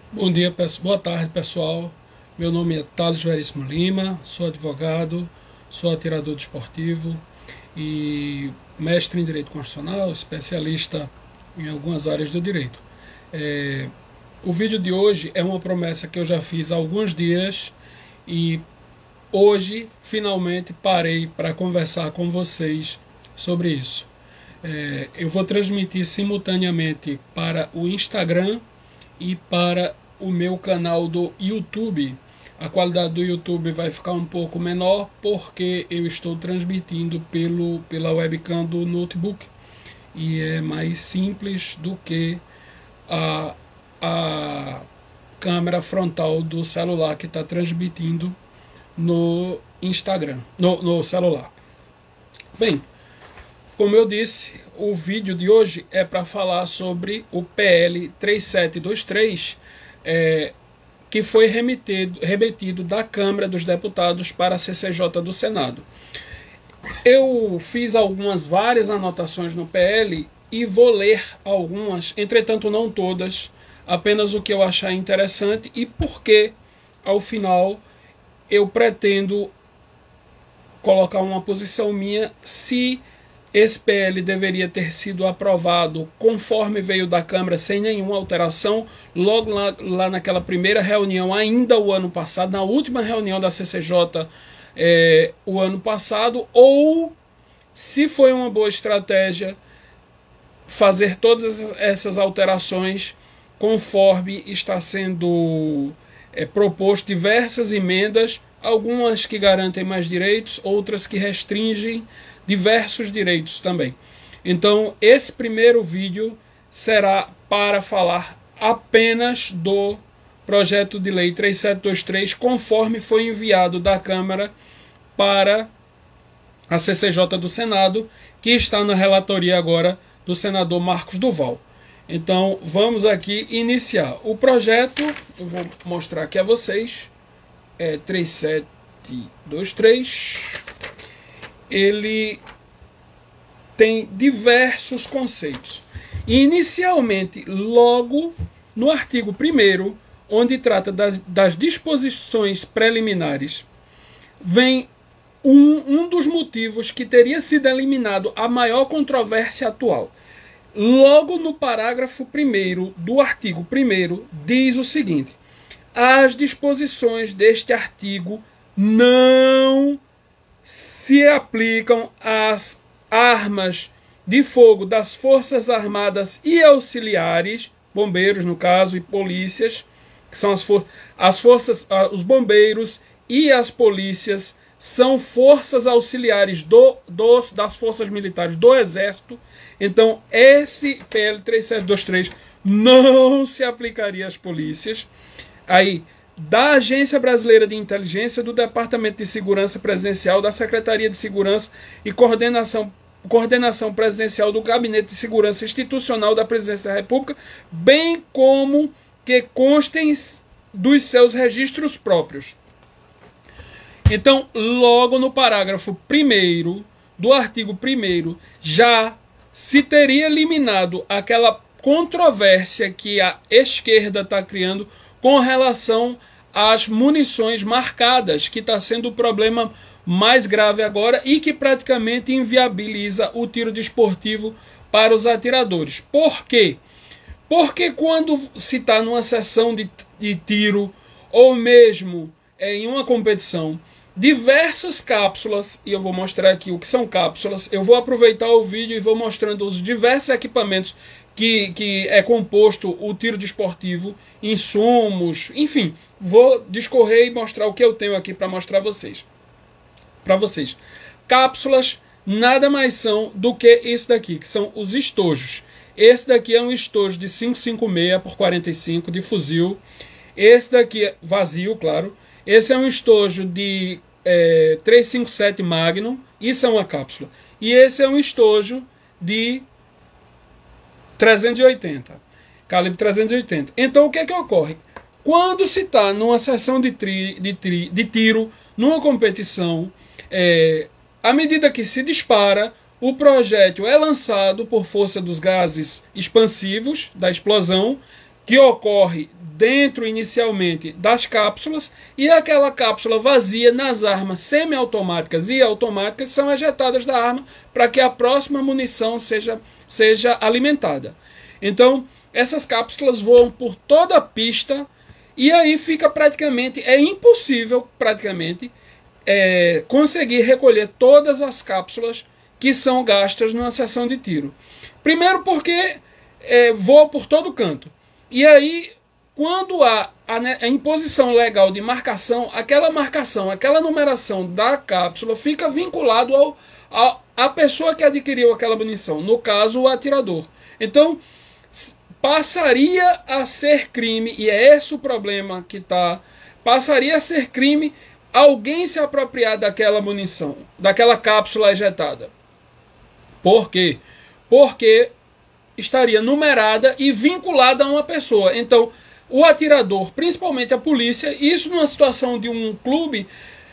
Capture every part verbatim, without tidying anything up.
Bom dia, peço- boa tarde, pessoal. Meu nome é Thales Veríssimo Lima, sou advogado, sou atirador desportivo e mestre em Direito Constitucional, especialista em algumas áreas do direito. É, o vídeo de hoje é uma promessa que eu já fiz há alguns dias e hoje, finalmente, parei para conversar com vocês sobre isso. É, eu vou transmitir simultaneamente para o Instagram e para o meu canal do YouTube. A qualidade do YouTube vai ficar um pouco menor porque eu estou transmitindo pelo, pela webcam do notebook e é mais simples do que a, a câmera frontal do celular que está transmitindo no Instagram, no, no celular. Bem, como eu disse, o vídeo de hoje é para falar sobre o P L três sete dois três, é, que foi remetido, remetido da Câmara dos Deputados para a C C J do Senado. Eu fiz algumas, várias anotações no P L e vou ler algumas, entretanto não todas, apenas o que eu achar interessante e porque, ao final, eu pretendo colocar uma posição minha se esse P L deveria ter sido aprovado conforme veio da Câmara, sem nenhuma alteração, logo lá, lá naquela primeira reunião, ainda o ano passado, na última reunião da C C J, é, o ano passado, ou se foi uma boa estratégia fazer todas essas alterações conforme está sendo é, proposto diversas emendas, algumas que garantem mais direitos, outras que restringem diversos direitos também. Então, esse primeiro vídeo será para falar apenas do projeto de lei três sete dois três, conforme foi enviado da Câmara para a C C J do Senado, que está na relatoria agora do senador Marcos Duval. Então, vamos aqui iniciar. O projeto, eu vou mostrar aqui a vocês, é três sete dois três. Ele tem diversos conceitos. Inicialmente, logo no artigo primeiro, onde trata das, das disposições preliminares, vem um, um dos motivos que teria sido eliminado a maior controvérsia atual. Logo no parágrafo primeiro do artigo primeiro, diz o seguinte: as disposições deste artigo não se aplicam às armas de fogo das Forças Armadas e auxiliares, bombeiros no caso, e polícias, que são as, for as forças, os bombeiros e as polícias são forças auxiliares do, dos, das forças militares do Exército. Então, esse P L três sete dois três não se aplicaria às polícias. Aí, da Agência Brasileira de Inteligência, do Departamento de Segurança Presidencial, da Secretaria de Segurança e Coordenação, Coordenação Presidencial do Gabinete de Segurança Institucional da Presidência da República, bem como que constem dos seus registros próprios. Então, logo no parágrafo primeiro do artigo primeiro, já se teria eliminado aquela controvérsia que a esquerda está criando com relação às munições marcadas, que está sendo o problema mais grave agora e que praticamente inviabiliza o tiro desportivo para os atiradores. Por quê? Porque quando se está numa sessão de, de tiro ou mesmo é, em uma competição, diversas cápsulas, e eu vou mostrar aqui o que são cápsulas, eu vou aproveitar o vídeo e vou mostrando os diversos equipamentos que, que é composto o tiro desportivo, insumos, enfim, vou discorrer e mostrar o que eu tenho aqui para mostrar vocês, para vocês. Cápsulas nada mais são do que esse daqui, que são os estojos. Esse daqui é um estojo de cinco cinco seis por quarenta e cinco de fuzil. Esse daqui é vazio, claro. Esse é um estojo de é, trezentos e cinquenta e sete Magnum, isso é uma cápsula. E esse é um estojo de trezentos e oitenta, calibre trezentos e oitenta. Então o que é que ocorre? Quando se está numa sessão de, tri, de, tri, de tiro, numa competição, é, à medida que se dispara, o projétil é lançado por força dos gases expansivos da explosão que ocorre dentro inicialmente das cápsulas, e aquela cápsula vazia nas armas semiautomáticas e automáticas são ejetadas da arma para que a próxima munição seja, seja alimentada. Então, essas cápsulas voam por toda a pista e aí fica praticamente, é impossível praticamente é, conseguir recolher todas as cápsulas que são gastas numa sessão de tiro. Primeiro porque é, voa por todo canto. E aí, quando há a, a imposição legal de marcação, aquela marcação, aquela numeração da cápsula fica vinculado ao, ao, à pessoa que adquiriu aquela munição, no caso, o atirador. Então, passaria a ser crime, e é esse o problema que está, passaria a ser crime alguém se apropriar daquela munição, daquela cápsula ejetada. Por quê? Porque estaria numerada e vinculada a uma pessoa. Então, o atirador, principalmente a polícia, isso numa situação de um clube,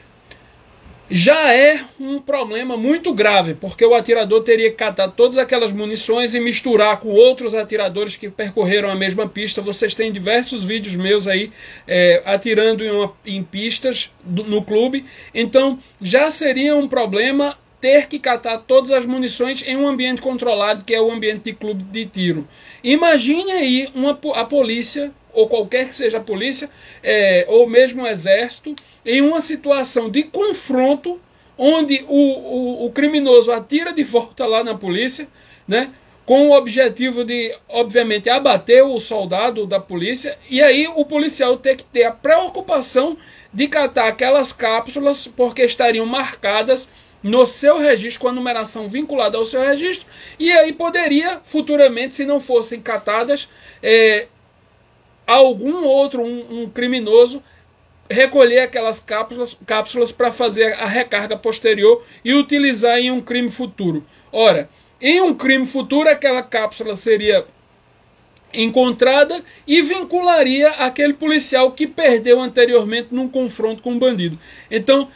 já é um problema muito grave, porque o atirador teria que catar todas aquelas munições e misturar com outros atiradores que percorreram a mesma pista. Vocês têm diversos vídeos meus aí é, atirando em, uma, em pistas do, no clube. Então, já seria um problema ter que catar todas as munições em um ambiente controlado, que é o ambiente de clube de tiro. Imagine aí uma, a polícia, ou qualquer que seja a polícia, é, ou mesmo o exército, em uma situação de confronto, onde o, o, o criminoso atira de volta lá na polícia, né, com o objetivo de, obviamente, abater o soldado da polícia, e aí o policial ter que ter a preocupação de catar aquelas cápsulas, porque estariam marcadas no seu registro, com a numeração vinculada ao seu registro, e aí poderia, futuramente, se não fossem catadas, é, algum outro, um, um criminoso, recolher aquelas cápsulas, cápsulas para fazer a recarga posterior e utilizar em um crime futuro. Ora, em um crime futuro, aquela cápsula seria encontrada e vincularia aquele policial que perdeu anteriormente num confronto com um bandido. Então,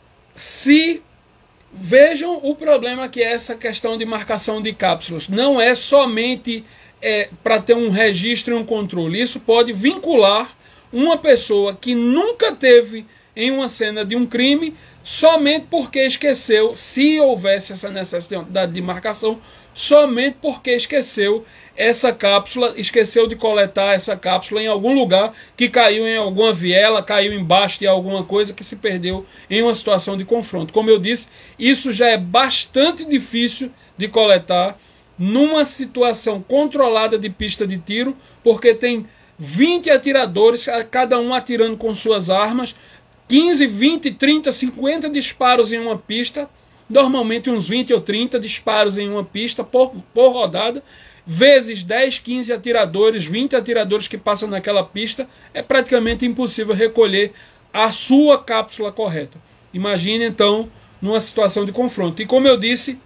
se vejam o problema que é essa questão de marcação de cápsulas. Não é somente é, para ter um registro e um controle. Isso pode vincular uma pessoa que nunca teve em uma cena de um crime, somente porque esqueceu, se houvesse essa necessidade de marcação, somente porque esqueceu essa cápsula, esqueceu de coletar essa cápsula em algum lugar, que caiu em alguma viela, caiu embaixo de alguma coisa, que se perdeu em uma situação de confronto. Como eu disse, isso já é bastante difícil de coletar numa situação controlada de pista de tiro, porque tem vinte atiradores, cada um atirando com suas armas, quinze, vinte, trinta, cinquenta disparos em uma pista, normalmente uns vinte ou trinta disparos em uma pista por, por rodada, vezes dez, quinze atiradores, vinte atiradores que passam naquela pista, é praticamente impossível recolher a sua cápsula correta. Imagine então numa situação de confronto. E como eu disse,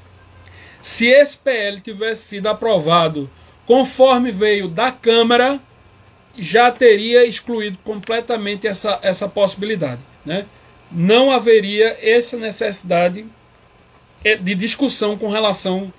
se esse P L tivesse sido aprovado conforme veio da Câmara, já teria excluído completamente essa, essa possibilidade, né? Não haveria essa necessidade de discussão com relação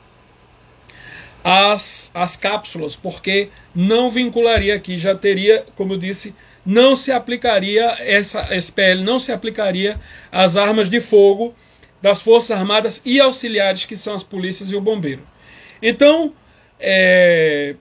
às, às cápsulas, porque não vincularia aqui, já teria, como eu disse, não se aplicaria, essa, esse P L não se aplicaria às armas de fogo das Forças Armadas e auxiliares, que são as polícias e o bombeiro. Então, é...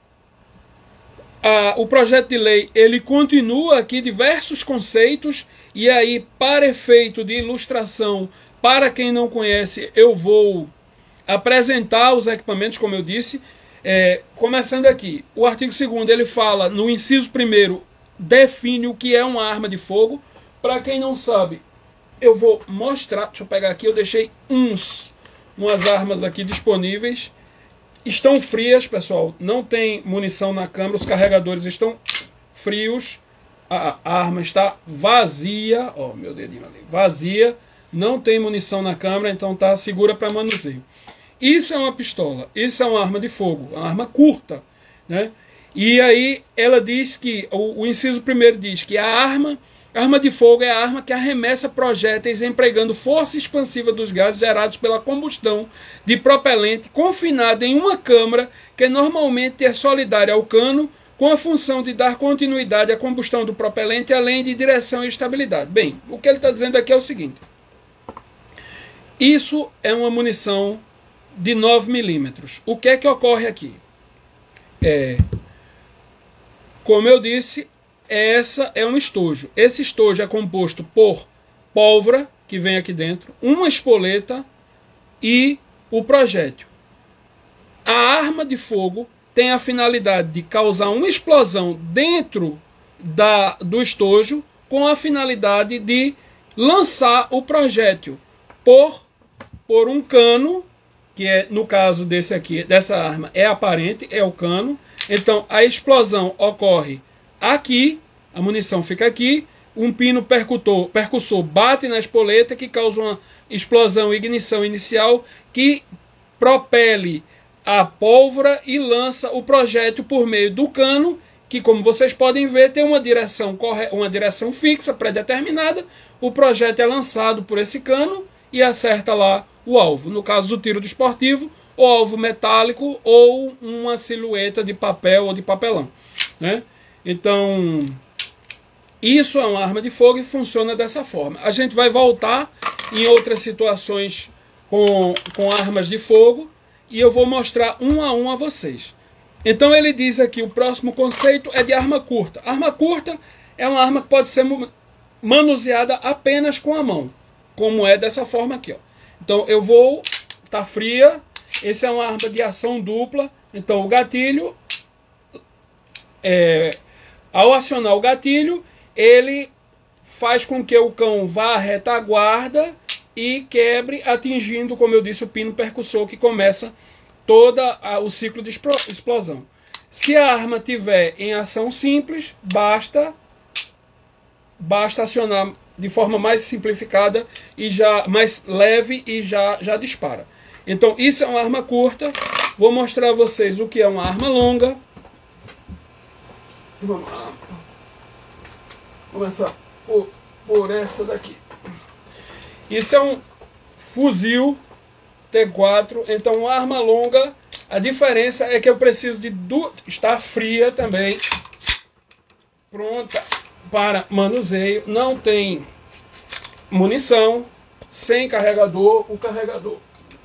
Ah, o projeto de lei ele continua aqui diversos conceitos, e aí, para efeito de ilustração, para quem não conhece, eu vou apresentar os equipamentos, como eu disse, é, começando aqui. O artigo segundo ele fala, no inciso primeiro, define o que é uma arma de fogo. Para quem não sabe, eu vou mostrar, deixa eu pegar aqui, eu deixei uns, umas armas aqui disponíveis. Estão frias, pessoal, não tem munição na câmara, os carregadores estão frios, a, a arma está vazia, ó, meu dedinho ali, vazia, não tem munição na câmara, então tá segura para manuseio. Isso é uma pistola, isso é uma arma de fogo, uma arma curta, né? E aí ela diz que, o, o inciso primeiro diz que a arma, a arma de fogo é a arma que arremessa projéteis empregando força expansiva dos gases gerados pela combustão de propelente confinado em uma câmara que normalmente é solidária ao cano, com a função de dar continuidade à combustão do propelente, além de direção e estabilidade. Bem, o que ele está dizendo aqui é o seguinte. Isso é uma munição de nove milímetros. O que é que ocorre aqui? É, como eu disse, essa é um estojo. Esse estojo é composto por pólvora, que vem aqui dentro, uma espoleta e o projétil. A arma de fogo tem a finalidade de causar uma explosão dentro da, do estojo, com a finalidade de lançar o projétil por, por um cano, que é, no caso desse aqui, dessa arma, é aparente, é o cano. Então a explosão ocorre aqui, a munição fica aqui, um pino percutor, percussor bate na espoleta, que causa uma explosão, ignição inicial, que propele a pólvora e lança o projétil por meio do cano, que, como vocês podem ver, tem uma direção, uma direção fixa, pré-determinada. O projétil é lançado por esse cano e acerta lá o alvo. No caso do tiro desportivo, o alvo metálico ou uma silhueta de papel ou de papelão, né? Então, isso é uma arma de fogo e funciona dessa forma. A gente vai voltar em outras situações com, com armas de fogo, e eu vou mostrar um a um a vocês. Então ele diz aqui, o próximo conceito é de arma curta. Arma curta é uma arma que pode ser manuseada apenas com a mão, como é dessa forma aqui, ó. Então eu vou, tá fria, esse é uma arma de ação dupla. Então o gatilho, é, ao acionar o gatilho, ele faz com que o cão vá à retaguarda e quebre, atingindo, como eu disse, o pino percussor, que começa todo o ciclo de explosão. Se a arma tiver em ação simples, basta, basta acionar de forma mais simplificada e já mais leve e já, já dispara. Então isso é uma arma curta. Vou mostrar a vocês o que é uma arma longa. Vamos lá. Começar por, por essa daqui. Isso é um fuzil T quatro, então uma arma longa. A diferença é que eu preciso de duas, está fria também, pronta para manuseio, não tem munição, sem carregador. O carregador,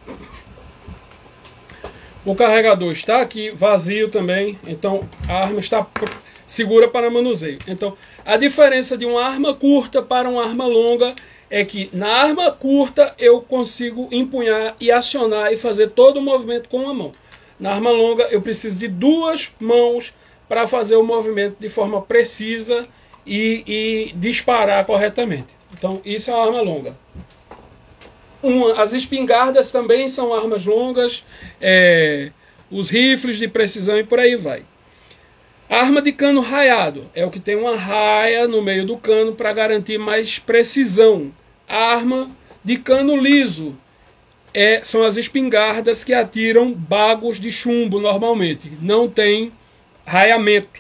o carregador está aqui vazio também, então a arma está segura para manuseio. Então a diferença de uma arma curta para uma arma longa é que na arma curta eu consigo empunhar e acionar e fazer todo o movimento com uma mão. Na arma longa eu preciso de duas mãos para fazer o movimento de forma precisa e, e disparar corretamente. Então isso é uma arma longa. Uma, as espingardas também são armas longas, é, os rifles de precisão e por aí vai. A arma de cano raiado é o que tem uma raia no meio do cano para garantir mais precisão. A arma de cano liso é, são as espingardas que atiram bagos de chumbo normalmente. Não tem raiamento.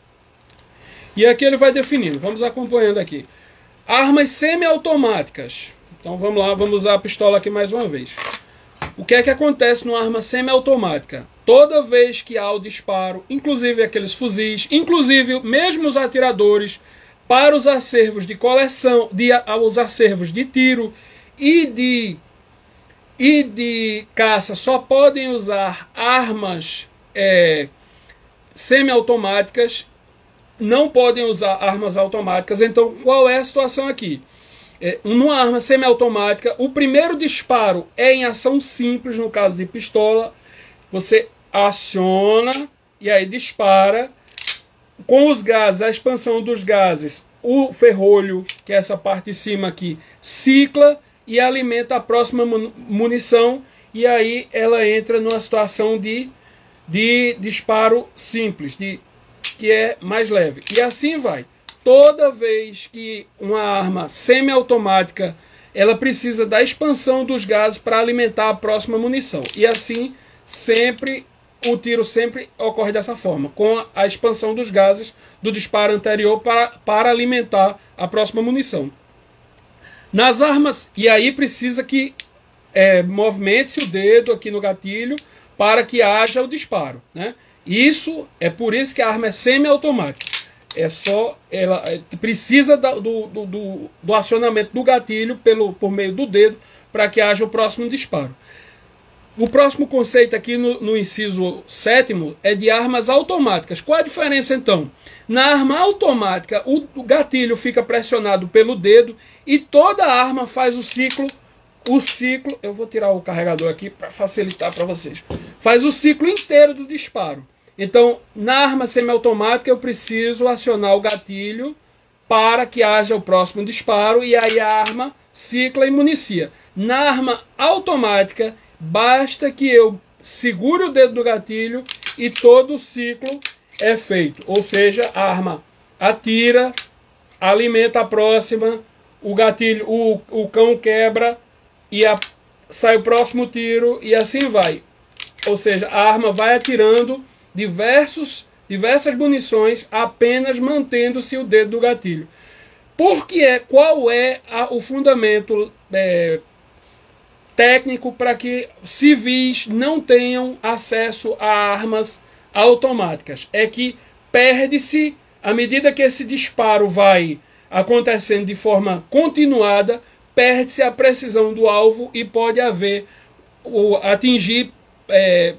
E aqui ele vai definindo. Vamos acompanhando aqui. Armas semiautomáticas. Então vamos lá, vamos usar a pistola aqui mais uma vez. O que é que acontece numa arma semiautomática? Toda vez que há o disparo, inclusive aqueles fuzis, inclusive mesmo os atiradores, para os acervos de coleção, de, os acervos de tiro e de, e de caça, só podem usar armas é, semiautomáticas, não podem usar armas automáticas. Então qual é a situação aqui? É, numa arma semiautomática, o primeiro disparo é em ação simples, no caso de pistola. Você aciona e aí dispara. Com os gases, a expansão dos gases, o ferrolho, que é essa parte de cima aqui, cicla e alimenta a próxima munição. E aí ela entra numa situação de, de disparo simples, de, que é mais leve. E assim vai. Toda vez que uma arma semiautomática, ela precisa da expansão dos gases para alimentar a próxima munição. E assim, sempre, o tiro sempre ocorre dessa forma, com a expansão dos gases do disparo anterior para, para alimentar a próxima munição. Nas armas, e aí precisa que é, movimente-se o dedo aqui no gatilho para que haja o disparo, né? Isso é por isso que a arma é semiautomática. É só, ela precisa do, do, do, do acionamento do gatilho pelo, por meio do dedo para que haja o próximo disparo. O próximo conceito aqui no, no inciso sétimo é de armas automáticas. Qual a diferença então? Na arma automática, o, o gatilho fica pressionado pelo dedo e toda a arma faz o ciclo, o ciclo, eu vou tirar o carregador aqui para facilitar para vocês, faz o ciclo inteiro do disparo. Então, na arma semiautomática eu preciso acionar o gatilho para que haja o próximo disparo e aí a arma cicla e municia. Na arma automática, basta que eu segure o dedo do gatilho e todo o ciclo é feito. Ou seja, a arma atira, alimenta a próxima, o gatilho, o, o cão quebra e a, sai o próximo tiro e assim vai. Ou seja, a arma vai atirando diversos, diversas munições apenas mantendo-se o dedo do gatilho. Porque é, qual é a, o fundamento é, técnico para que civis não tenham acesso a armas automáticas? É que perde-se, à medida que esse disparo vai acontecendo de forma continuada, perde-se a precisão do alvo e pode haver o atingir é,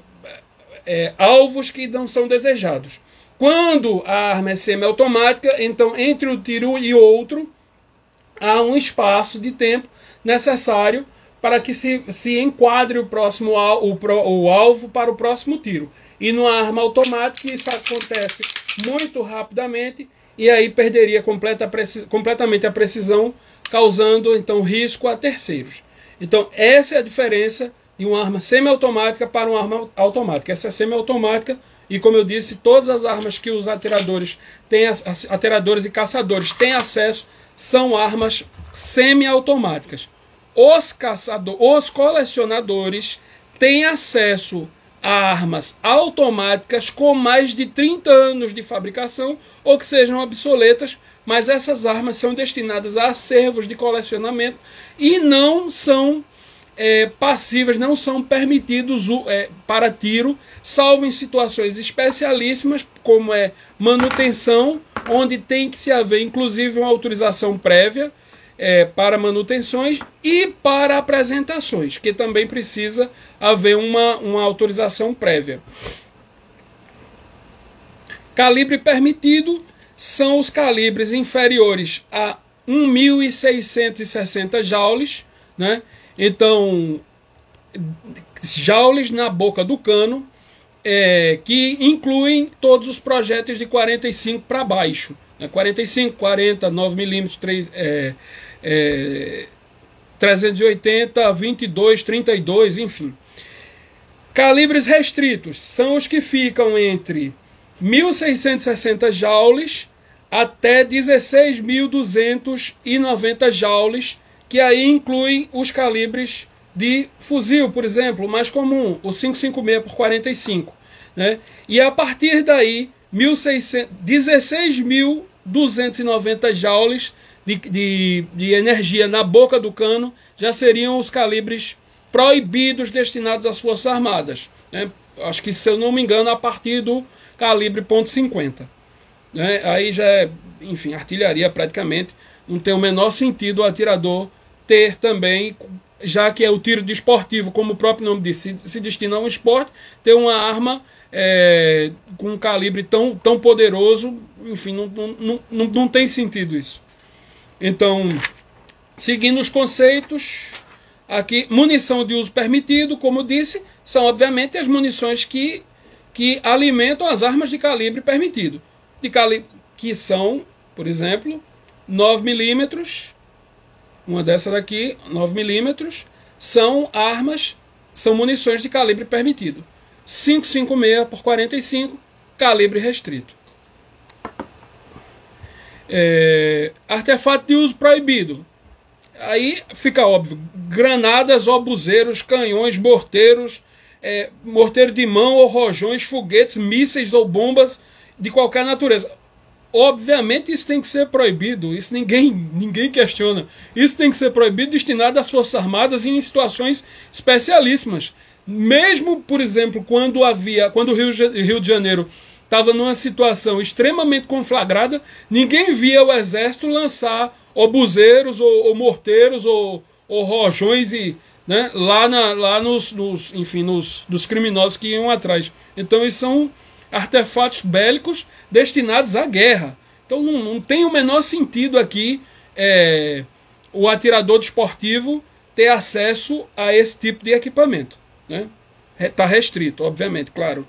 é, alvos que não são desejados. Quando a arma é semiautomática, então entre um tiro e outro há um espaço de tempo necessário para que se, se enquadre o próximo o, o alvo para o próximo tiro. E numa arma automática isso acontece muito rapidamente e aí perderia completa, completamente a precisão, causando então risco a terceiros. Então essa é a diferença de uma arma semiautomática para uma arma automática. Essa é semiautomática e, como eu disse, todas as armas que os atiradores têm, atiradores e caçadores têm acesso são armas semiautomáticas. Os caçadores, os colecionadores têm acesso a armas automáticas com mais de trinta anos de fabricação ou que sejam obsoletas, mas essas armas são destinadas a acervos de colecionamento e não são é, passivas, não são permitidos é, para tiro, salvo em situações especialíssimas, como é manutenção, onde tem que se haver inclusive uma autorização prévia é, para manutenções e para apresentações, que também precisa haver uma, uma autorização prévia. Calibre permitido são os calibres inferiores a um mil seiscentos e sessenta joules, né? Então, joules na boca do cano, é, que incluem todos os projéteis de quarenta e cinco para baixo, né? quarenta e cinco, quarenta, nove milímetros, é, é, trezentos e oitenta, vinte e dois, trinta e dois, enfim. Calibres restritos são os que ficam entre mil seiscentos e sessenta joules até dezesseis mil duzentos e noventa joules, que aí incluem os calibres de fuzil, por exemplo, o mais comum, o cinco cinco seis por quarenta e cinco. Né? E a partir daí, dezesseis mil duzentos e noventa joules de, de, de energia na boca do cano já seriam os calibres proibidos destinados às Forças Armadas. Né? Acho que, se eu não me engano, a partir do calibre ponto cinquenta. Né? Aí já é, enfim, artilharia praticamente. Não tem o menor sentido o atirador ter também, já que é o tiro de esportivo, como o próprio nome diz, se, se destina a um esporte, ter uma arma é, com um calibre tão, tão poderoso, enfim, não, não, não, não tem sentido isso. Então, seguindo os conceitos, aqui, munição de uso permitido, como eu disse, são obviamente as munições que, que alimentam as armas de calibre permitido, de calibre, que são, por exemplo, nove milímetros, uma dessa daqui, nove milímetros, são armas, são munições de calibre permitido. cinco cinco seis por quarenta e cinco, calibre restrito. É, artefato de uso proibido. Aí fica óbvio, granadas, obuseiros, canhões, morteiros, é, morteiro de mão ou rojões, foguetes, mísseis ou bombas de qualquer natureza. Obviamente isso tem que ser proibido, isso ninguém, ninguém questiona. Isso tem que ser proibido, destinado às Forças Armadas em situações especialíssimas. mesmo, por exemplo, quando havia, quando o Rio, Rio de Janeiro estava numa situação extremamente conflagrada, ninguém via o exército lançar obuseiros ou, ou morteiros ou, ou rojões e, né, lá, na, lá nos, nos, enfim, nos, nos criminosos que iam atrás. Então, eles são artefatos bélicos destinados à guerra. Então, não, não tem o menor sentido aqui é, o atirador desportivo ter acesso a esse tipo de equipamento, né? Está restrito, obviamente, claro.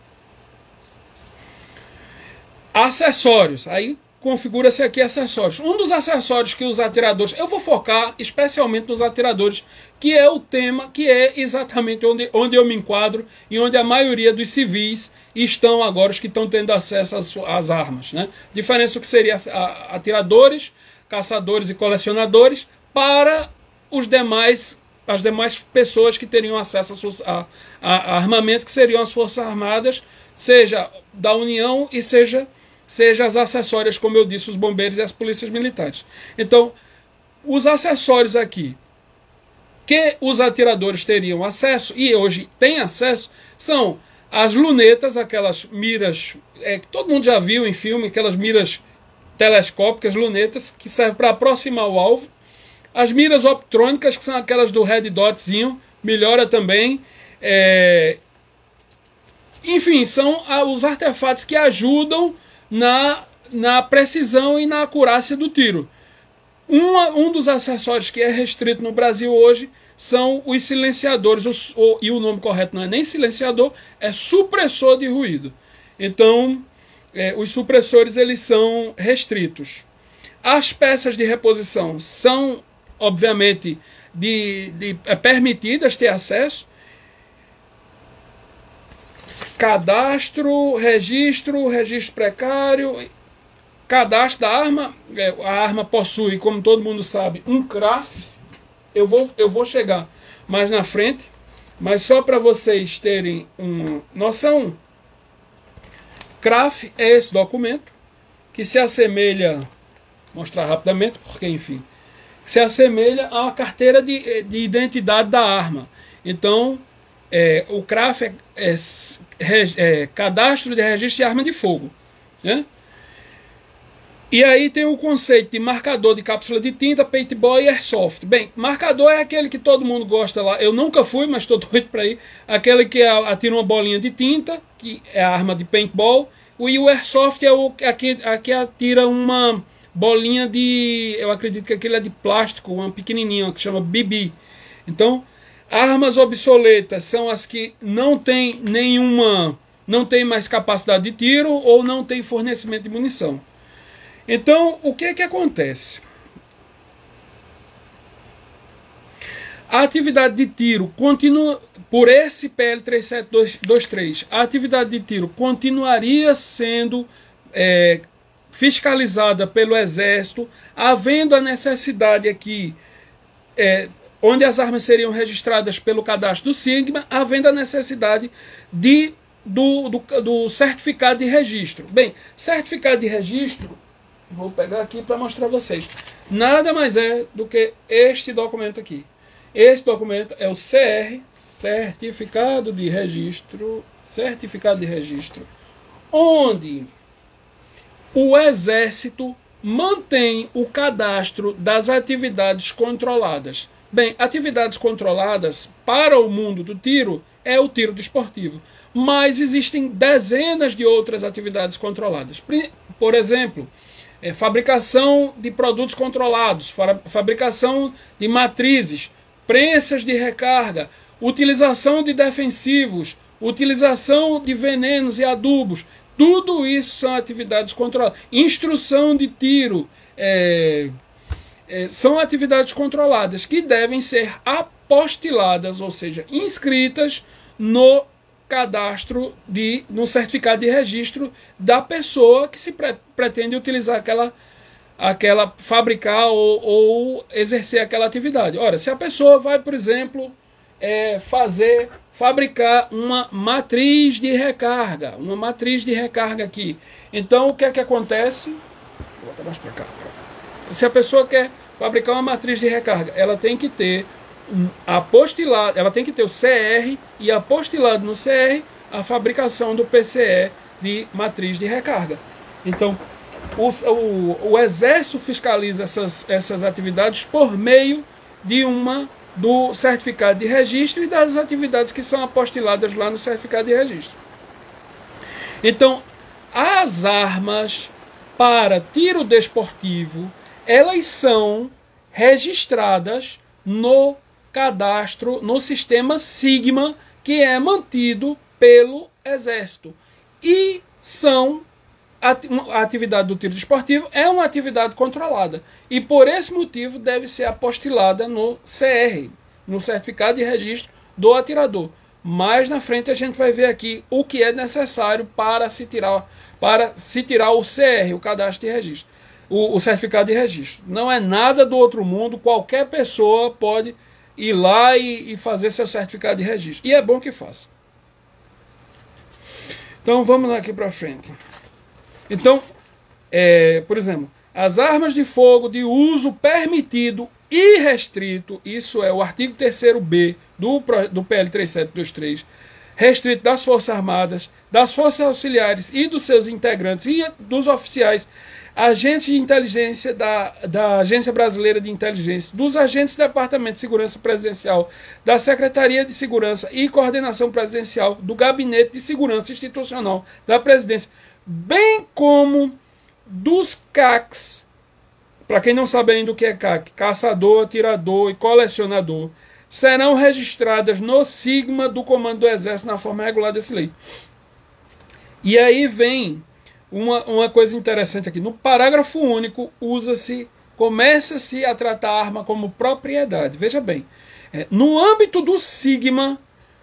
Acessórios. Aí configura-se aqui acessórios. Um dos acessórios que os atiradores... Eu vou focar especialmente nos atiradores, que é o tema, que é exatamente onde, onde eu me enquadro e onde a maioria dos civis estão agora, os que estão tendo acesso às, às armas, né? Diferença do que seria atiradores, caçadores e colecionadores para os demais, as demais pessoas que teriam acesso a, a, a armamento, que seriam as Forças Armadas, seja da União e seja... seja as acessórias, como eu disse, os bombeiros e as polícias militares. Então, os acessórios aqui que os atiradores teriam acesso, e hoje têm acesso, são as lunetas, aquelas miras, é, que todo mundo já viu em filme, aquelas miras telescópicas, lunetas, que servem para aproximar o alvo. As miras optrônicas, que são aquelas do red dotzinho, melhora também. É... Enfim, são os artefatos que ajudam Na, na precisão e na acurácia do tiro. Uma, um dos acessórios que é restrito no Brasil hoje são os silenciadores, os, o, e o nome correto não é nem silenciador, é supressor de ruído. Então, é, os supressores eles são restritos. As peças de reposição são, obviamente, de, de, é, permitidas ter acesso. Cadastro, registro, registro precário, cadastro da arma. A arma possui, como todo mundo sabe, um C R A F. Eu vou, eu vou chegar mais na frente, mas só para vocês terem uma noção, C R A F é esse documento que se assemelha, vou mostrar rapidamente, porque enfim, se assemelha a uma carteira de, de identidade da arma. Então, É, o C R A F é, é, é, é Cadastro de Registro de Arma de Fogo, né? E aí tem o conceito de marcador de cápsula de tinta, paintball e airsoft. Bem, marcador é aquele que todo mundo gosta lá. Eu nunca fui, mas estou doido para ir. Aquele que atira uma bolinha de tinta, que é a arma de paintball. E o airsoft é o aqui, aqui atira uma bolinha de... Eu acredito que aquele é de plástico, uma pequenininha, que chama B B. Então... armas obsoletas são as que não tem nenhuma, não tem mais capacidade de tiro ou não tem fornecimento de munição. Então, o que é que acontece? A atividade de tiro continua, por esse P L três sete dois três, a atividade de tiro continuaria sendo é, fiscalizada pelo Exército, havendo a necessidade aqui... É, onde as armas seriam registradas pelo cadastro do SIGMA, havendo a necessidade de, do, do, do certificado de registro. Bem, certificado de registro, vou pegar aqui para mostrar a vocês, nada mais é do que este documento aqui. Este documento é o C R, Certificado de Registro, Certificado de Registro, onde o Exército mantém o cadastro das atividades controladas. Bem, atividades controladas para o mundo do tiro é o tiro desportivo, mas existem dezenas de outras atividades controladas. Por exemplo, é, fabricação de produtos controlados, fabricação de matrizes, prensas de recarga, utilização de defensivos, utilização de venenos e adubos. Tudo isso são atividades controladas. Instrução de tiro, é... É, são atividades controladas que devem ser apostiladas, ou seja, inscritas no cadastro, de, no certificado de registro da pessoa que se pre pretende utilizar aquela, aquela fabricar ou, ou exercer aquela atividade. Ora, se a pessoa vai, por exemplo, é, fazer, fabricar uma matriz de recarga, uma matriz de recarga aqui, então o que é que acontece? Vou botar mais para cá. Se a pessoa quer fabricar uma matriz de recarga, ela tem que ter apostilado, ela tem que ter o C R e apostilado no C R a fabricação do P C E de matriz de recarga. Então, o, o, o Exército fiscaliza essas, essas atividades por meio de uma do certificado de registro e das atividades que são apostiladas lá no certificado de registro. Então, as armas para tiro desportivo, elas são registradas no cadastro, no sistema Sigma, que é mantido pelo Exército. E são a atividade do tiro desportivo é uma atividade controlada. E por esse motivo deve ser apostilada no C R, no certificado de registro do atirador. Mais na frente a gente vai ver aqui o que é necessário para se tirar, para se tirar o C R, o cadastro de registro, o, o certificado de registro. Não é nada do outro mundo, qualquer pessoa pode ir lá e, e fazer seu certificado de registro. E é bom que faça. Então vamos lá aqui para frente. Então, é, por exemplo, as armas de fogo de uso permitido e restrito, isso é o artigo terceiro B do, do P L três sete dois três, restrito das Forças Armadas, das Forças Auxiliares e dos seus integrantes e dos oficiais, agentes de inteligência da, da Agência Brasileira de Inteligência, dos agentes do Departamento de Segurança Presidencial, da Secretaria de Segurança e Coordenação Presidencial, do Gabinete de Segurança Institucional da Presidência, bem como dos C A Cs, para quem não sabe ainda o que é C A C, caçador, atirador e colecionador, serão registradas no Sigma do Comando do Exército na forma regular desse lei. E aí vem uma, uma coisa interessante aqui. No parágrafo único, usa-se, começa-se a tratar a arma como propriedade. Veja bem, é, no âmbito do Sigma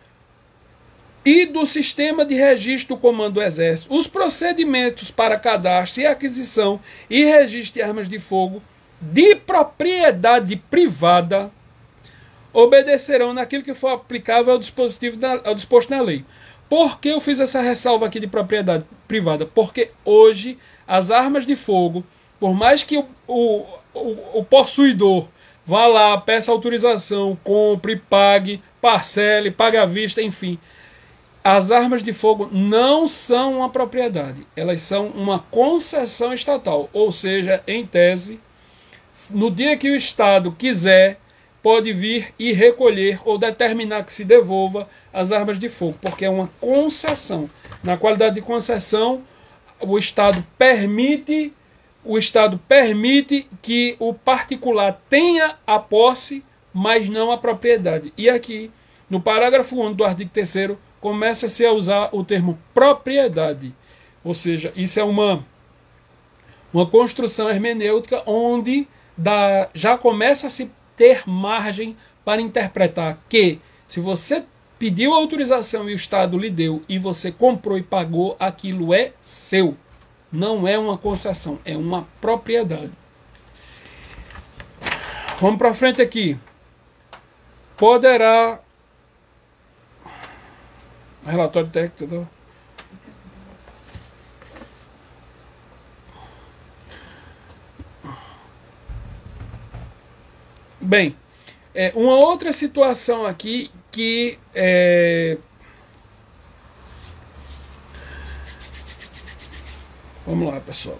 e do Sistema de Registro do Comando do Exército, os procedimentos para cadastro e aquisição e registro de armas de fogo de propriedade privada obedecerão naquilo que for aplicável ao dispositivo da, ao disposto na lei. Por que eu fiz essa ressalva aqui de propriedade privada? Porque hoje as armas de fogo, por mais que o, o, o, o possuidor vá lá, peça autorização, compre, pague, parcele, pague à vista, enfim, as armas de fogo não são uma propriedade, elas são uma concessão estatal, ou seja, em tese, no dia que o Estado quiser, pode vir e recolher ou determinar que se devolva as armas de fogo, porque é uma concessão. Na qualidade de concessão, o Estado permite, o Estado permite que o particular tenha a posse, mas não a propriedade. E aqui, no parágrafo único do artigo terceiro, começa-se a usar o termo propriedade. Ou seja, isso é uma, uma construção hermenêutica onde dá, já começa a se ter margem para interpretar que, se você pediu autorização e o Estado lhe deu, e você comprou e pagou, aquilo é seu. Não é uma concessão, é uma propriedade. Vamos para frente aqui. Poderá... Relatório técnico. Bem, é, uma outra situação aqui que é... Vamos lá, pessoal.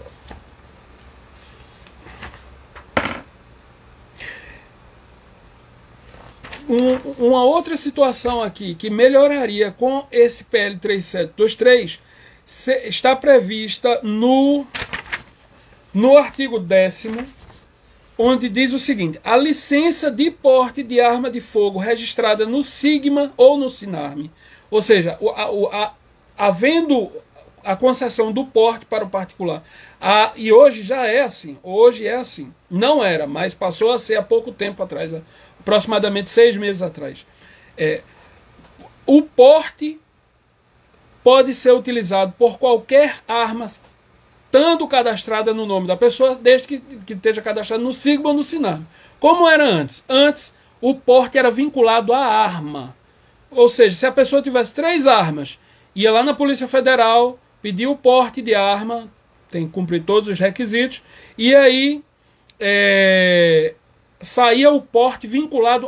Um, uma outra situação aqui que melhoraria com esse P L três sete dois três se, está prevista no, no artigo décimo, onde diz o seguinte: a licença de porte de arma de fogo registrada no Sigma ou no Sinarme, ou seja, a, a, havendo a concessão do porte para o particular. A, e hoje já é assim, hoje é assim. Não era, mas passou a ser há pouco tempo atrás, aproximadamente seis meses atrás. É, o porte pode ser utilizado por qualquer arma, estando cadastrada no nome da pessoa, desde que, que esteja cadastrado no Sigma ou no Sinarme. Como era antes? Antes, o porte era vinculado à arma. Ou seja, se a pessoa tivesse três armas, ia lá na Polícia Federal, pedia o porte de arma, tem que cumprir todos os requisitos, e aí é, saía o porte vinculado a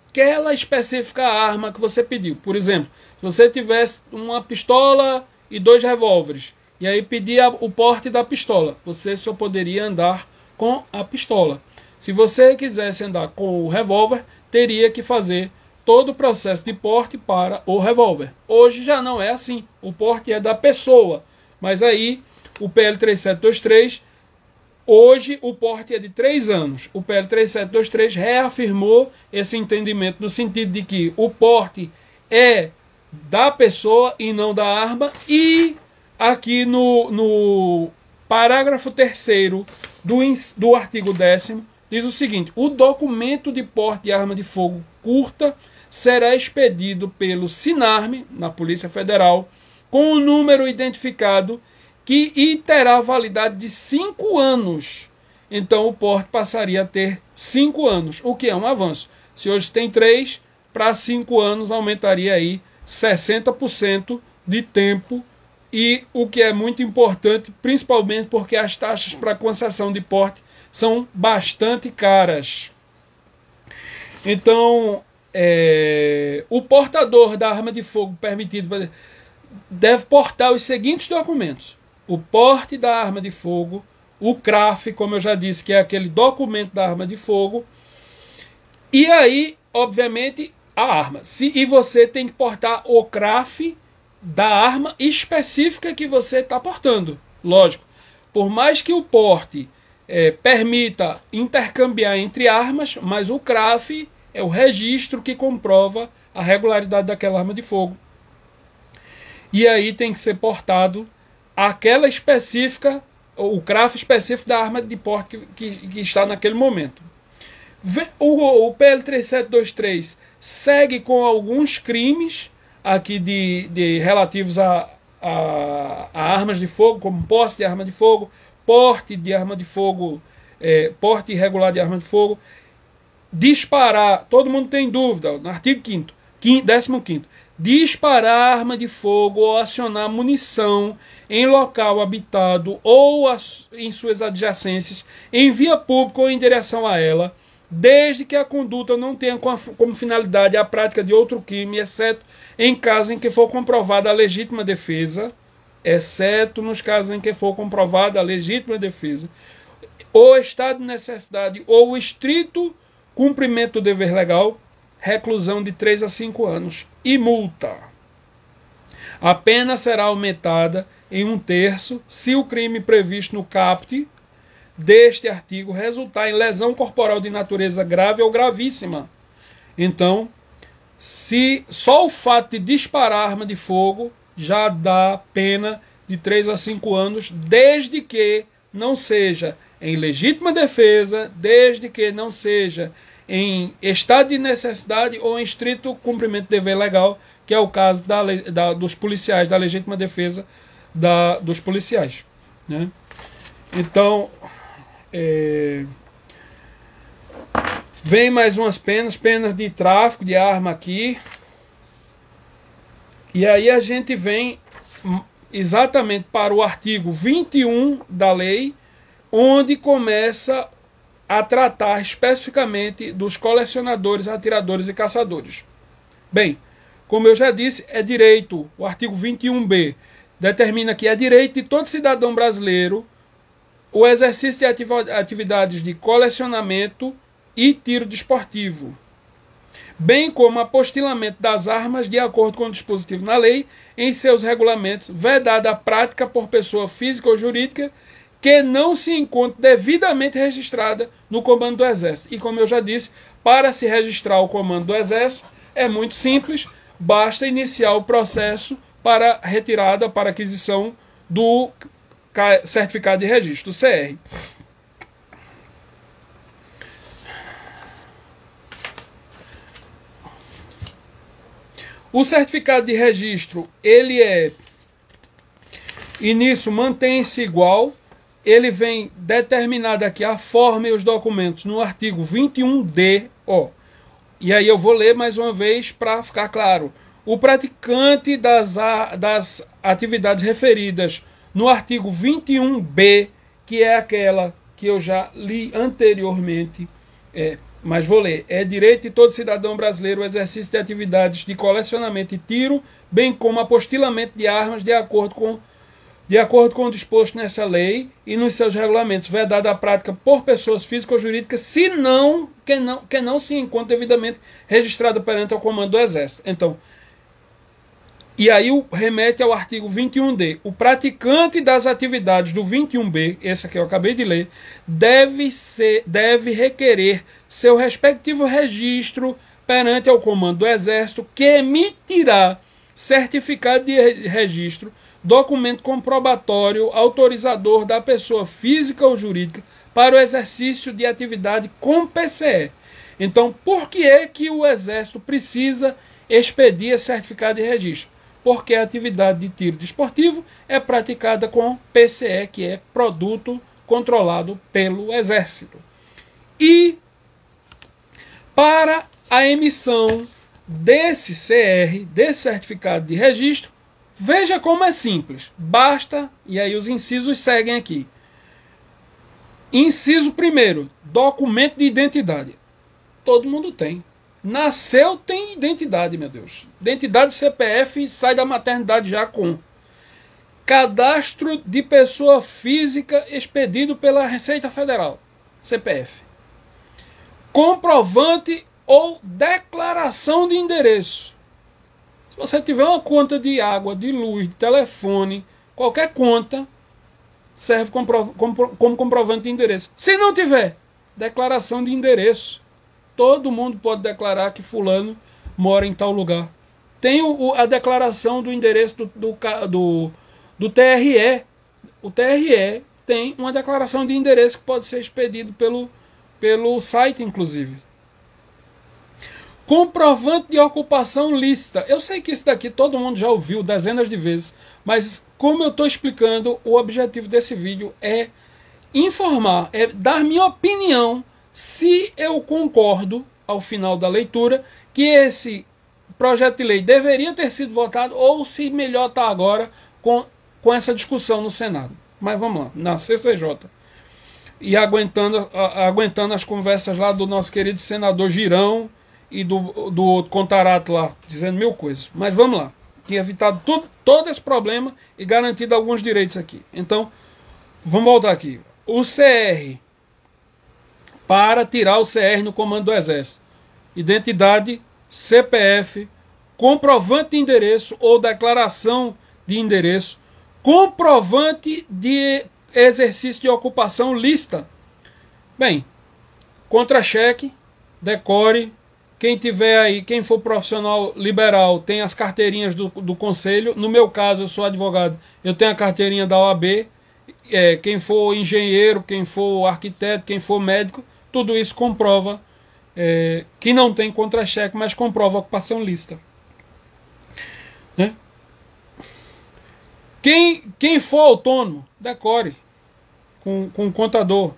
aquela específica arma que você pediu. Por exemplo, se você tivesse uma pistola e dois revólveres, e aí pedia o porte da pistola, você só poderia andar com a pistola. Se você quisesse andar com o revólver, teria que fazer todo o processo de porte para o revólver. Hoje já não é assim, o porte é da pessoa, mas aí o P L três sete dois três, hoje o porte é de três anos. O P L três sete dois três reafirmou esse entendimento no sentido de que o porte é da pessoa e não da arma. E aqui no, no parágrafo terceiro do, do artigo décimo diz o seguinte: o documento de porte de arma de fogo curta será expedido pelo SINARME, na Polícia Federal, com um número identificado que e terá validade de cinco anos. Então o porte passaria a ter cinco anos, o que é um avanço. Se hoje tem três, para cinco anos aumentaria aí sessenta por cento de tempo, e o que é muito importante, principalmente porque as taxas para concessão de porte são bastante caras. Então, é, o portador da arma de fogo permitido deve portar os seguintes documentos: o porte da arma de fogo, o C R A F, como eu já disse, que é aquele documento da arma de fogo, e aí, obviamente, a arma. Se, e você tem que portar o C R A F da arma específica que você está portando. Lógico, por mais que o porte é, permita intercambiar entre armas, mas o C R A F é o registro que comprova a regularidade daquela arma de fogo. E aí tem que ser portado aquela específica, o C R A F específico da arma de porte que, que, que está naquele momento. O, o P L três sete dois três segue com alguns crimes aqui de, de relativos a, a, a armas de fogo, como posse de arma de fogo, porte de arma de fogo, é, porte irregular de arma de fogo, disparar, todo mundo tem dúvida, no artigo quinto, décimo quinto, disparar arma de fogo ou acionar munição em local habitado ou as, em suas adjacências, em via pública ou em direção a ela, desde que a conduta não tenha como, como finalidade a prática de outro crime, exceto em casos em que for comprovada a legítima defesa, exceto nos casos em que for comprovada a legítima defesa, ou estado de necessidade ou o estrito cumprimento do dever legal, reclusão de três a cinco anos e multa. A pena será aumentada em um terço se o crime previsto no caput deste artigo resultar em lesão corporal de natureza grave ou gravíssima. Então, se só o fato de disparar arma de fogo já dá pena de três a cinco anos, desde que não seja em legítima defesa, desde que não seja em estado de necessidade ou em estrito cumprimento de dever legal, que é o caso da, da, dos policiais, da legítima defesa da, dos policiais, né? Então, é, vem mais umas penas, penas de tráfico de arma aqui, e aí a gente vem exatamente para o artigo vinte e um da lei, onde começa a tratar especificamente dos colecionadores, atiradores e caçadores. Bem, como eu já disse, é direito, o artigo vinte e um B determina que é direito de todo cidadão brasileiro o exercício de atividades de colecionamento e tiro desportivo, bem como apostilamento das armas de acordo com o dispositivo na lei, em seus regulamentos, vedada a prática por pessoa física ou jurídica que não se encontre devidamente registrada no comando do Exército. E como eu já disse, para se registrar o comando do Exército é muito simples, basta iniciar o processo para retirada, para aquisição do certificado de registro, C R. O certificado de registro, ele é, e nisso mantém-se igual, ele vem determinado aqui a forma e os documentos no artigo vinte e um D, ó. E aí eu vou ler mais uma vez para ficar claro. O praticante das, das atividades referidas no artigo vinte e um B, que é aquela que eu já li anteriormente, é, mas vou ler. É direito de todo cidadão brasileiro o exercício de atividades de colecionamento e tiro, bem como apostilamento de armas de acordo com, de acordo com o disposto nesta lei e nos seus regulamentos, vedada a prática por pessoas físicas ou jurídicas, se não que não, que não se encontre devidamente registrado perante o comando do Exército. Então, e aí o remete ao artigo vinte e um D. O praticante das atividades do vinte e um B, esse que eu acabei de ler, deve, ser, deve requerer seu respectivo registro perante ao comando do Exército, que emitirá certificado de registro, documento comprobatório autorizador da pessoa física ou jurídica para o exercício de atividade com P C E. Então, por que é que o Exército precisa expedir esse certificado de registro? Porque a atividade de tiro desportivo é praticada com P C E, que é produto controlado pelo Exército. E para a emissão desse C R, desse certificado de registro, veja como é simples. Basta, e aí os incisos seguem aqui. Inciso primeiro, documento de identidade. Todo mundo tem. Nasceu, tem identidade, meu Deus. Identidade C P F sai da maternidade já com. Cadastro de pessoa física expedido pela Receita Federal. C P F. Comprovante ou declaração de endereço. Se você tiver uma conta de água, de luz, de telefone, qualquer conta, serve como, como, como comprovante de endereço. Se não tiver, declaração de endereço. Todo mundo pode declarar que fulano mora em tal lugar. Tem o, a declaração do endereço do, do, do, do T R E. O T R E tem uma declaração de endereço que pode ser expedido pelo, pelo site, inclusive. Comprovante de ocupação lícita. Eu sei que isso daqui todo mundo já ouviu dezenas de vezes, mas como eu estou explicando, o objetivo desse vídeo é informar, é dar minha opinião se eu concordo, ao final da leitura, que esse projeto de lei deveria ter sido votado ou se melhor está agora com, com essa discussão no Senado. Mas vamos lá, na C C J. E aguentando, a, aguentando as conversas lá do nosso querido senador Girão e do, do outro Contarato lá, dizendo mil coisas. Mas vamos lá. Tinha evitado tudo, todo esse problema e garantido alguns direitos aqui. Então, vamos voltar aqui. O C R... para tirar o C R no comando do Exército. Identidade, C P F, comprovante de endereço ou declaração de endereço, comprovante de exercício de ocupação lícita. Bem, contra-cheque, decore, quem tiver aí, quem for profissional liberal, tem as carteirinhas do, do conselho. No meu caso, eu sou advogado, eu tenho a carteirinha da O A B. É, quem for engenheiro, quem for arquiteto, quem for médico, tudo isso comprova é, que não tem contra-cheque, mas comprova a ocupação lícita. Né? Quem, quem for autônomo, decore com, com o contador.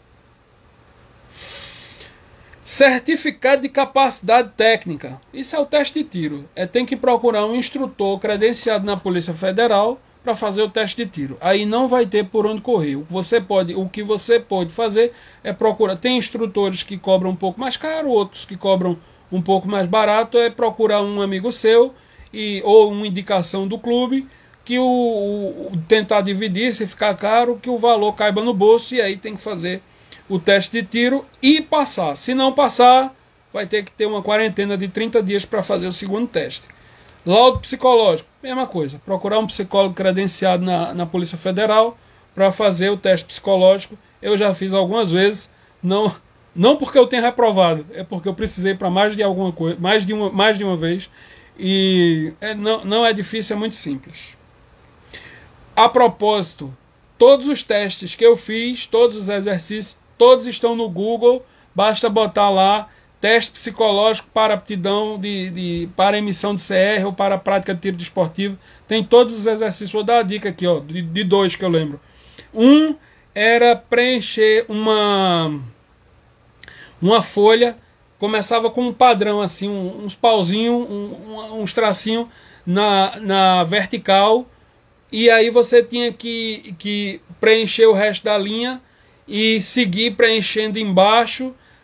Certificado de capacidade técnica. Isso é o teste de tiro. É, tem que procurar um instrutor credenciado na Polícia Federal para fazer o teste de tiro. Aí não vai ter por onde correr. O que você pode, o que você pode fazer é procurar. Tem instrutores que cobram um pouco mais caro, outros que cobram um pouco mais barato. É procurar um amigo seu e, ou uma indicação do clube que o, o tentar dividir, se ficar caro, que o valor caiba no bolso, e aí tem que fazer o teste de tiro e passar. Se não passar, vai ter que ter uma quarentena de trinta dias para fazer o segundo teste. Laudo psicológico, mesma coisa. Procurar um psicólogo credenciado na, na Polícia Federal para fazer o teste psicológico. Eu já fiz algumas vezes, não, não porque eu tenha reprovado, é porque eu precisei para mais de alguma coisa, mais de uma, mais de uma vez. E é, não, não é difícil, é muito simples. A propósito, todos os testes que eu fiz, todos os exercícios, todos estão no Google. Basta botar lá teste psicológico para aptidão de, de, para emissão de C R ou para a prática de tiro desportivo. Tem todos os exercícios. Vou dar a dica aqui, ó, de, de dois que eu lembro. Um era preencher uma, uma folha. Começava com um padrão, assim, um, uns pauzinhos, um, uns tracinhos na, na vertical. E aí você tinha que, que preencher o resto da linha e seguir preenchendo embaixo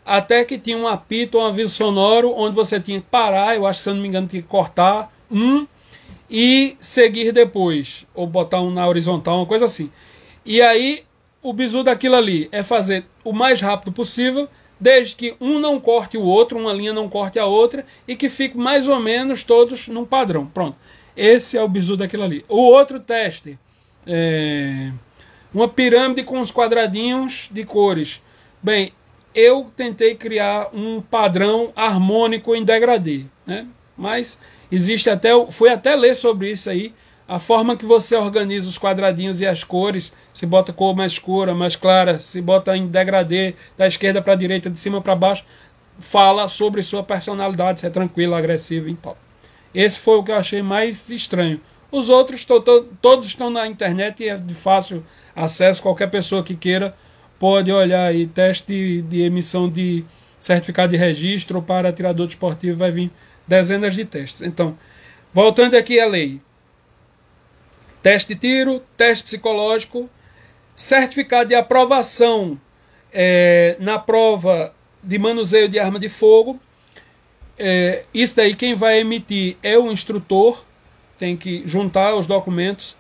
até que tinha um apito, um aviso sonoro, onde você tinha que parar, eu acho que, se eu não me engano, tinha que cortar um e seguir depois, ou botar um na horizontal, uma coisa assim. E aí, o bizu daquilo ali é fazer o mais rápido possível, desde que um não corte o outro, uma linha não corte a outra, e que fique mais ou menos todos num padrão. Pronto. Esse é o bizu daquilo ali. O outro teste é uma pirâmide com os quadradinhos de cores. Bem, eu tentei criar um padrão harmônico em degradê, né? Mas existe até, fui até ler sobre isso aí, a forma que você organiza os quadradinhos e as cores, se bota cor mais escura, mais clara, se bota em degradê, da esquerda para a direita, de cima para baixo, fala sobre sua personalidade, se é tranquilo, agressivo e tal. Esse foi o que eu achei mais estranho. Os outros, to, to, todos estão na internet e é de fácil acesso, qualquer pessoa que queira pode olhar aí, teste de, de emissão de certificado de registro para atirador desportivo, vai vir dezenas de testes. Então, voltando aqui à lei. Teste de tiro, teste psicológico, certificado de aprovação é, na prova de manuseio de arma de fogo. É, isso daí quem vai emitir é o instrutor, tem que juntar os documentos.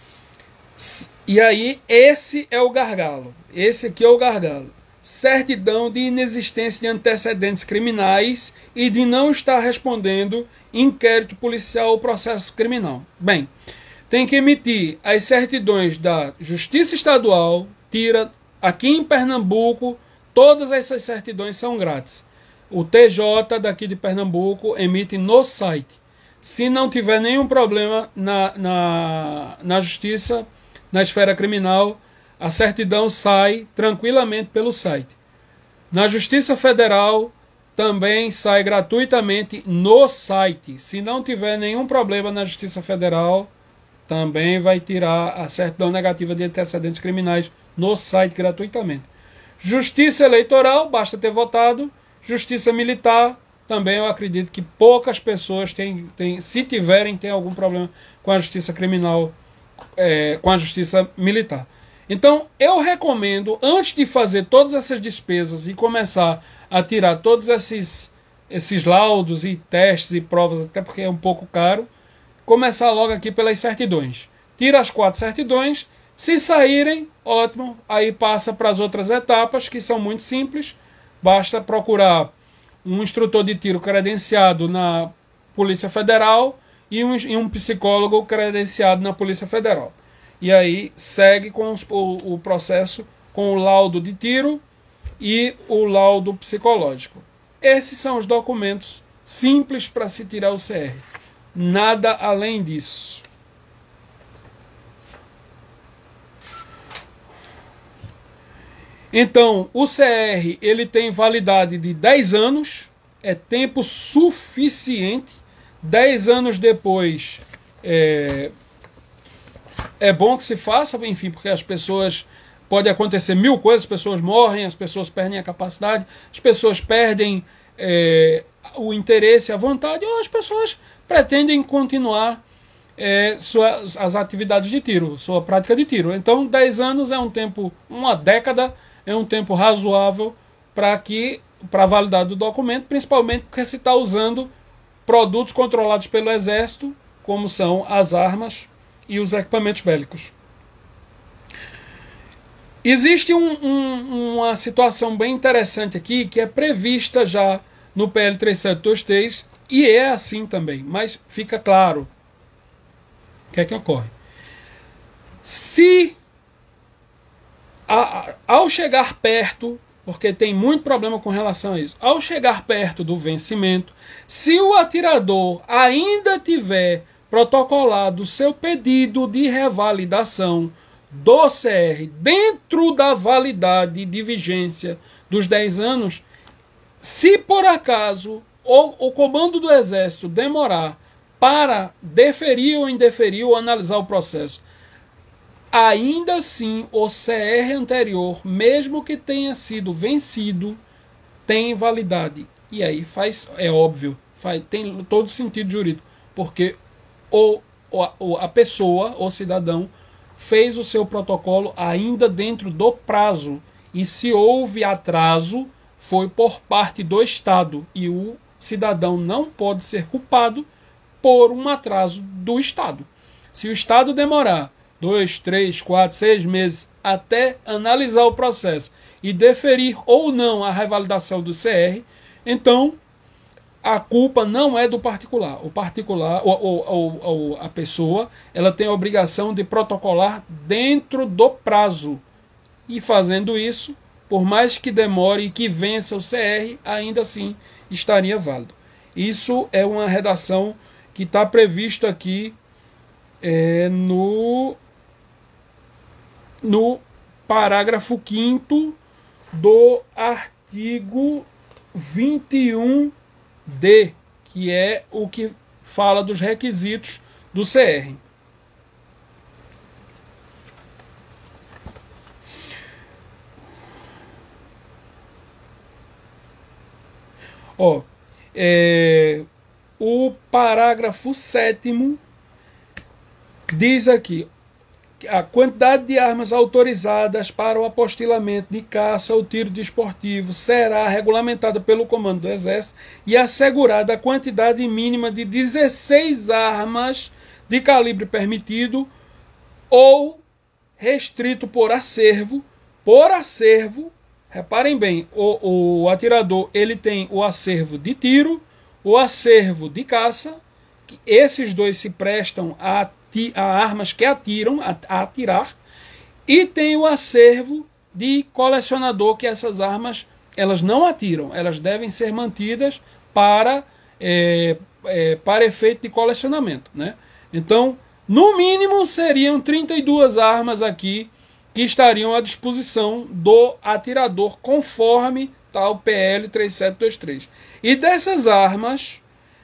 E aí, esse é o gargalo. Esse aqui é o gargalo. Certidão de inexistência de antecedentes criminais e de não estar respondendo inquérito policial ou processo criminal. Bem, tem que emitir as certidões da Justiça Estadual, tira aqui em Pernambuco, todas essas certidões são grátis. O T J daqui de Pernambuco emite no site. Se não tiver nenhum problema na, na, na Justiça, na esfera criminal, a certidão sai tranquilamente pelo site. Na Justiça Federal também sai gratuitamente no site. Se não tiver nenhum problema na Justiça Federal, também vai tirar a certidão negativa de antecedentes criminais no site gratuitamente. Justiça Eleitoral, basta ter votado. Justiça Militar, também eu acredito que poucas pessoas têm, têm se tiverem, tem algum problema com a Justiça Criminal, é, com a Justiça Militar. Então, eu recomendo, antes de fazer todas essas despesas e começar a tirar todos esses, esses laudos e testes e provas, até porque é um pouco caro, começar logo aqui pelas certidões. Tira as quatro certidões, se saírem, ótimo, aí passa para as outras etapas, que são muito simples. Basta procurar um instrutor de tiro credenciado na Polícia Federal e um, e um psicólogo credenciado na Polícia Federal. E aí segue com os, o, o processo com o laudo de tiro e o laudo psicológico. Esses são os documentos simples para se tirar o C R. Nada além disso. Então, o C R ele tem validade de dez anos, é tempo suficiente. dez anos depois, é, é bom que se faça, enfim, porque as pessoas, pode acontecer mil coisas, as pessoas morrem, as pessoas perdem a capacidade, as pessoas perdem é, o interesse, a vontade, ou as pessoas pretendem continuar é, suas, as atividades de tiro, sua prática de tiro. Então, dez anos é um tempo, uma década, é um tempo razoável para que para a validade do documento, principalmente porque se está usando produtos controlados pelo Exército, como são as armas e os equipamentos bélicos. Existe um, um, uma situação bem interessante aqui, que é prevista já no P L três sete dois três, e é assim também, mas fica claro o que é que ocorre. Se a, ao chegar perto, porque tem muito problema com relação a isso, ao chegar perto do vencimento, se o atirador ainda tiver protocolado o seu pedido de revalidação do C R dentro da validade de vigência dos dez anos, se por acaso o, o comando do Exército demorar para deferir ou indeferir ou analisar o processo, ainda assim o C R anterior, mesmo que tenha sido vencido, tem validade. E aí faz, é óbvio, faz, tem todo sentido jurídico, porque o, o, a pessoa, o cidadão, fez o seu protocolo ainda dentro do prazo. E se houve atraso, foi por parte do Estado, e o cidadão não pode ser culpado por um atraso do Estado. Se o Estado demorar dois, três, quatro, seis meses até analisar o processo e deferir ou não a revalidação do C R, então a culpa não é do particular. O particular, ou, ou, ou a pessoa, ela tem a obrigação de protocolar dentro do prazo. E fazendo isso, por mais que demore e que vença o C R, ainda assim estaria válido. Isso é uma redação que está previsto aqui é, no, no parágrafo quinto do artigo vinte e um D, que é o que fala dos requisitos do C R. Ó, é, o parágrafo sétimo diz aqui: a quantidade de armas autorizadas para o apostilamento de caça ou tiro desportivo será regulamentada pelo Comando do Exército e assegurada a quantidade mínima de dezesseis armas de calibre permitido ou restrito por acervo. Por acervo, reparem bem, o, o atirador ele tem o acervo de tiro, o acervo de caça, que esses dois se prestam a a armas que atiram, a, a atirar, e tem o acervo de colecionador, que essas armas elas não atiram, elas devem ser mantidas para, é, é, para efeito de colecionamento, né? Então, no mínimo seriam trinta e duas armas aqui que estariam à disposição do atirador, conforme tal P L três sete dois três. E dessas armas,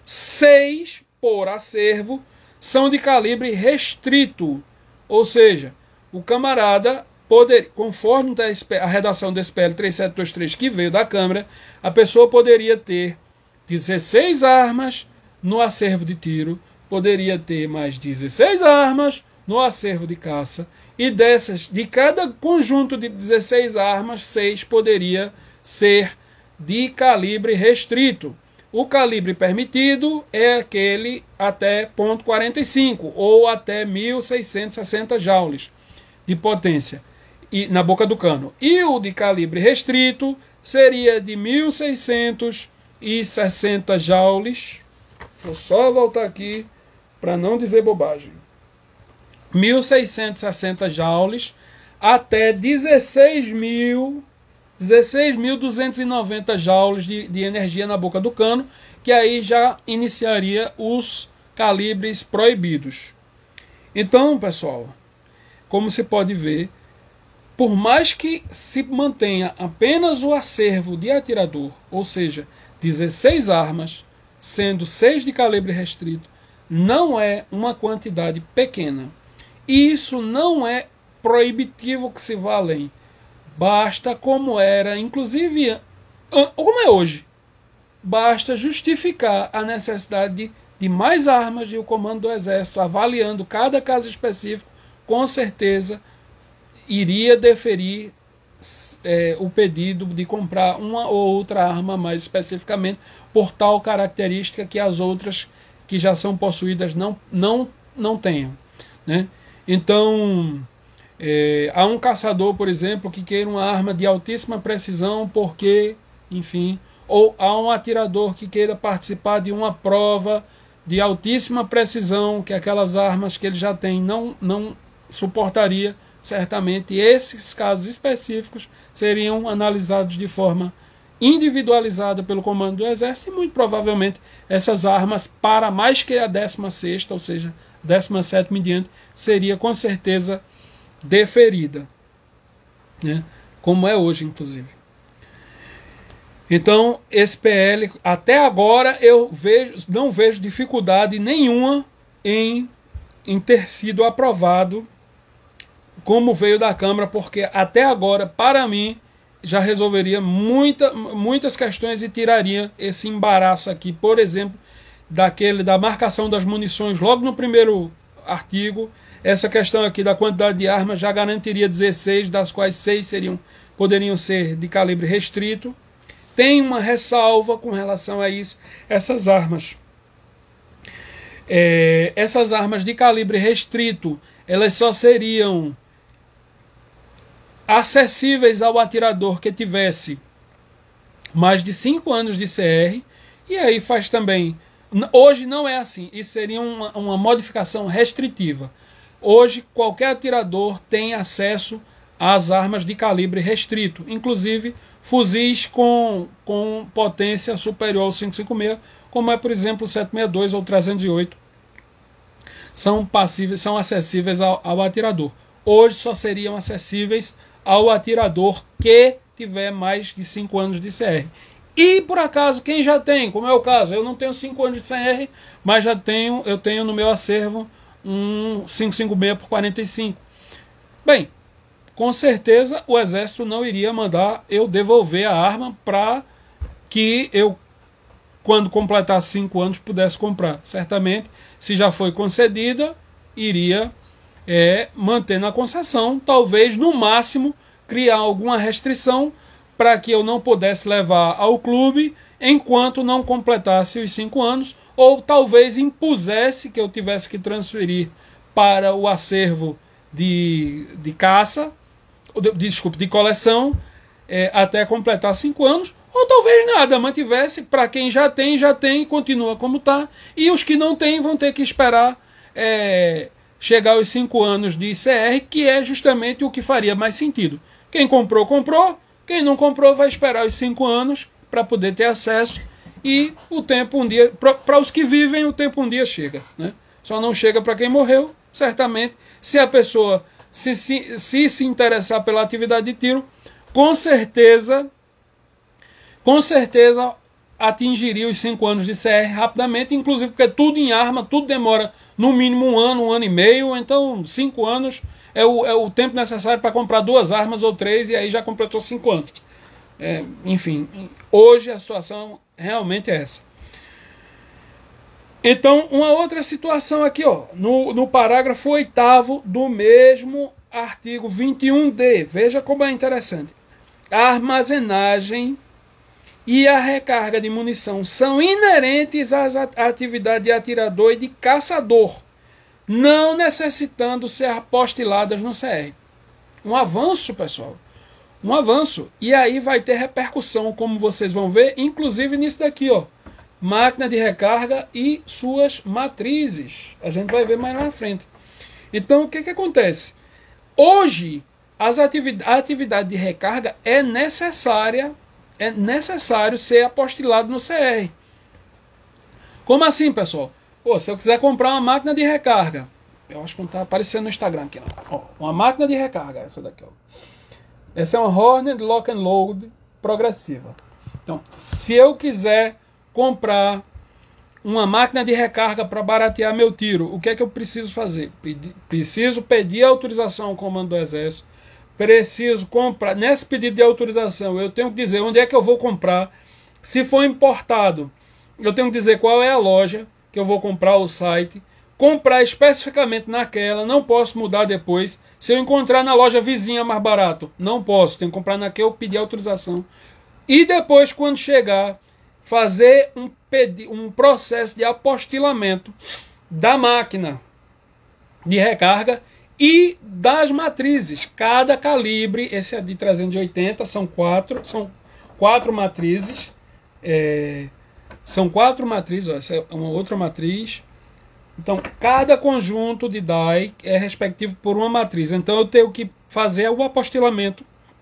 seis por acervo são de calibre restrito, ou seja, o camarada poder, conforme a redação desse P L três sete dois três que veio da Câmara, a pessoa poderia ter dezesseis armas no acervo de tiro, poderia ter mais dezesseis armas no acervo de caça, e dessas, de cada conjunto de dezesseis armas, seis poderia ser de calibre restrito. O calibre permitido é aquele até ponto quarenta e cinco ou até mil seiscentos e sessenta joules de potência e, na boca do cano. E o de calibre restrito seria de mil seiscentos e sessenta joules. Vou só voltar aqui para não dizer bobagem. mil seiscentos e sessenta joules até dezesseis mil duzentos e noventa joules de, de energia na boca do cano, que aí já iniciaria os calibres proibidos. Então, pessoal, como se pode ver, por mais que se mantenha apenas o acervo de atirador, ou seja, dezesseis armas, sendo seis de calibre restrito, não é uma quantidade pequena. E isso não é proibitivo que se vá além. Basta, como era, inclusive, como é hoje, basta justificar a necessidade de, de mais armas, e o Comando do Exército, avaliando cada caso específico, com certeza iria deferir é, o pedido de comprar uma ou outra arma mais especificamente, por tal característica que as outras que já são possuídas não, não, não tenham, né? Então, É, há um caçador, por exemplo, que queira uma arma de altíssima precisão porque, enfim, ou há um atirador que queira participar de uma prova de altíssima precisão, que aquelas armas que ele já tem não, não suportaria, certamente esses casos específicos seriam analisados de forma individualizada pelo Comando do Exército, e muito provavelmente essas armas, para mais que a décima sexta, ou seja, décima sétima em diante, seria com certeza deferida, né? Como é hoje, inclusive. Então, esse P L, até agora, eu vejo, não vejo dificuldade nenhuma em, em ter sido aprovado como veio da Câmara, porque até agora, para mim, já resolveria muita, muitas questões e tiraria esse embaraço aqui, por exemplo, daquele da marcação das munições logo no primeiro artigo. Essa questão aqui da quantidade de armas já garantiria dezesseis, das quais seis seriam, poderiam ser de calibre restrito. tem uma ressalva com relação a isso. Essas armas, é, essas armas de calibre restrito, elas só seriam acessíveis ao atirador que tivesse mais de cinco anos de C R, e aí faz também... Hoje não é assim, isso seria uma, uma modificação restritiva. Hoje qualquer atirador tem acesso às armas de calibre restrito, inclusive fuzis com, com potência superior ao cinco cinco seis, como é, por exemplo, o sete sessenta e dois ou trezentos e oito, são passíveis, são acessíveis ao, ao atirador. Hoje só seriam acessíveis ao atirador que tiver mais de cinco anos de C R. E por acaso, quem já tem, como é o caso, eu não tenho cinco anos de C R, mas já tenho, eu tenho no meu acervo um cinco cinco seis por quarenta e cinco. Bem, com certeza o exército não iria mandar eu devolver a arma para que eu, quando completar cinco anos, pudesse comprar. Certamente, se já foi concedida, iria é, manter na concessão, talvez no máximo criar alguma restrição para que eu não pudesse levar ao clube enquanto não completasse os cinco anos, ou talvez impusesse que eu tivesse que transferir para o acervo de, de caça, de, desculpe, de coleção, é, até completar cinco anos, ou talvez nada, mantivesse para quem já tem, já tem, continua como está, e os que não têm vão ter que esperar é, chegar aos cinco anos de C R, que é justamente o que faria mais sentido. Quem comprou, comprou. Quem não comprou vai esperar os cinco anos para poder ter acesso, e o tempo um dia, para os que vivem, o tempo um dia chega, né? Só não chega para quem morreu, certamente. Se a pessoa se, se, se se interessar pela atividade de tiro, com certeza, com certeza atingiria os cinco anos de C R rapidamente, inclusive porque tudo em arma, tudo demora no mínimo um ano, um ano e meio, então cinco anos é o, é o tempo necessário para comprar duas armas ou três, e aí já completou cinco anos. É, enfim, hoje a situação realmente é essa. Então, uma outra situação aqui, ó, no, no parágrafo oitavo do mesmo artigo vinte e um D, veja como é interessante. A armazenagem e a recarga de munição são inerentes às atividades de atirador e de caçador, não necessitando ser apostiladas no C R. Um avanço, pessoal. Um avanço. E aí vai ter repercussão, como vocês vão ver, inclusive nisso daqui, ó. Máquina de recarga e suas matrizes. A gente vai ver mais lá na frente. Então, o que que acontece? Hoje, as atividade, a atividade de recarga é necessária, é necessário ser apostilado no C R. Como assim, pessoal? Pô, se eu quiser comprar uma máquina de recarga, eu acho que não está aparecendo no Instagram aqui, não. Ó, uma máquina de recarga, essa daqui, ó. Essa é uma Hornet Lock and Load progressiva. Então, se eu quiser comprar uma máquina de recarga para baratear meu tiro, o que é que eu preciso fazer? Preciso pedir autorização ao comando do exército, preciso comprar. Nesse pedido de autorização, eu tenho que dizer onde é que eu vou comprar. Se for importado, eu tenho que dizer qual é a loja que eu vou comprar, o site, comprar especificamente naquela, não posso mudar depois. Se eu encontrar na loja vizinha mais barato, não posso, tenho que comprar naquela, eu pedir autorização. E depois, quando chegar, fazer um, pedi um processo de apostilamento da máquina de recarga e das matrizes. Cada calibre, esse é de trezentos e oitenta, são quatro, são quatro matrizes, é, são quatro matrizes, ó, essa é uma outra matriz. Então, cada conjunto de D A I é respectivo por uma matriz. Então, eu tenho que fazer o apostilamento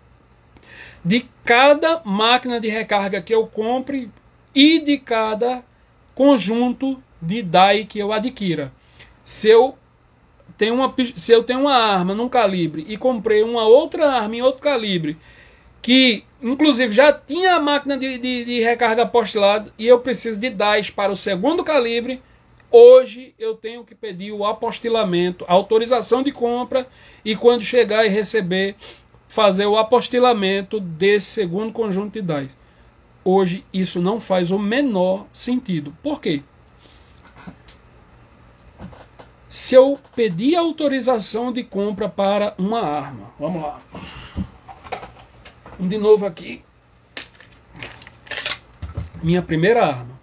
de cada máquina de recarga que eu compre e de cada conjunto de D A I que eu adquira. Se eu tenho uma, se eu tenho uma arma num calibre e comprei uma outra arma em outro calibre, que inclusive já tinha a máquina de, de, de recarga apostilada, e eu preciso de D A Is para o segundo calibre, hoje eu tenho que pedir o apostilamento, a autorização de compra, e quando chegar e receber, fazer o apostilamento desse segundo conjunto de D A Is. Hoje isso não faz o menor sentido. Por quê? Se eu pedir autorização de compra para uma arma, vamos lá. De novo aqui. minha primeira arma.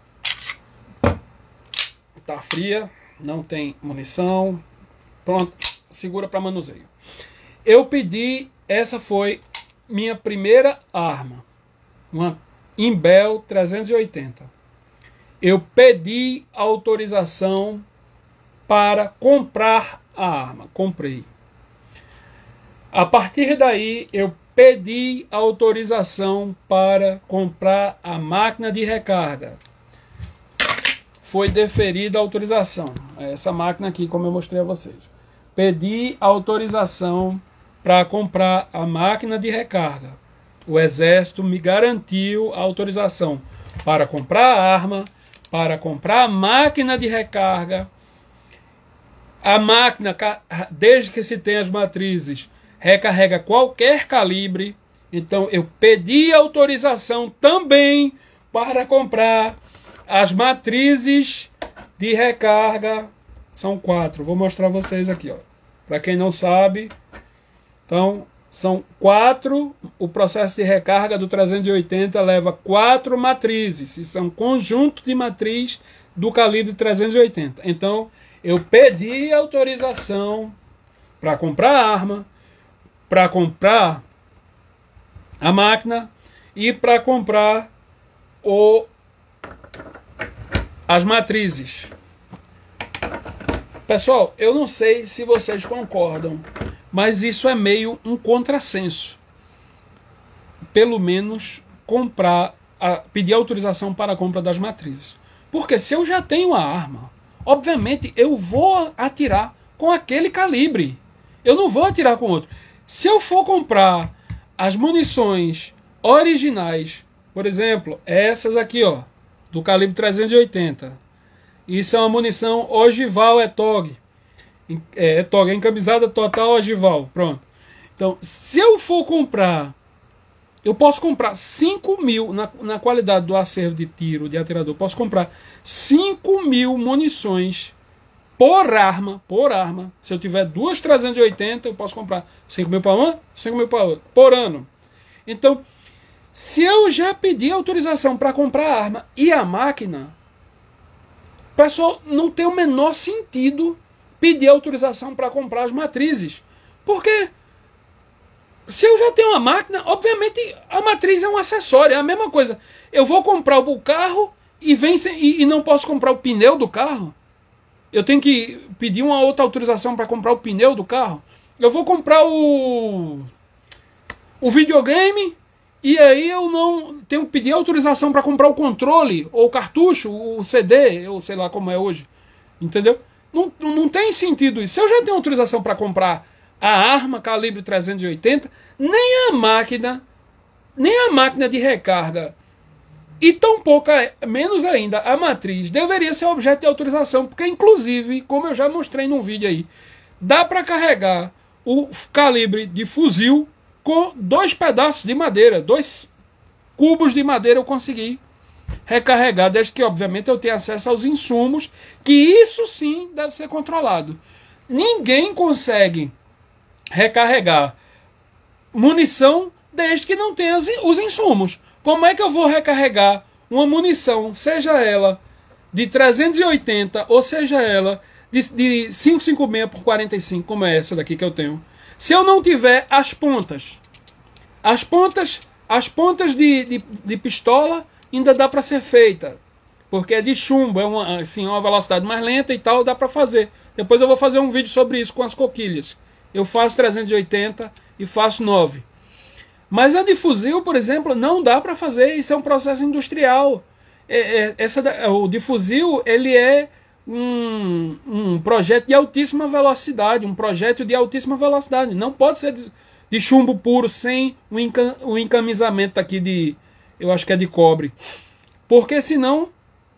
Tá fria, não tem munição. Pronto, segura para manuseio. Eu pedi, essa foi minha primeira arma, uma Imbel trezentos e oitenta. Eu pedi autorização para comprar a arma, comprei. A partir daí eu pedi autorização para comprar a máquina de recarga. Foi deferida a autorização. Essa máquina aqui, como eu mostrei a vocês. Pedi autorização para comprar a máquina de recarga. O Exército me garantiu a autorização para comprar a arma, para comprar a máquina de recarga. A máquina, desde que se tenha as matrizes, recarrega qualquer calibre. Então eu pedi autorização também para comprar as matrizes de recarga. São quatro. Vou mostrar vocês aqui, ó. Para quem não sabe, então são quatro. O processo de recarga do trezentos e oitenta leva quatro matrizes. Isso é um conjunto de matriz do calibre trezentos e oitenta. Então eu pedi autorização para comprar a arma, para comprar a máquina e para comprar o, as matrizes. Pessoal, eu não sei se vocês concordam, mas isso é meio um contrassenso. Pelo menos comprar, a, pedir autorização para a compra das matrizes. Porque se eu já tenho a arma, obviamente eu vou atirar com aquele calibre. Eu não vou atirar com outro. Se eu for comprar as munições originais, por exemplo, essas aqui, ó, do calibre trezentos e oitenta. Isso é uma munição ogival E T O G. É, E T O G, é encamisada total ogival. Pronto. Então, se eu for comprar, eu posso comprar cinco mil, na, na qualidade do acervo de tiro, de atirador, posso comprar cinco mil munições por arma, por arma. Se eu tiver duas trezentos e oitenta, eu posso comprar cinco mil para uma, cinco mil para outra, por ano. Então, se eu já pedi autorização para comprar a arma e a máquina, pessoal, não tem o menor sentido pedir autorização para comprar as matrizes. Porque se eu já tenho uma máquina, obviamente a matriz é um acessório, é a mesma coisa. Eu vou comprar o carro e, vem sem, e, e não posso comprar o pneu do carro. Eu tenho que pedir uma outra autorização para comprar o pneu do carro. Eu vou comprar o, o videogame e aí eu não tenho que pedir autorização para comprar o controle, ou o cartucho, o C D, ou sei lá como é hoje. Entendeu? Não, não tem sentido isso. Se eu já tenho autorização para comprar a arma calibre trezentos e oitenta, nem a máquina, nem a máquina de recarga, e tão pouca, menos ainda, a matriz, deveria ser objeto de autorização, porque inclusive, como eu já mostrei num vídeo aí, dá para carregar o calibre de fuzil com dois pedaços de madeira, dois cubos de madeira eu consegui recarregar, desde que obviamente eu tenha acesso aos insumos, que isso sim deve ser controlado. Ninguém consegue recarregar munição desde que não tenha os insumos. Como é que eu vou recarregar uma munição, seja ela de trezentos e oitenta ou seja ela de, de quinhentos e cinquenta e seis por quarenta e cinco, como é essa daqui que eu tenho, se eu não tiver as pontas? As pontas, as pontas de, de, de pistola ainda dá para ser feita, porque é de chumbo, é uma, assim, uma velocidade mais lenta e tal, dá para fazer. Depois eu vou fazer um vídeo sobre isso com as coquilhas. Eu faço trezentos e oitenta e faço nove. Mas a de fuzil, por exemplo, não dá para fazer. Isso é um processo industrial. É, é, essa, o de fuzil, ele é um, um projeto de altíssima velocidade. Um projeto de altíssima velocidade. Não pode ser de, de chumbo puro, sem o, enca, o encamisamento aqui de... Eu acho que é de cobre. Porque senão,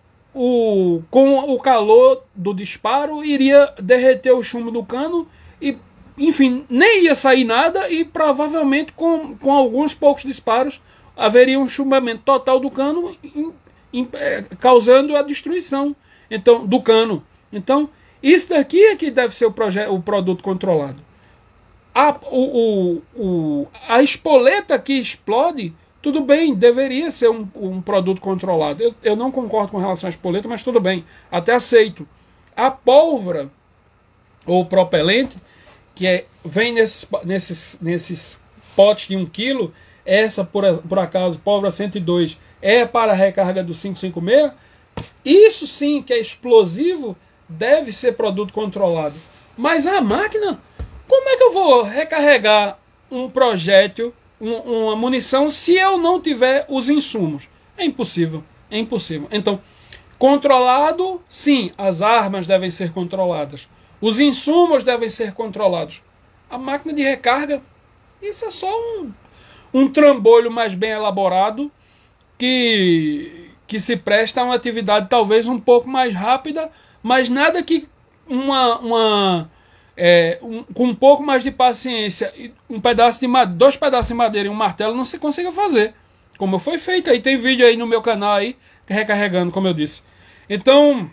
o, com o calor do disparo, iria derreter o chumbo do cano e... Enfim, nem ia sair nada e provavelmente com, com alguns poucos disparos haveria um chumbamento total do cano, em, em, é, causando a destruição então, do cano. Então, isso daqui é que deve ser o, o produto controlado. A, o, o, o, a espoleta que explode Tudo bem, deveria ser um, um produto controlado. Eu, eu não concordo com relação à espoleta, mas tudo bem, até aceito. A pólvora, ou propelente, que é, vem nesses, nesses, nesses potes de um quilo, essa, por, por acaso, pólvora cento e dois, é para a recarga do quinhentos e cinquenta e seis, isso sim que é explosivo, deve ser produto controlado. Mas a máquina, como é que eu vou recarregar um projétil, um, uma munição, se eu não tiver os insumos? É impossível, é impossível. Então, controlado, sim, as armas devem ser controladas. Os insumos devem ser controlados. A máquina de recarga, isso é só um, um trambolho mais bem elaborado que, que se presta a uma atividade talvez um pouco mais rápida, mas nada que uma, uma, é, um, com um pouco mais de paciência, um pedaço de madeira, dois pedaços de madeira e um martelo não se consiga fazer. Como foi feito aí, tem vídeo aí no meu canal aí, recarregando, como eu disse. Então,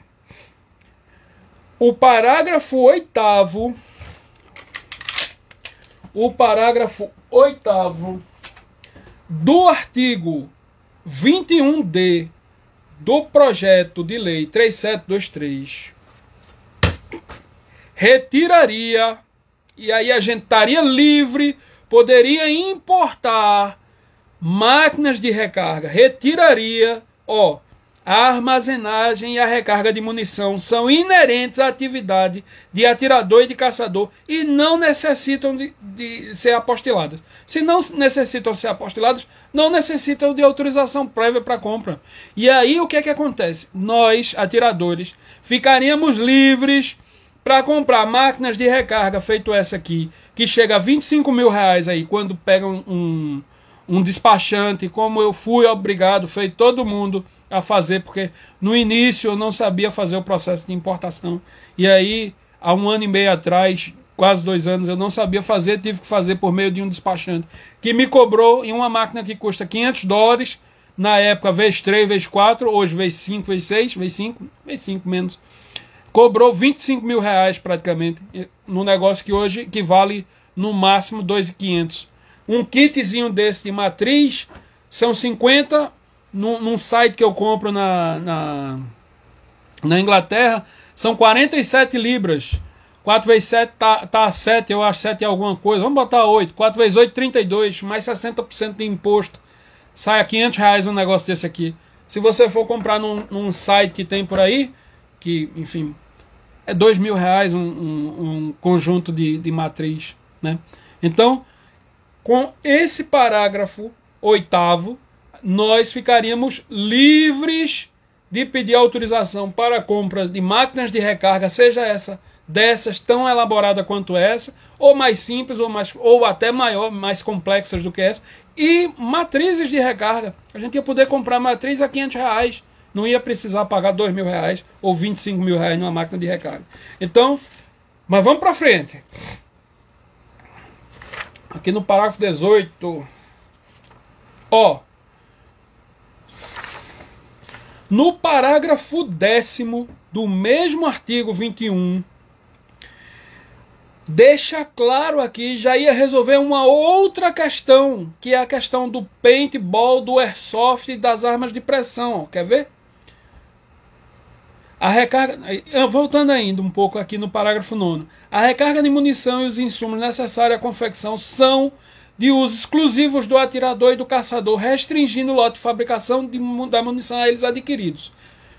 o parágrafo oitavo, o parágrafo oitavo do artigo vinte e um D do projeto de lei três mil setecentos e vinte e três retiraria, e aí a gente estaria livre, poderia importar máquinas de recarga, retiraria, ó, a armazenagem e a recarga de munição são inerentes à atividade de atirador e de caçador e não necessitam de, de ser apostiladas. Se não necessitam ser apostiladas, não necessitam de autorização prévia para compra. E aí o que é que acontece? Nós, atiradores, ficaríamos livres para comprar máquinas de recarga, feito essa aqui, que chega a vinte e cinco mil reais aí, quando pegam um, um despachante, como eu fui obrigado, feito todo mundo, a fazer, porque no início eu não sabia fazer o processo de importação, e aí há um ano e meio atrás, quase dois anos, eu não sabia fazer, tive que fazer por meio de um despachante, que me cobrou em uma máquina que custa quinhentos dólares, na época vezes três, vezes quatro, hoje vezes cinco, vezes seis, vezes cinco, vezes cinco menos, cobrou vinte e cinco mil reais praticamente, num negócio que hoje que vale no máximo dois mil e quinhentos. Um kitzinho desse de matriz são cinquenta. Num, num site que eu compro na, na, na Inglaterra, são quarenta e sete libras. quatro vezes sete tá, tá a sete, eu acho sete é alguma coisa. Vamos botar oito. quatro vezes oito, trinta e dois. Mais sessenta por cento de imposto. Sai a quinhentos reais um negócio desse aqui. Se você for comprar num, num site que tem por aí, que, enfim, é dois mil reais um, um, um conjunto de, de matriz, né? Então, com esse parágrafo oitavo, nós ficaríamos livres de pedir autorização para a compra de máquinas de recarga, seja essa dessas tão elaborada quanto essa, ou mais simples, ou, mais, ou até maior, mais complexas do que essa, e matrizes de recarga. A gente ia poder comprar matriz a quinhentos reais, não ia precisar pagar dois mil reais ou vinte e cinco mil reais numa máquina de recarga. Então, mas vamos para frente. Aqui no parágrafo dezoito, ó, no parágrafo décimo do mesmo artigo vinte e um, deixa claro aqui, já ia resolver uma outra questão, que é a questão do paintball, do airsoft e das armas de pressão. Ó, quer ver? A recarga, voltando ainda um pouco aqui no parágrafo nono, a recarga de munição e os insumos necessários à confecção são de uso exclusivos do atirador e do caçador, restringindo o lote de fabricação de, da munição a eles adquiridos.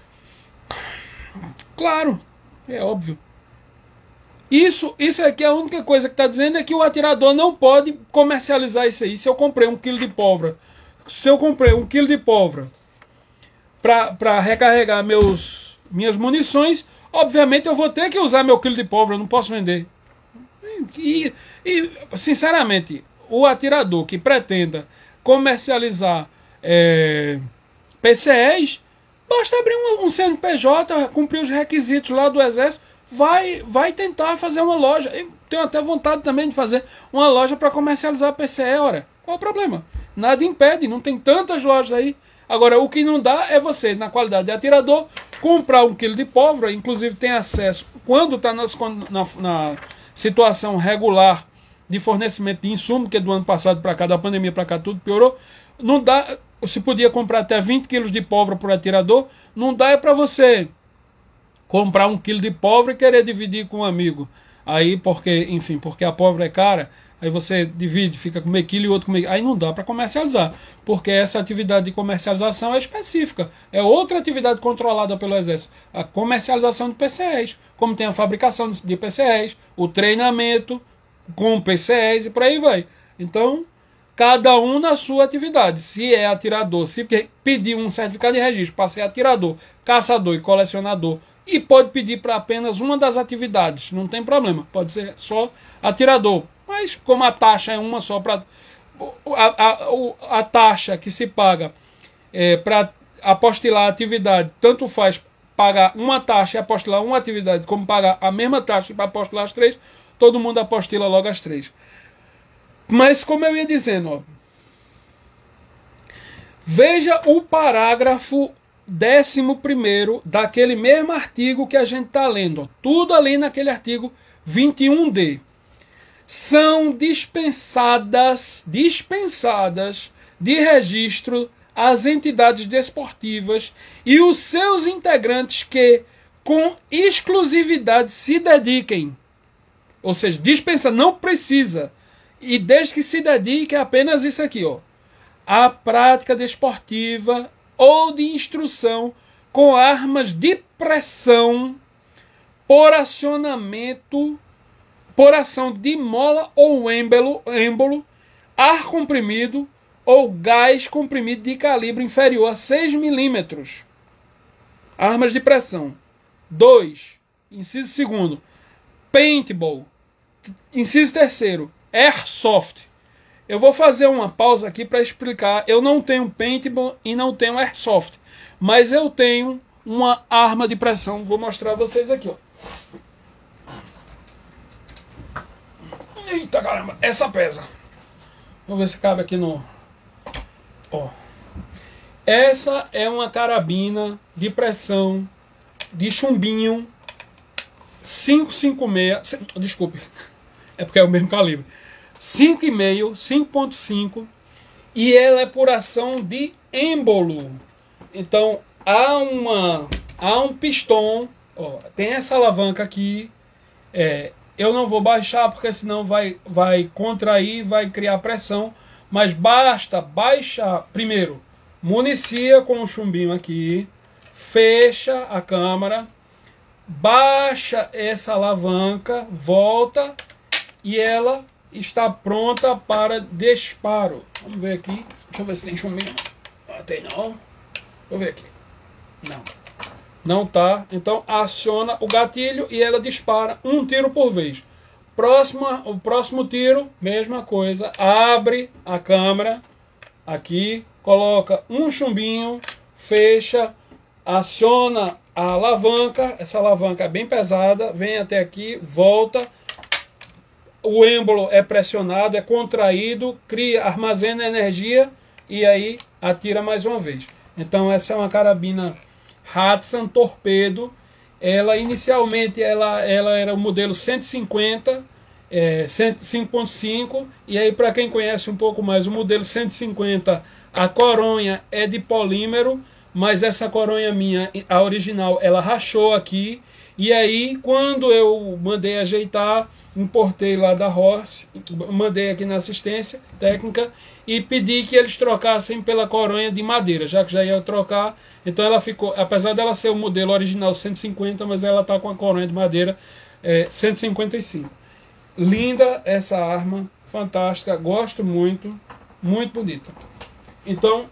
Claro, é óbvio. Isso, isso aqui é a única coisa que está dizendo é que o atirador não pode comercializar isso aí. Se eu comprei um quilo de pólvora, se eu comprei um quilo de pólvora para recarregar meus, minhas munições, obviamente eu vou ter que usar meu quilo de pólvora, eu não posso vender. E, e sinceramente, o atirador que pretenda comercializar é, P C Es, basta abrir um, um C N P J, cumprir os requisitos lá do Exército, vai, vai tentar fazer uma loja. Eu tenho até vontade também de fazer uma loja para comercializar P C E, ora. Qual o problema? Nada impede, não tem tantas lojas aí. Agora, o que não dá é você, na qualidade de atirador, comprar um quilo de pólvora, inclusive tem acesso, quando está na, na situação regular de fornecimento de insumo, que do ano passado para cá, da pandemia para cá, tudo piorou, não dá, você podia comprar até vinte quilos de pólvora por atirador, não dá é para você comprar um quilo de pólvora e querer dividir com um amigo. Aí, porque, enfim, porque a pólvora é cara, aí você divide, fica com meio quilo e outro com meio. Aí não dá para comercializar, porque essa atividade de comercialização é específica. É outra atividade controlada pelo Exército. A comercialização de P C Es, como tem a fabricação de P C Es, o treinamento com P C Es e por aí vai. Então, cada um na sua atividade. Se é atirador, se pedir um certificado de registro para ser atirador, caçador e colecionador, e pode pedir para apenas uma das atividades, não tem problema, pode ser só atirador. Mas como a taxa é uma só para a, a, a taxa que se paga é, para apostilar a atividade, tanto faz pagar uma taxa e apostilar uma atividade, como pagar a mesma taxa para apostilar as três, todo mundo apostila logo as três. Mas como eu ia dizendo, ó, veja o parágrafo décimo primeiro daquele mesmo artigo que a gente está lendo, ó, tudo ali naquele artigo vinte e um D. São dispensadas, dispensadas de registro as entidades desportivas e os seus integrantes que, com exclusividade, se dediquem. Ou seja, dispensa, não precisa. E desde que se dedique é apenas isso aqui, ó, a prática desportiva ou de instrução com armas de pressão por acionamento, por ação de mola ou êmbolo, êmbolo, ar comprimido ou gás comprimido de calibre inferior a seis milímetros. Armas de pressão. dois. Inciso segundo. Paintball. Inciso terceiro. Airsoft. Eu vou fazer uma pausa aqui para explicar. Eu não tenho paintball e não tenho airsoft, mas eu tenho uma arma de pressão. Vou mostrar a vocês aqui, ó. Eita caramba, essa pesa. Vamos ver se cabe aqui no... Ó. Essa é uma carabina de pressão de chumbinho cinco cinco seis. Desculpe, é porque é o mesmo calibre. cinco e meio, cinco ponto cinco, e ela é por ação de êmbolo. Então há uma há um pistão, ó, tem essa alavanca aqui. É, eu não vou baixar porque senão vai vai contrair, vai criar pressão, mas basta baixar primeiro, municia com o chumbinho aqui, fecha a câmara, baixa essa alavanca, volta e ela está pronta para disparo. Vamos ver aqui. Deixa eu ver se tem chumbinho. Ah, tem não. Vou ver aqui. Não. Não tá. Então aciona o gatilho e ela dispara um tiro por vez. Próxima, o próximo tiro, mesma coisa. Abre a câmera aqui, coloca um chumbinho, fecha, aciona a alavanca. Essa alavanca é bem pesada. Vem até aqui, volta. O êmbolo é pressionado, é contraído, cria, armazena energia e aí atira mais uma vez. Então essa é uma carabina Hatsan Torpedo. Ela inicialmente ela, ela era o modelo cento e cinquenta, é, cinco ponto cinco, e aí para quem conhece um pouco mais o modelo cento e cinquenta, a coronha é de polímero, mas essa coronha minha, a original, ela rachou aqui, e aí quando eu mandei ajeitar, importei lá da Horse, mandei aqui na assistência técnica e pedi que eles trocassem pela coronha de madeira, já que já ia trocar. Então ela ficou, apesar dela ser o modelo original cento e cinquenta, mas ela está com a coronha de madeira é, cento e cinquenta e cinco. Linda essa arma, fantástica, gosto muito, muito bonita. Então,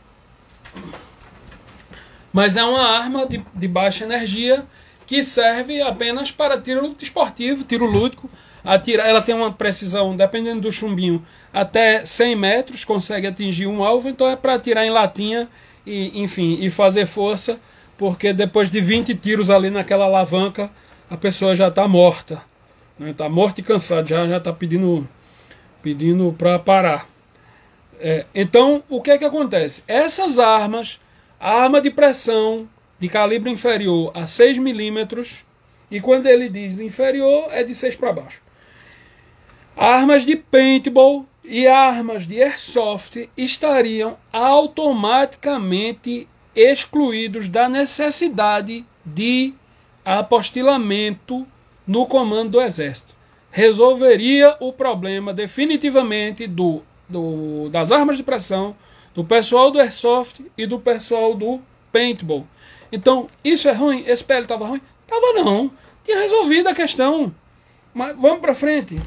mas é uma arma de, de baixa energia, que serve apenas para tiro esportivo, tiro lúdico. Atira, ela tem uma precisão, dependendo do chumbinho, até cem metros, consegue atingir um alvo, então é para atirar em latinha e, enfim, e fazer força, porque depois de vinte tiros ali naquela alavanca, a pessoa já está morta, né? Está morta e cansada, já já está pedindo, pedindo para parar. É, então, o que é que acontece? Essas armas, a arma de pressão de calibre inferior a seis milímetros, e quando ele diz inferior, é de seis para baixo. Armas de paintball e armas de airsoft estariam automaticamente excluídos da necessidade de apostilamento no comando do Exército. Resolveria o problema definitivamente do, do, das armas de pressão, do pessoal do Airsoft e do pessoal do Paintball. Então, isso é ruim? Esse P L estava ruim? Tava não. Tinha resolvido a questão. Mas vamos para frente.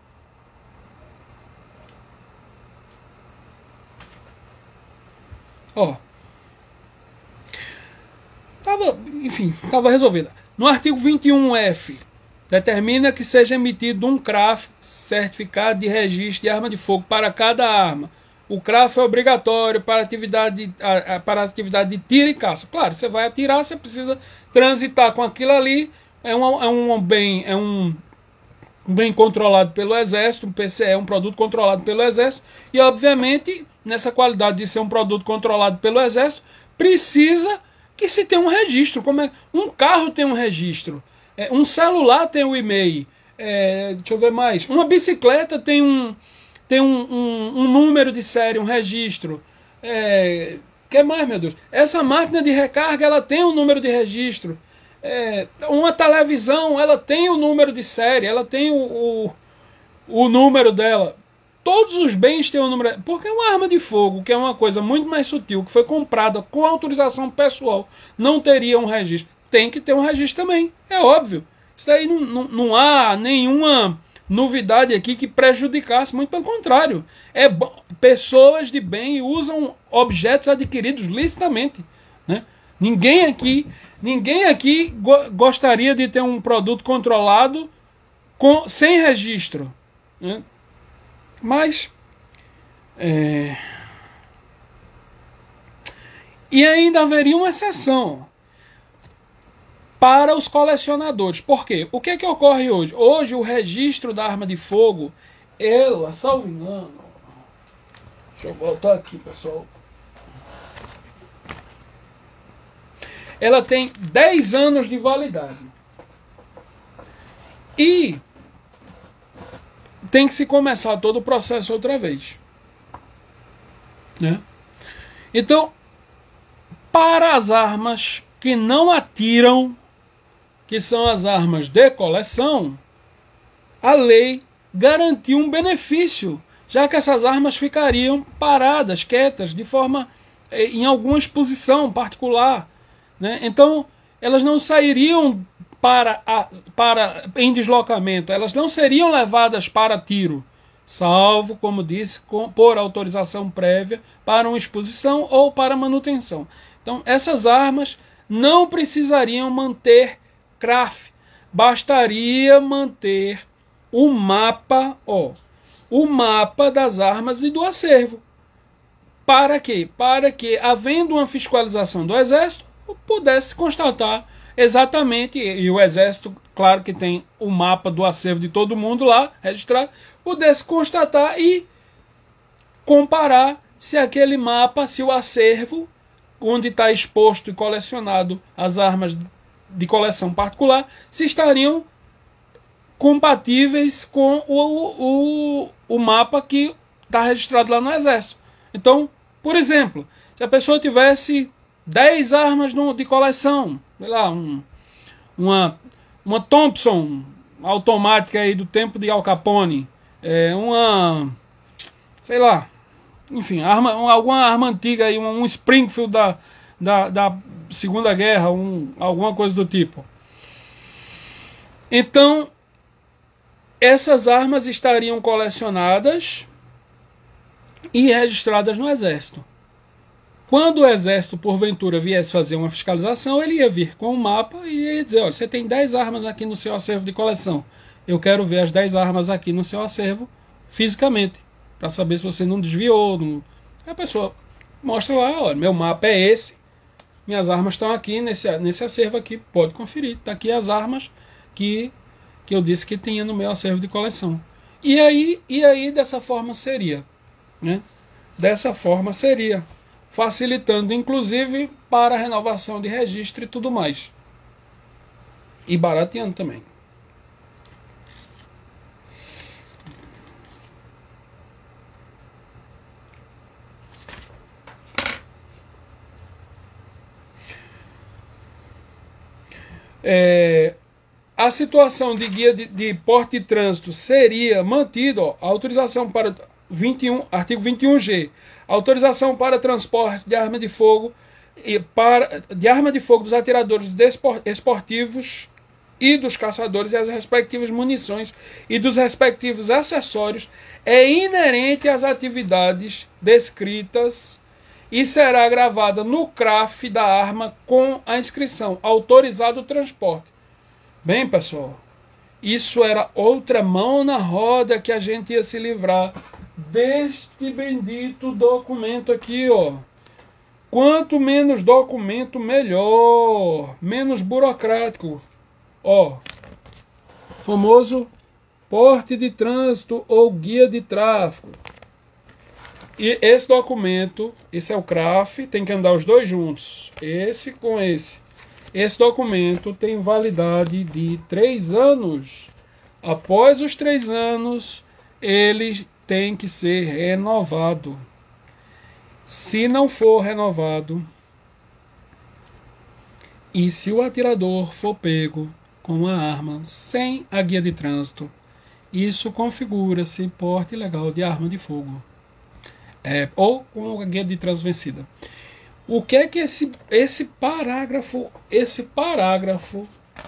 Ó. Tava, enfim, estava resolvida. No artigo vinte e um F, determina que seja emitido um C R A F, certificado de registro de arma de fogo, para cada arma. O C R A F é obrigatório para atividade, para a atividade de tiro e caça. Claro, você vai atirar, você precisa transitar com aquilo ali. É um, é um, bem, é um bem controlado pelo Exército, um P C E é um produto controlado pelo Exército. E, obviamente, nessa qualidade de ser um produto controlado pelo Exército, precisa que se tenha um registro. Como é? Um carro tem um registro. É, um celular tem o e-mail. É, deixa eu ver mais. Uma bicicleta tem um... tem um, um, um número de série, um registro. É, que mais, meu Deus? Essa máquina de recarga, ela tem um número de registro. É, uma televisão, ela tem o número de série, ela tem o, o, o número dela. Todos os bens têm o número. Porque uma arma de fogo, que é uma coisa muito mais sutil, que foi comprada com autorização pessoal, não teria um registro. Tem que ter um registro também, é óbvio. Isso daí não, não, não há nenhuma novidade aqui que prejudicasse, muito pelo contrário. É bom, pessoas de bem usam objetos adquiridos licitamente, né? Ninguém aqui, ninguém aqui go gostaria de ter um produto controlado com, sem registro, né? Mas é... e ainda haveria uma exceção para os colecionadores. Por quê? O que é que ocorre hoje? Hoje o registro da arma de fogo, ela, salvo engano, deixa eu voltar aqui, pessoal. Ela tem dez anos de validade. E tem que se começar todo o processo outra vez, né? Então, para as armas que não atiram, que são as armas de coleção, a lei garantiu um benefício, já que essas armas ficariam paradas, quietas, de forma, em alguma exposição particular, né? Então, elas não sairiam para, a, para em deslocamento, elas não seriam levadas para tiro, salvo, como disse, com, por autorização prévia para uma exposição ou para manutenção. Então, essas armas não precisariam manter C R A F, bastaria manter o mapa, ó, o mapa das armas e do acervo. Para quê? Para que, havendo uma fiscalização do Exército, pudesse constatar exatamente, e o Exército, claro que tem o mapa do acervo de todo mundo lá, registrado, pudesse constatar e comparar se aquele mapa, se o acervo, onde está exposto e colecionado as armas de coleção particular, se estariam compatíveis com o, o, o mapa que está registrado lá no Exército. Então, por exemplo, se a pessoa tivesse dez armas no, de coleção, sei lá, um, uma, uma Thompson automática aí do tempo de Al Capone, é, uma, sei lá, enfim, arma, alguma arma antiga aí, um, um Springfield da, da, da Segunda Guerra, um, alguma coisa do tipo. Então, essas armas estariam colecionadas e registradas no Exército. Quando o Exército, porventura, viesse fazer uma fiscalização, ele ia vir com um mapa e ia dizer, olha, você tem dez armas aqui no seu acervo de coleção. Eu quero ver as dez armas aqui no seu acervo fisicamente, para saber se você não desviou. Não... A pessoa mostra lá, olha, meu mapa é esse, minhas armas estão aqui nesse, nesse acervo aqui, pode conferir. Está aqui as armas que, que eu disse que tinha no meu acervo de coleção. E aí, e aí dessa forma seria, né? Dessa forma seria, facilitando inclusive para a renovação de registro e tudo mais. E barateando também. É, a situação de guia de, de porte de trânsito seria mantida, ó, a autorização para vinte e um, artigo vinte e um G, autorização para transporte de arma de fogo e para de arma de fogo dos atiradores esportivos e dos caçadores e as respectivas munições e dos respectivos acessórios é inerente às atividades descritas e será gravada no C R A F da arma com a inscrição autorizado o transporte. Bem, pessoal, isso era outra mão na roda que a gente ia se livrar deste bendito documento aqui, ó. Quanto menos documento, melhor. Menos burocrático. Ó, famoso porte de trânsito ou guia de tráfego. E esse documento, esse é o C R A F, tem que andar os dois juntos. Esse com esse. Esse documento tem validade de três anos. Após os três anos, ele tem que ser renovado. Se não for renovado, e se o atirador for pego com a arma sem a guia de trânsito, isso configura-se porte ilegal de arma de fogo. É, ou com a guia de trânsito vencida. O que é que esse, esse parágrafo, esse parágrafo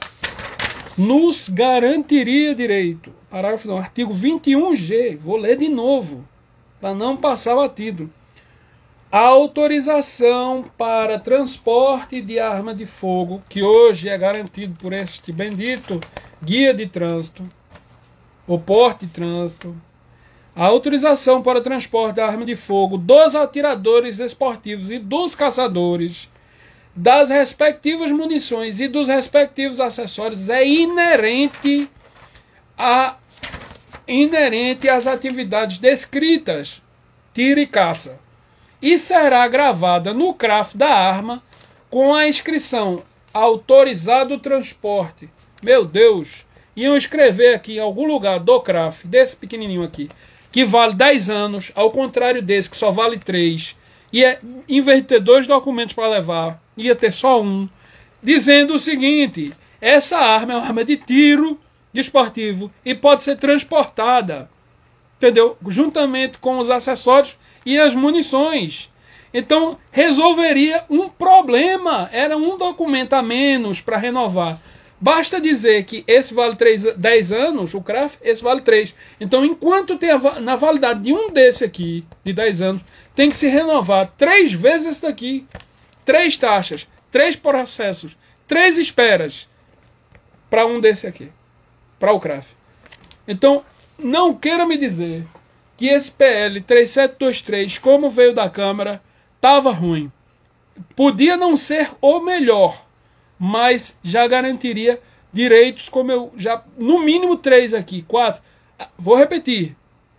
nos garantiria direito? Parágrafo não, artigo vinte e um G, vou ler de novo, para não passar batido. A autorização para transporte de arma de fogo, que hoje é garantido por este bendito guia de trânsito, o porte de trânsito, a autorização para transporte da arma de fogo dos atiradores esportivos e dos caçadores, das respectivas munições e dos respectivos acessórios é inerente a inerente às atividades descritas, tiro e caça, e será gravada no C R A F da arma com a inscrição autorizado o transporte. Meu Deus, iam escrever aqui em algum lugar do C R A F, desse pequenininho aqui, que vale dez anos, ao contrário desse que só vale três, e é, em vez de ter dois documentos para levar, ia ter só um, dizendo o seguinte: essa arma é uma arma de tiro desportivo e pode ser transportada, entendeu? Juntamente com os acessórios e as munições. Então resolveria um problema, era um documento a menos para renovar. Basta dizer que esse vale três, dez anos, o C R A F, esse vale três. Então, enquanto tem a, na validade de um desse aqui, de dez anos, tem que se renovar três vezes esse daqui. Três taxas, três processos, três esperas para um desse aqui, para o C R A F. Então, não queira me dizer que esse P L três sete dois três, como veio da Câmara, estava ruim. Podia não ser o melhor, mas já garantiria direitos, como eu já, no mínimo três aqui, quatro. Vou repetir.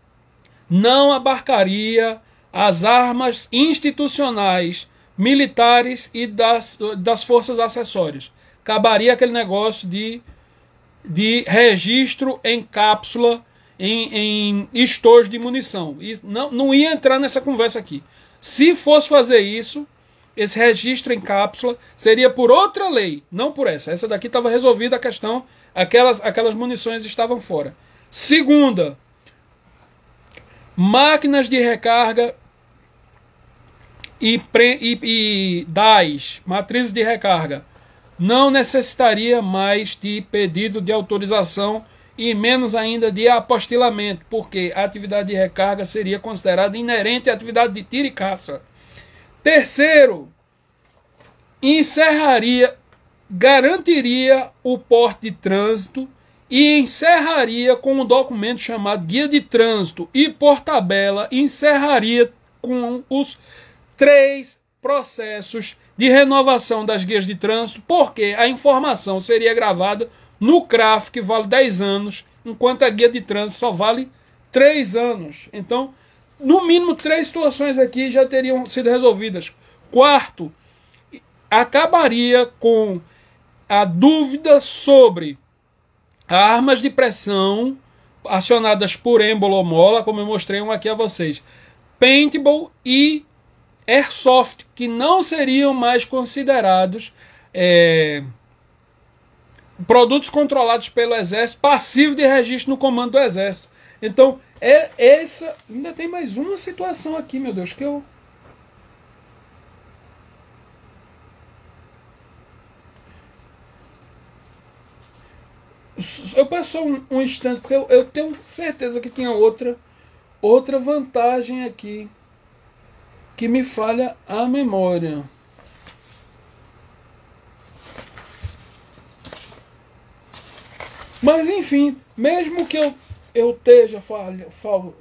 Não abarcaria as armas institucionais, militares e das, das forças acessórias. Acabaria aquele negócio de, de registro em cápsula, em, em estojos de munição. E não, não ia entrar nessa conversa aqui. Se fosse fazer isso, esse registro em cápsula seria por outra lei, não por essa. Essa daqui estava resolvida a questão, aquelas, aquelas munições estavam fora. Segunda, máquinas de recarga e, pre, e, e D A Is, matrizes de recarga, não necessitaria mais de pedido de autorização e menos ainda de apostilamento, porque a atividade de recarga seria considerada inerente à atividade de tiro e caça. Terceiro, encerraria, garantiria o porte de trânsito e encerraria com um documento chamado Guia de Trânsito e, por tabela, encerraria com os três processos de renovação das guias de trânsito, porque a informação seria gravada no C R A F, que vale dez anos, enquanto a guia de trânsito só vale três anos. Então, no mínimo, três situações aqui já teriam sido resolvidas. Quarto, acabaria com a dúvida sobre armas de pressão acionadas por êmbolo ou mola, como eu mostrei um aqui a vocês, paintball e airsoft, que não seriam mais considerados é, produtos controlados pelo Exército, passivo de registro no comando do Exército. Então, é essa... Ainda tem mais uma situação aqui, meu Deus, que eu... Eu peço um, um instante, porque eu, eu tenho certeza que tinha outra, outra vantagem aqui, que me falha a memória. Mas enfim, mesmo que eu, eu esteja falha, fal...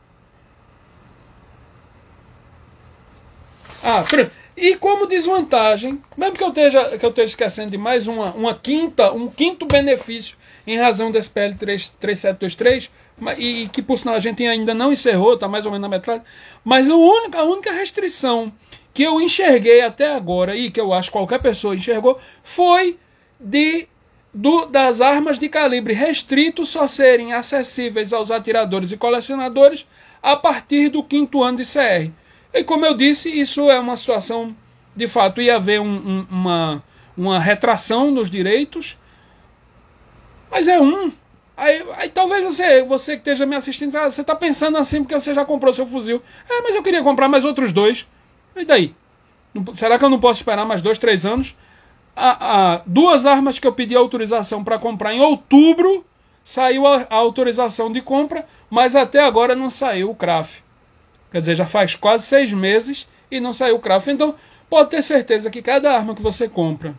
Ah, e como desvantagem, mesmo que eu esteja, que eu esteja esquecendo de mais uma, uma quinta, um quinto benefício em razão desse P L três mil setecentos e vinte e três, e, e que por sinal a gente ainda não encerrou, está mais ou menos na metade, mas a única, a única restrição que eu enxerguei até agora, e que eu acho que qualquer pessoa enxergou, foi de... Do, das armas de calibre restrito só serem acessíveis aos atiradores e colecionadores a partir do quinto ano de C R. E como eu disse, isso é uma situação, de fato, ia haver um, um, uma, uma retração nos direitos, mas é um. Aí, aí talvez você, você que esteja me assistindo, ah, você está pensando assim porque você já comprou seu fuzil. É, mas eu queria comprar mais outros dois. E daí? Será que eu não posso esperar mais dois, três anos? A, a, duas armas que eu pedi autorização para comprar em outubro, saiu a, a autorização de compra, mas até agora não saiu o C R A F. Quer dizer, já faz quase seis meses e não saiu o C R A F. Então, pode ter certeza que cada arma que você compra,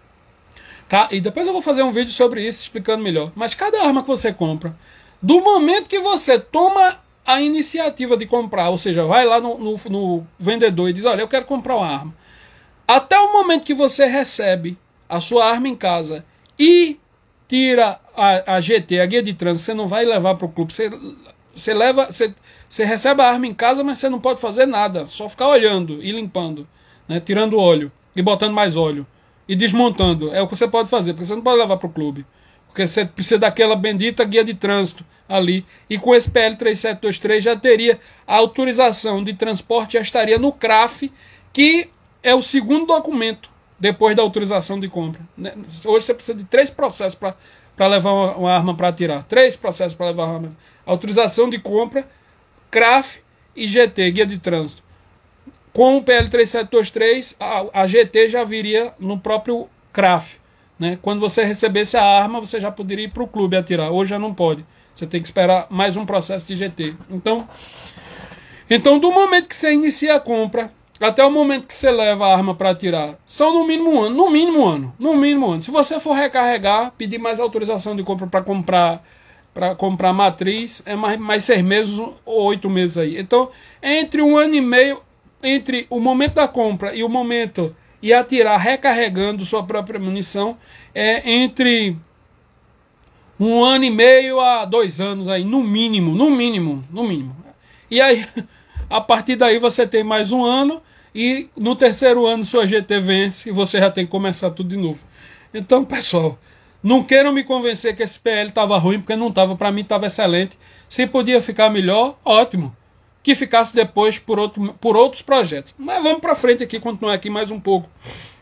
tá? E depois eu vou fazer um vídeo sobre isso, explicando melhor. Mas cada arma que você compra, do momento que você toma a iniciativa de comprar, ou seja, vai lá no, no, no vendedor e diz, olha, eu quero comprar uma arma, até o momento que você recebe a sua arma em casa e tira a, a G T, a guia de trânsito, você não vai levar para o clube. Você, você, leva, você, você recebe a arma em casa, mas você não pode fazer nada. Só ficar olhando e limpando, né, tirando óleo e botando mais óleo e desmontando. É o que você pode fazer, porque você não pode levar para o clube. Porque você precisa daquela bendita guia de trânsito ali. E com esse P L três mil setecentos e vinte e três já teria a autorização de transporte, já estaria no C R A F, que é o segundo documento depois da autorização de compra. Hoje você precisa de três processos para levar uma, uma arma para atirar. Três processos para levar uma arma. Autorização de compra, C R A F e G T, guia de trânsito. Com o P L três mil setecentos e vinte e três, a, a G T já viria no próprio C R A F. Né? Quando você recebesse a arma, você já poderia ir para o clube atirar. Hoje já não pode. Você tem que esperar mais um processo de G T. Então, então do momento que você inicia a compra até o momento que você leva a arma para atirar, são no mínimo um ano, no mínimo um ano, no mínimo um ano. Se você for recarregar, pedir mais autorização de compra para comprar, para comprar matriz, é mais, mais seis meses ou oito meses aí. Então, entre um ano e meio, entre o momento da compra e o momento e atirar recarregando sua própria munição, é entre um ano e meio a dois anos aí, no mínimo, no mínimo, no mínimo. E aí, a partir daí você tem mais um ano, e no terceiro ano sua G T vence e você já tem que começar tudo de novo. Então, pessoal, não queiram me convencer que esse P L estava ruim, porque não estava. Para mim estava excelente. Se podia ficar melhor, ótimo. Que ficasse depois por, outro, por outros projetos. Mas vamos para frente aqui, continuar aqui mais um pouco.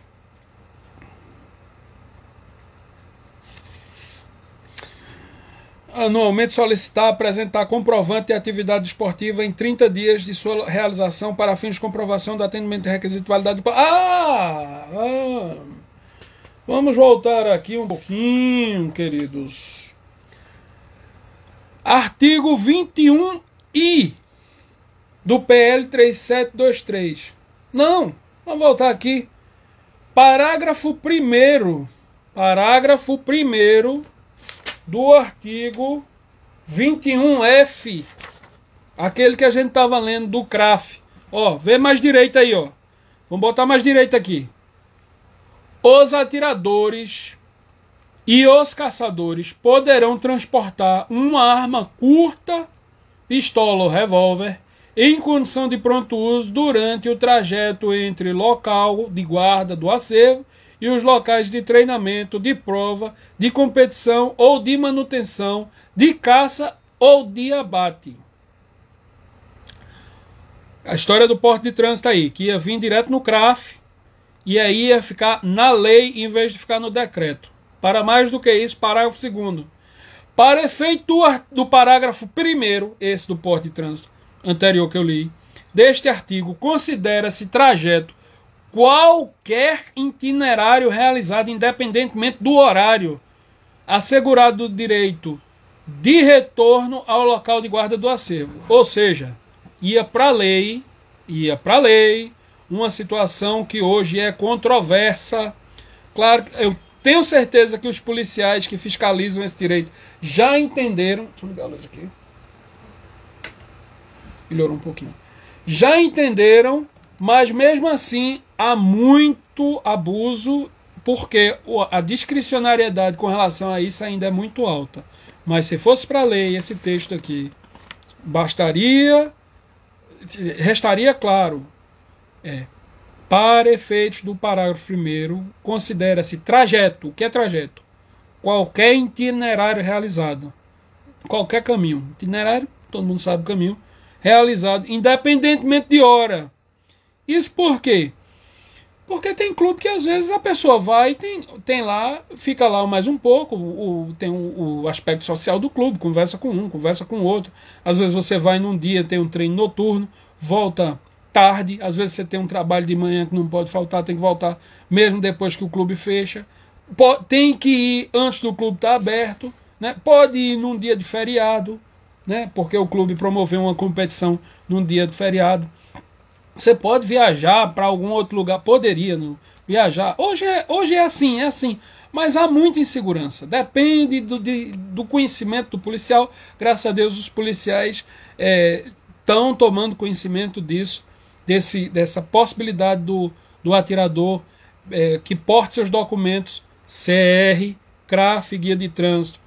Anualmente solicitar apresentar comprovante de atividade esportiva em trinta dias de sua realização para fins de comprovação do atendimento de requisito de validade. Ah, ah! Vamos voltar aqui um pouquinho, queridos. Artigo vinte e um I do P L três mil setecentos e vinte e três. Não, vamos voltar aqui. Parágrafo primeiro. Parágrafo primeiro do artigo vinte e um F, aquele que a gente estava lendo do C R A F. Ó, vê mais direita aí, ó. Vamos botar mais direita aqui. Os atiradores e os caçadores poderão transportar uma arma curta, pistola ou revólver, em condição de pronto uso durante o trajeto entre local de guarda do acervo e os locais de treinamento, de prova, de competição ou de manutenção, de caça ou de abate. A história do porte de trânsito aí, que ia vir direto no C R A F, e aí ia ficar na lei em vez de ficar no decreto. Para mais do que isso, parágrafo segundo. Para efeito do, do parágrafo primeiro, esse do porte de trânsito anterior que eu li, deste artigo, considera-se trajeto qualquer itinerário realizado independentemente do horário, assegurado o direito de retorno ao local de guarda do acervo. Ou seja, ia para a lei, ia para a lei, uma situação que hoje é controversa. Claro, eu tenho certeza que os policiais que fiscalizam esse direito já entenderam. Deixa eu ligar a luz aqui. Melhorou um pouquinho. Já entenderam, mas mesmo assim há muito abuso, porque a discricionariedade com relação a isso ainda é muito alta. Mas se fosse para a lei esse texto aqui, bastaria, restaria claro, é, para efeitos do parágrafo primeiro, considera-se trajeto. O que é trajeto? Qualquer itinerário realizado. Qualquer caminho. Itinerário, todo mundo sabe o caminho. Realizado, independentemente de hora. Isso por quê? Porque tem clube que às vezes a pessoa vai, tem, tem lá, fica lá mais um pouco, o, tem o, o aspecto social do clube, conversa com um, conversa com o outro. Às vezes você vai num dia, tem um treino noturno, volta tarde, às vezes você tem um trabalho de manhã que não pode faltar, tem que voltar mesmo depois que o clube fecha. Pode, tem que ir antes do clube estar aberto, né? Pode ir num dia de feriado, né? Porque o clube promoveu uma competição num dia de feriado. Você pode viajar para algum outro lugar, poderia não viajar. Hoje é, hoje é assim, é assim. Mas há muita insegurança. Depende do, de, do conhecimento do policial. Graças a Deus os policiais estão é, tomando conhecimento disso, desse, dessa possibilidade do, do atirador é, que porte seus documentos, C R, C R A F, guia de trânsito,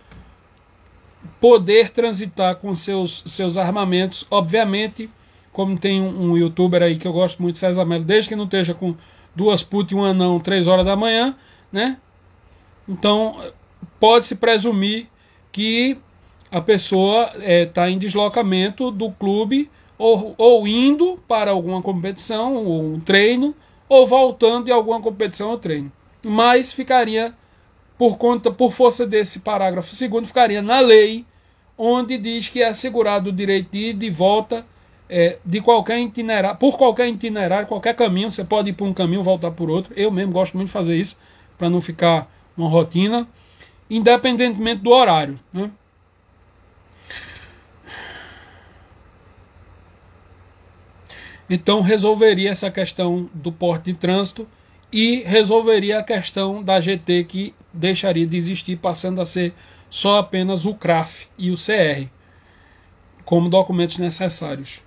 poder transitar com seus, seus armamentos, obviamente. Como tem um, um youtuber aí que eu gosto muito, César Melo, desde que não esteja com duas putas e um anão, três horas da manhã, né? Então, pode-se presumir que a pessoa está é, em deslocamento do clube, ou, ou indo para alguma competição, ou um treino, ou voltando de alguma competição ou treino. Mas ficaria, por conta, por força desse parágrafo segundo, ficaria na lei, onde diz que é assegurado o direito de ir e de volta, É, de qualquer itinerário, por qualquer itinerário, qualquer caminho. Você pode ir por um caminho, voltar por outro. Eu mesmo gosto muito de fazer isso, para não ficar uma rotina, independentemente do horário, né? Então resolveria essa questão do porte de trânsito e resolveria a questão da G T, que deixaria de existir, passando a ser só apenas o C R A F e o C R como documentos necessários.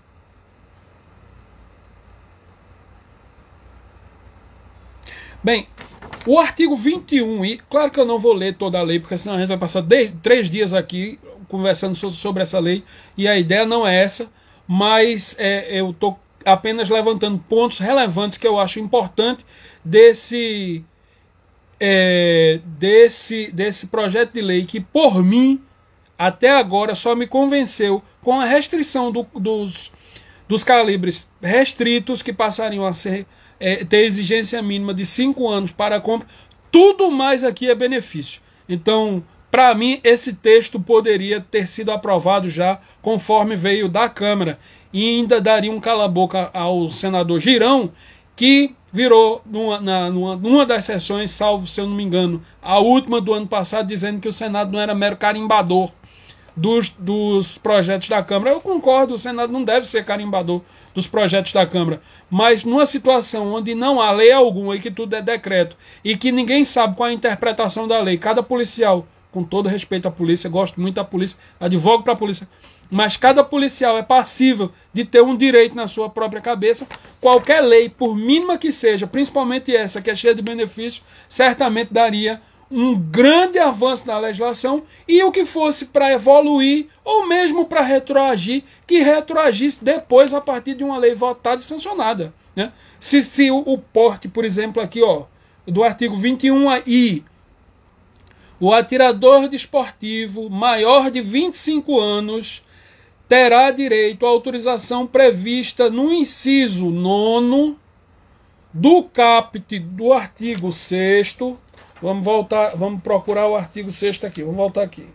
Bem, o artigo vinte e um, e claro que eu não vou ler toda a lei, porque senão a gente vai passar de, três dias aqui conversando so, sobre essa lei, e a ideia não é essa, mas é, eu estou apenas levantando pontos relevantes que eu acho importante desse, é, desse, desse projeto de lei, que por mim, até agora, só me convenceu com a restrição do, dos, dos calibres restritos, que passariam a ser... É, ter exigência mínima de cinco anos para a compra. Tudo mais aqui é benefício. Então, para mim, esse texto poderia ter sido aprovado já conforme veio da Câmara, e ainda daria um cala-boca ao senador Girão, que virou numa, na, numa, numa das sessões, salvo se eu não me engano, a última do ano passado, dizendo que o Senado não era mero carimbador Dos, dos projetos da Câmara. Eu concordo, o Senado não deve ser carimbador dos projetos da Câmara, mas numa situação onde não há lei alguma e que tudo é decreto e que ninguém sabe qual é a interpretação da lei, cada policial, com todo respeito à polícia, gosto muito da polícia, advogo para a polícia, mas cada policial é passível de ter um direito na sua própria cabeça. Qualquer lei, por mínima que seja, principalmente essa que é cheia de benefícios, certamente daria um grande avanço na legislação, e o que fosse para evoluir ou mesmo para retroagir, que retroagisse depois a partir de uma lei votada e sancionada, né? Se, se o, o porte, por exemplo, aqui ó, do artigo vinte e um aí, o atirador desportivo maior de vinte e cinco anos terá direito à autorização prevista no inciso nono do caput do artigo sexto, Vamos voltar, vamos procurar o artigo sexto aqui. Vamos voltar aqui.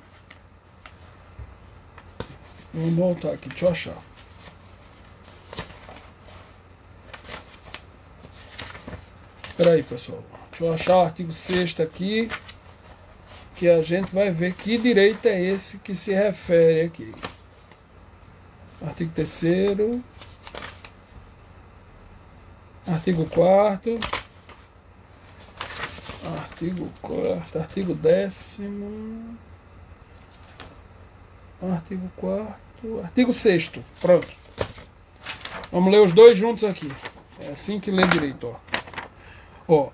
Vamos voltar aqui, deixa eu achar. Espera aí, pessoal. Deixa eu achar o artigo sexto aqui, que a gente vai ver que direito é esse que se refere aqui. Artigo terceiro. Artigo quarto. Artigo quarto. Artigo décimo. Artigo quarto. Artigo sexto. Pronto. Vamos ler os dois juntos aqui. É assim que lê direito, ó. Ó.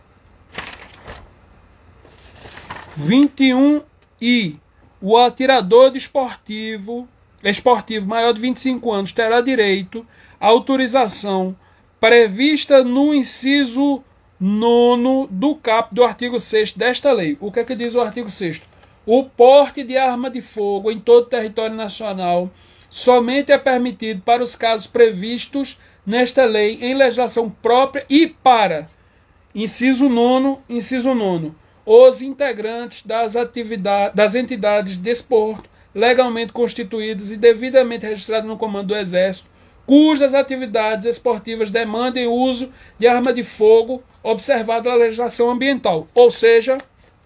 vinte e um I. O atirador desportivo, esportivo maior de vinte e cinco anos terá direito à autorização prevista no inciso nono do caput do artigo sexto desta lei. O que é que diz o artigo sexto? O porte de arma de fogo em todo o território nacional somente é permitido para os casos previstos nesta lei em legislação própria e para, inciso nono, inciso nono, os integrantes das, atividades, das entidades de desporto legalmente constituídas e devidamente registradas no comando do Exército, cujas atividades esportivas demandem o uso de arma de fogo, observada a legislação ambiental. Ou seja,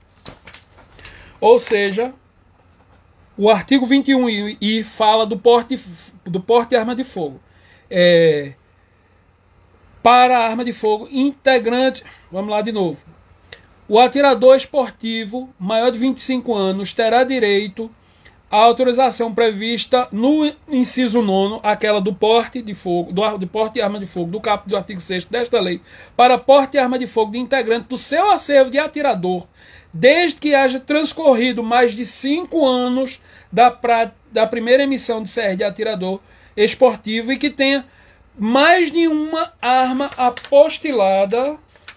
ou seja, o artigo vinte e um I fala do porte, do porte de arma de fogo. É, para a arma de fogo integrante, vamos lá de novo. O atirador esportivo maior de vinte e cinco anos terá direito à autorização prevista no inciso nono, aquela do porte de fogo, do, do porte de arma de fogo, do caput do artigo sexto desta lei, para porte de arma de fogo de integrante do seu acervo de atirador, desde que haja transcorrido mais de cinco anos da, pra, da primeira emissão de C R de atirador esportivo e que tenha mais de uma arma apostilada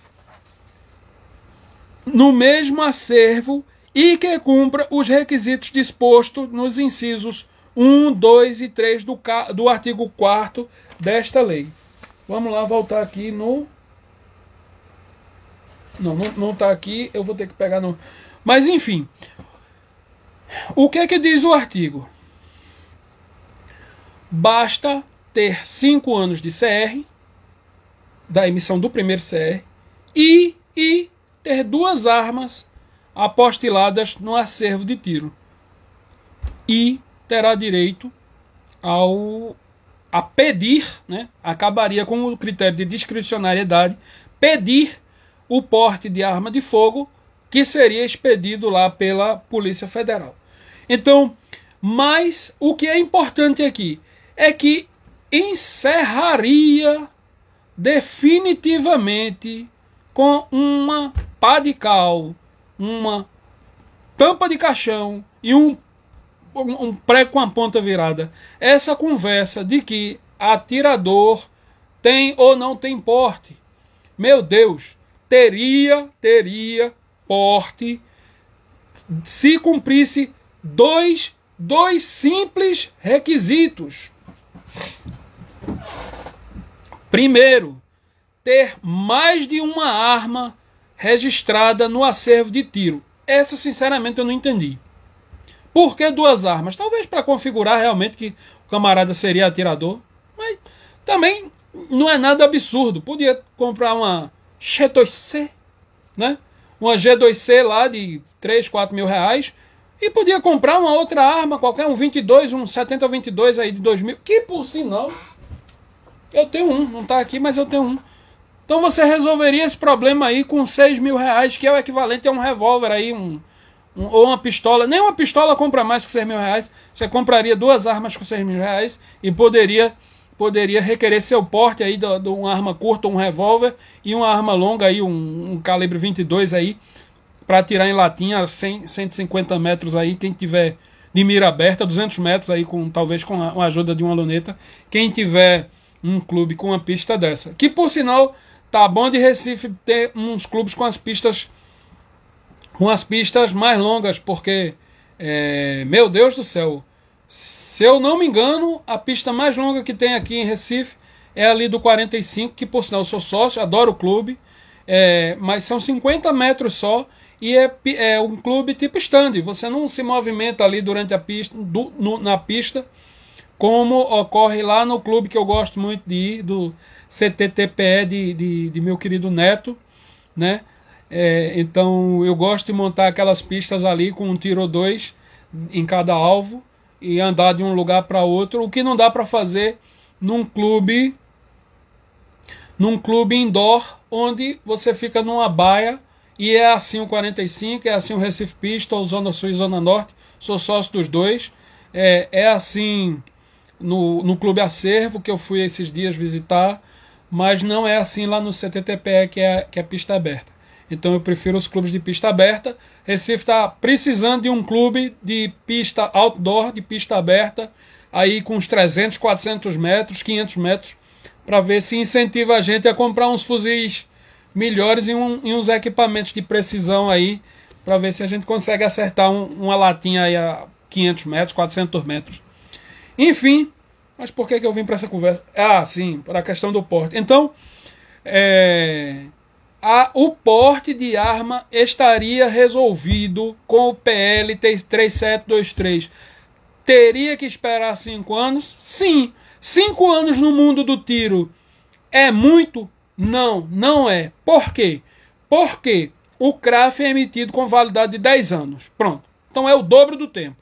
no mesmo acervo e que cumpra os requisitos dispostos nos incisos um, dois e três do, do artigo quarto desta lei. Vamos lá, voltar aqui no... Não, não está aqui, eu vou ter que pegar no... Mas, enfim, o que é que diz o artigo? Basta ter cinco anos de C R, da emissão do primeiro C R, e... e ter duas armas apostiladas no acervo de tiro. E terá direito ao a pedir, né, acabaria com o critério de discricionariedade, pedir o porte de arma de fogo que seria expedido lá pela Polícia Federal. Então, mas o que é importante aqui é que encerraria definitivamente com uma pá de cal, uma tampa de caixão e um, um, um prego com a ponta virada. Essa conversa de que atirador tem ou não tem porte. Meu Deus, teria, teria porte se cumprisse dois, dois simples requisitos. Primeiro, ter mais de uma arma registrada no acervo de tiro. Essa, sinceramente, eu não entendi. Por que duas armas? Talvez para configurar realmente que o camarada seria atirador. Mas também não é nada absurdo. Podia comprar uma G dois C, né? Uma G dois C lá de três, quatro mil reais. E podia comprar uma outra arma, qualquer um vinte e dois, um setenta vinte e dois aí de dois mil. Que, por sinal, eu tenho um. Não está aqui, mas eu tenho um. Então você resolveria esse problema aí com seis mil reais, que é o equivalente a um revólver aí, um, um, ou uma pistola. Nem uma pistola compra mais que seis mil reais. Você compraria duas armas com seis mil reais e poderia, poderia requerer seu porte aí de, de uma arma curta, um revólver, e uma arma longa aí, um, um calibre vinte e dois aí, para atirar em latinha, cem, cento e cinquenta metros aí, quem tiver de mira aberta, duzentos metros aí, com, talvez com a, a ajuda de uma luneta, quem tiver um clube com uma pista dessa. Que, por sinal, tá bom de Recife ter uns clubes com as pistas com as pistas mais longas, porque, é, meu Deus do céu, se eu não me engano, a pista mais longa que tem aqui em Recife é ali do quarenta e cinco, que por sinal eu sou sócio, adoro o clube, é, mas são cinquenta metros só, e é, é um clube tipo stand. Você não se movimenta ali durante a pista, do, no, na pista, como ocorre lá no clube que eu gosto muito de ir, do C T T P E de, de, de meu querido Neto, né? É, então eu gosto de montar aquelas pistas ali com um tiro ou dois em cada alvo e andar de um lugar para outro, o que não dá para fazer num clube num clube indoor, onde você fica numa baia, e é assim o quarenta e cinco, é assim o Recife Pistol, Zona Sul e Zona Norte, sou sócio dos dois, é, é assim no, no Clube Acervo, que eu fui esses dias visitar, mas não é assim lá no C T T P E, que é, que é pista aberta. Então eu prefiro os clubes de pista aberta. Recife está precisando de um clube de pista outdoor, de pista aberta, aí com uns trezentos, quatrocentos metros, quinhentos metros, para ver se incentiva a gente a comprar uns fuzis melhores e, um, e uns equipamentos de precisão aí, para ver se a gente consegue acertar um, uma latinha aí a quinhentos metros, quatrocentos metros. Enfim, mas por que, que eu vim para essa conversa? Ah, sim, para a questão do porte. Então, é... A, o porte de arma estaria resolvido com o P L três sete dois três. Teria que esperar cinco anos? Sim. Cinco anos no mundo do tiro é muito? Não, não é. Por quê? Porque o C R A F é emitido com validade de dez anos. Pronto. Então é o dobro do tempo.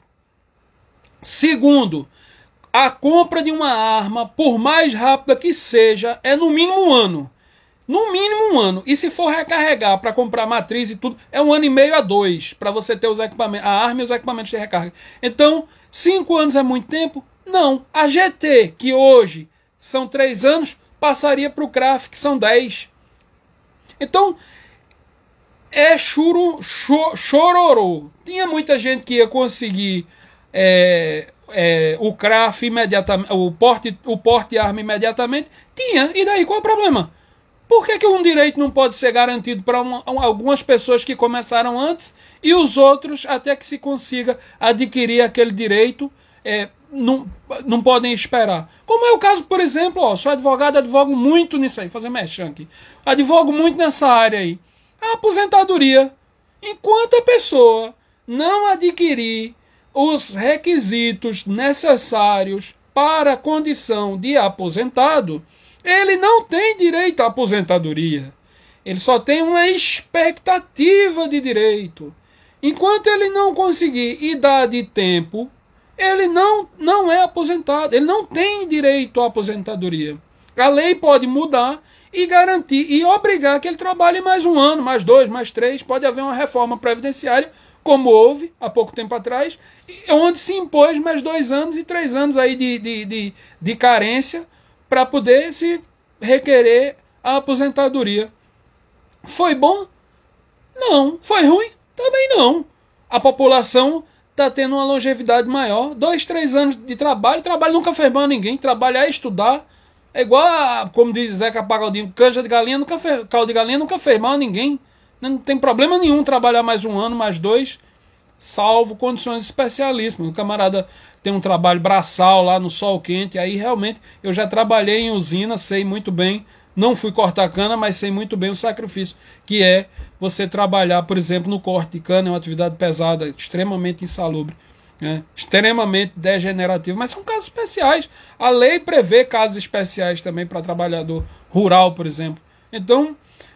Segundo, a compra de uma arma, por mais rápida que seja, é no mínimo um ano. No mínimo um ano. E se for recarregar para comprar matriz e tudo, é um ano e meio a dois para você ter os equipamentos, a arma e os equipamentos de recarga. Então, cinco anos é muito tempo? Não. A G T, que hoje são três anos, passaria para o C R A F, que são dez. Então, é churu, cho, chororô. Tinha muita gente que ia conseguir é, é, o C R A F imediatamente, o porte, o porte de arma imediatamente. Tinha. E daí, qual é o problema? Por que, que um direito não pode ser garantido para algumas pessoas que começaram antes e os outros, até que se consiga adquirir aquele direito, é, não, não podem esperar? Como é o caso, por exemplo, ó, sou advogado, advogo muito nisso aí, fazer mexão aqui. Advogo muito nessa área aí. A aposentadoria. Enquanto a pessoa não adquirir os requisitos necessários para a condição de aposentado, ele não tem direito à aposentadoria. Ele só tem uma expectativa de direito. Enquanto ele não conseguir idade e tempo, ele não, não é aposentado. Ele não tem direito à aposentadoria. A lei pode mudar e garantir e obrigar que ele trabalhe mais um ano, mais dois, mais três. Pode haver uma reforma previdenciária, como houve há pouco tempo atrás, onde se impôs mais dois anos e três anos aí de, de, de, de carência para poder se requerer a aposentadoria. Foi bom? Não. Foi ruim? Também não. A população está tendo uma longevidade maior. Dois, três anos de trabalho. Trabalho nunca fez mal a ninguém. Trabalhar é estudar. É igual, a, como diz Zeca Pagodinho, canja de galinha nunca fez, caldo de galinha nunca fez mal a ninguém. Não tem problema nenhum trabalhar mais um ano, mais dois, salvo condições especialíssimas. O camarada tem um trabalho braçal lá no sol quente, aí realmente eu já trabalhei em usina, sei muito bem, não fui cortar cana, mas sei muito bem o sacrifício que é você trabalhar, por exemplo, no corte de cana, é uma atividade pesada, extremamente insalubre, né? Extremamente degenerativa, mas são casos especiais. A lei prevê casos especiais também para trabalhador rural, por exemplo. Então,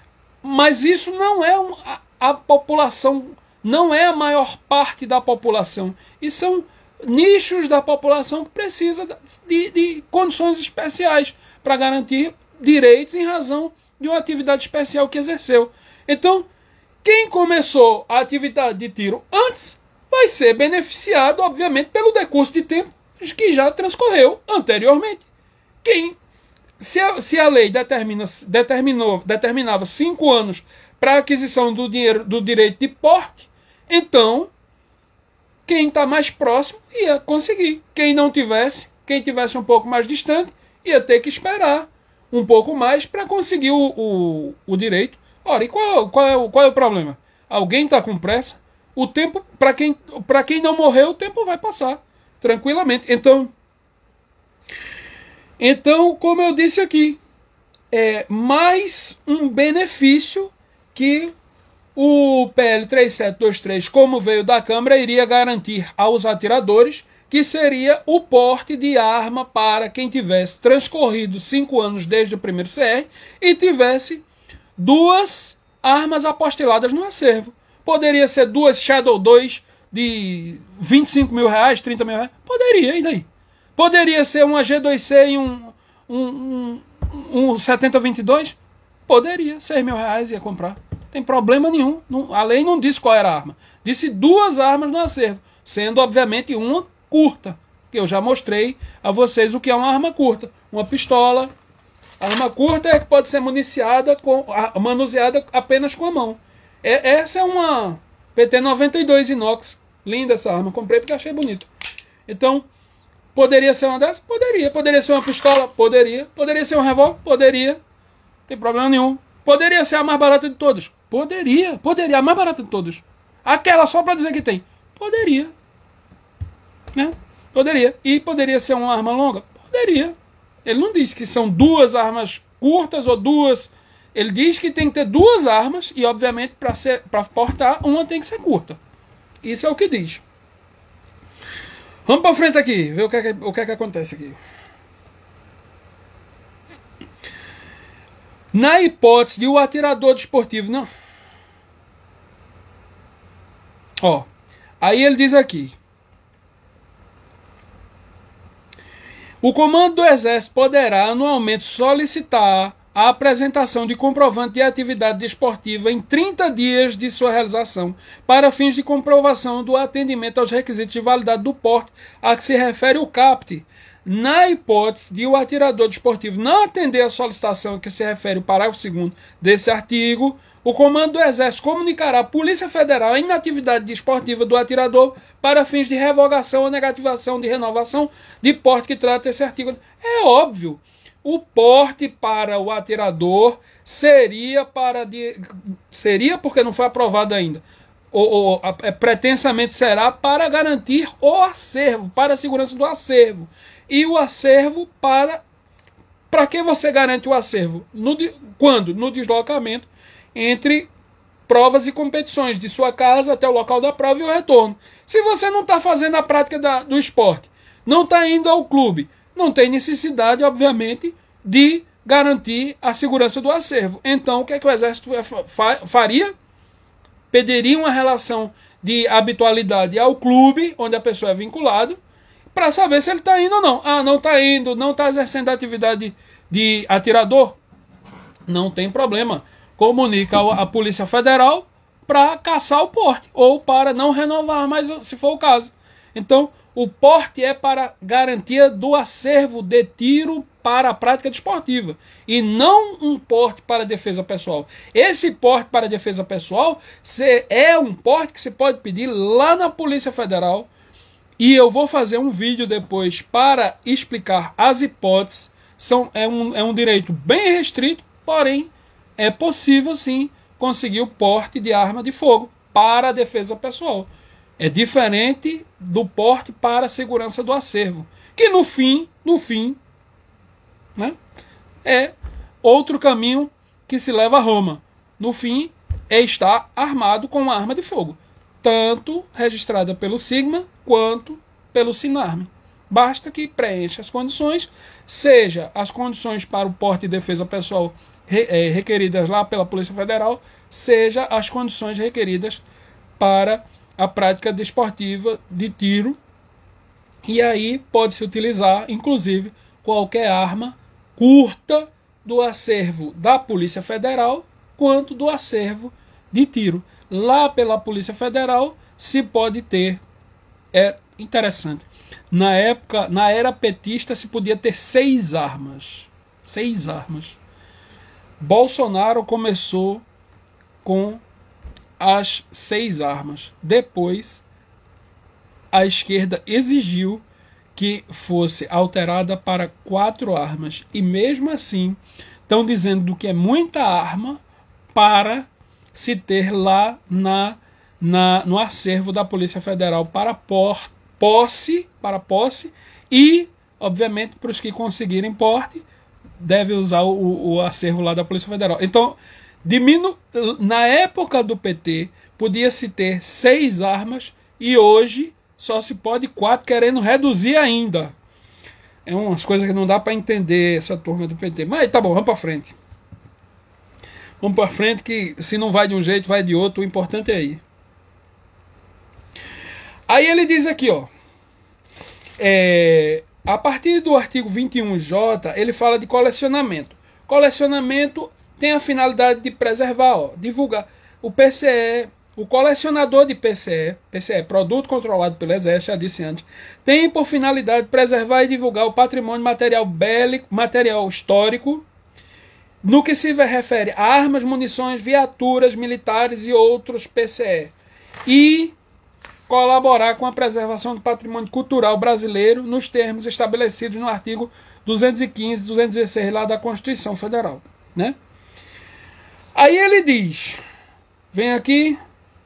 mas isso não é um, a, a população, não é a maior parte da população, e são nichos da população que precisa de, de condições especiais para garantir direitos em razão de uma atividade especial que exerceu. Então, quem começou a atividade de tiro antes vai ser beneficiado, obviamente, pelo decurso de tempo que já transcorreu anteriormente. Quem, se a, se a lei determina, determinou, determinava cinco anos para a aquisição do, dinheiro, do direito de porte, então quem está mais próximo ia conseguir. Quem não tivesse, quem tivesse um pouco mais distante, ia ter que esperar um pouco mais para conseguir o, o, o direito. Ora, e qual, qual, é o, qual é o problema? Alguém está com pressa? O tempo, para quem, para quem não morreu, o tempo vai passar tranquilamente. Então, então, como eu disse aqui, é mais um benefício que o P L três sete dois três, como veio da Câmara, iria garantir aos atiradores que seria o porte de arma para quem tivesse transcorrido cinco anos desde o primeiro C R e tivesse duas armas apostiladas no acervo. Poderia ser duas Shadow dois de vinte e cinco mil reais, trinta mil reais? Poderia, e daí? Poderia ser uma G dois C e um, um, um, um setenta vinte e dois? Poderia, seis mil reais ia comprar. Não tem problema nenhum. Não, a lei não disse qual era a arma. Disse duas armas no acervo, sendo obviamente uma curta, que eu já mostrei a vocês o que é uma arma curta. Uma pistola. A arma curta é que pode ser municiada, com, manuseada apenas com a mão. É, essa é uma P T noventa e dois inox. Linda essa arma. Comprei porque achei bonito. Então, poderia ser uma dessas? Poderia. Poderia ser uma pistola? Poderia. Poderia ser um revólver? Poderia. Não tem problema nenhum. Poderia ser a mais barata de todas? Poderia. Poderia. A mais barata de todas. Aquela só para dizer que tem? Poderia. Né? Poderia. E poderia ser uma arma longa? Poderia. Ele não diz que são duas armas curtas ou duas... Ele diz que tem que ter duas armas e, obviamente, para ser, para portar, uma tem que ser curta. Isso é o que diz. Vamos para frente aqui, ver o que é que, o que, é que acontece aqui. Na hipótese de o atirador desportivo... Não. Ó, aí ele diz aqui... O Comando do Exército poderá anualmente solicitar a apresentação de comprovante de atividade desportiva em trinta dias de sua realização, para fins de comprovação do atendimento aos requisitos de validade do porte a que se refere o caput. Na hipótese de o atirador desportivo não atender a solicitação a que se refere o parágrafo segundo desse artigo, o Comando do Exército comunicará à Polícia Federal a inatividade desportiva do atirador para fins de revogação ou negativação de renovação de porte que trata esse artigo. É óbvio, o porte para o atirador seria para de, seria porque não foi aprovado ainda. Ou, ou é, pretensamente será para garantir o acervo, para a segurança do acervo. E o acervo para... Para que você garante o acervo? No, quando? No deslocamento entre provas e competições, de sua casa até o local da prova e o retorno. Se você não está fazendo a prática da, do esporte, não está indo ao clube, não tem necessidade, obviamente, de garantir a segurança do acervo. Então, o que é que o Exército faria? Pediria uma relação de habitualidade ao clube, onde a pessoa é vinculada, para saber se ele está indo ou não. Ah, não está indo, não está exercendo a atividade de atirador? Não tem problema. Comunica a Polícia Federal para caçar o porte, ou para não renovar mais, se for o caso. Então, o porte é para garantia do acervo de tiro para a prática desportiva, e não um porte para defesa pessoal. Esse porte para defesa pessoal é um porte que você pode pedir lá na Polícia Federal, e eu vou fazer um vídeo depois para explicar as hipóteses. São, é, um, é um direito bem restrito, porém é possível sim conseguir o porte de arma de fogo para a defesa pessoal. É diferente do porte para a segurança do acervo, que no fim, no fim, né, é outro caminho que se leva a Roma. No fim, é estar armado com uma arma de fogo, tanto registrada pelo Sigma quanto pelo Sinarme. Basta que preencha as condições, seja as condições para o porte e defesa pessoal requeridas lá pela Polícia Federal, seja as condições requeridas para a prática desportiva de tiro, e aí pode-se utilizar, inclusive, qualquer arma curta do acervo da Polícia Federal, quanto do acervo de tiro. Lá pela Polícia Federal se pode ter, é interessante, na época, na era petista se podia ter seis armas, seis armas. Bolsonaro começou com as seis armas. Depois, a esquerda exigiu que fosse alterada para quatro armas. E mesmo assim, estão dizendo que é muita arma para se ter lá na, na, no acervo da Polícia Federal para por, posse, para posse e, obviamente, para os que conseguirem porte, deve usar o, o acervo lá da Polícia Federal. Então, Diminu... Na época do P T, podia-se ter seis armas e hoje só se pode quatro, querendo reduzir ainda. É umas coisas que não dá para entender essa turma do P T. Mas tá bom, vamos para frente. Vamos para frente que se não vai de um jeito, vai de outro. O importante é ir. Aí ele diz aqui, ó. É, a partir do artigo vinte e um J, ele fala de colecionamento. Colecionamento tem a finalidade de preservar, ó, divulgar. O P C E, o colecionador de P C E, P C E, produto controlado pelo Exército, já disse antes, tem por finalidade preservar e divulgar o patrimônio material bélico, material histórico, no que se refere a armas, munições, viaturas militares e outros P C E. E colaborar com a preservação do patrimônio cultural brasileiro nos termos estabelecidos no artigo duzentos e quinze, duzentos e dezesseis lá da Constituição Federal, né? Aí ele diz, vem aqui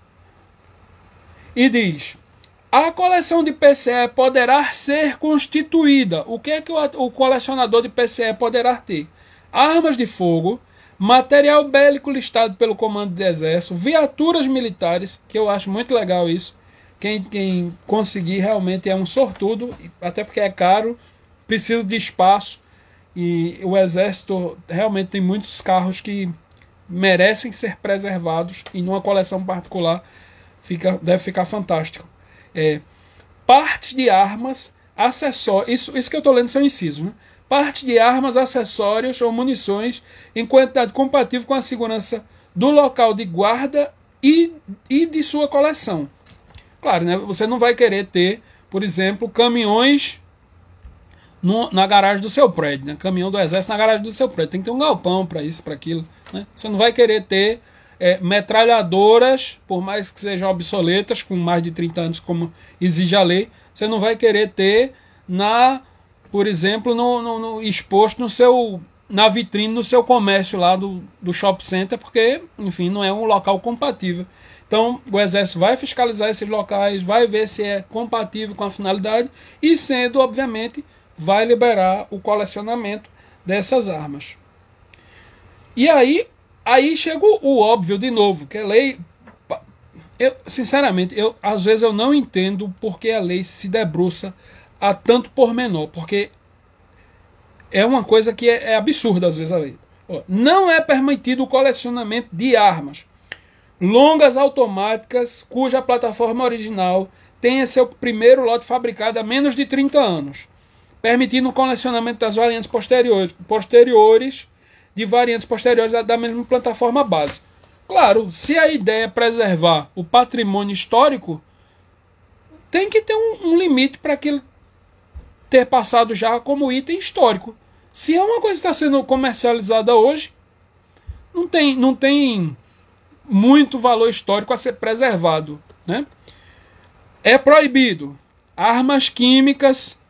e diz, a coleção de P C E poderá ser constituída. O que é que o, o colecionador de P C E poderá ter? Armas de fogo, material bélico listado pelo Comando do Exército, viaturas militares, que eu acho muito legal isso. Quem, quem conseguir realmente é um sortudo, até porque é caro, precisa de espaço, e o Exército realmente tem muitos carros que merecem ser preservados, e numa coleção particular fica, deve ficar fantástico. É, partes de armas, acessórios, isso, isso que eu estou lendo são incisos, né? Parte de armas, acessórios ou munições em quantidade compatível com a segurança do local de guarda e, e de sua coleção. Claro, né? Você não vai querer ter, por exemplo, caminhões no, na garagem do seu prédio, né? Caminhão do Exército na garagem do seu prédio. Tem que ter um galpão para isso, para aquilo, né? Você não vai querer ter é, metralhadoras, por mais que sejam obsoletas, com mais de trinta anos, como exige a lei. Você não vai querer ter na... por exemplo, no, no, no, exposto no seu, na vitrine do seu comércio lá do, do shopping center, porque, enfim, não é um local compatível. Então, o Exército vai fiscalizar esses locais, vai ver se é compatível com a finalidade e, sendo, obviamente, vai liberar o colecionamento dessas armas. E aí, aí chega o, o óbvio de novo, que a lei... Eu, sinceramente, eu, às vezes eu não entendo porque a lei se debruça a tanto pormenor, porque é uma coisa que é, é absurda às vezes a lei. Ó, não é permitido o colecionamento de armas longas automáticas cuja plataforma original tenha seu primeiro lote fabricado há menos de trinta anos, permitindo o colecionamento das variantes posteriores, posteriores de variantes posteriores da, da mesma plataforma base. Claro, se a ideia é preservar o patrimônio histórico, tem que ter um, um limite para aquilo ter passado já como item histórico. Se é uma coisa que está sendo comercializada hoje, não tem, não tem muito valor histórico a ser preservado, né? É proibido armas químicas,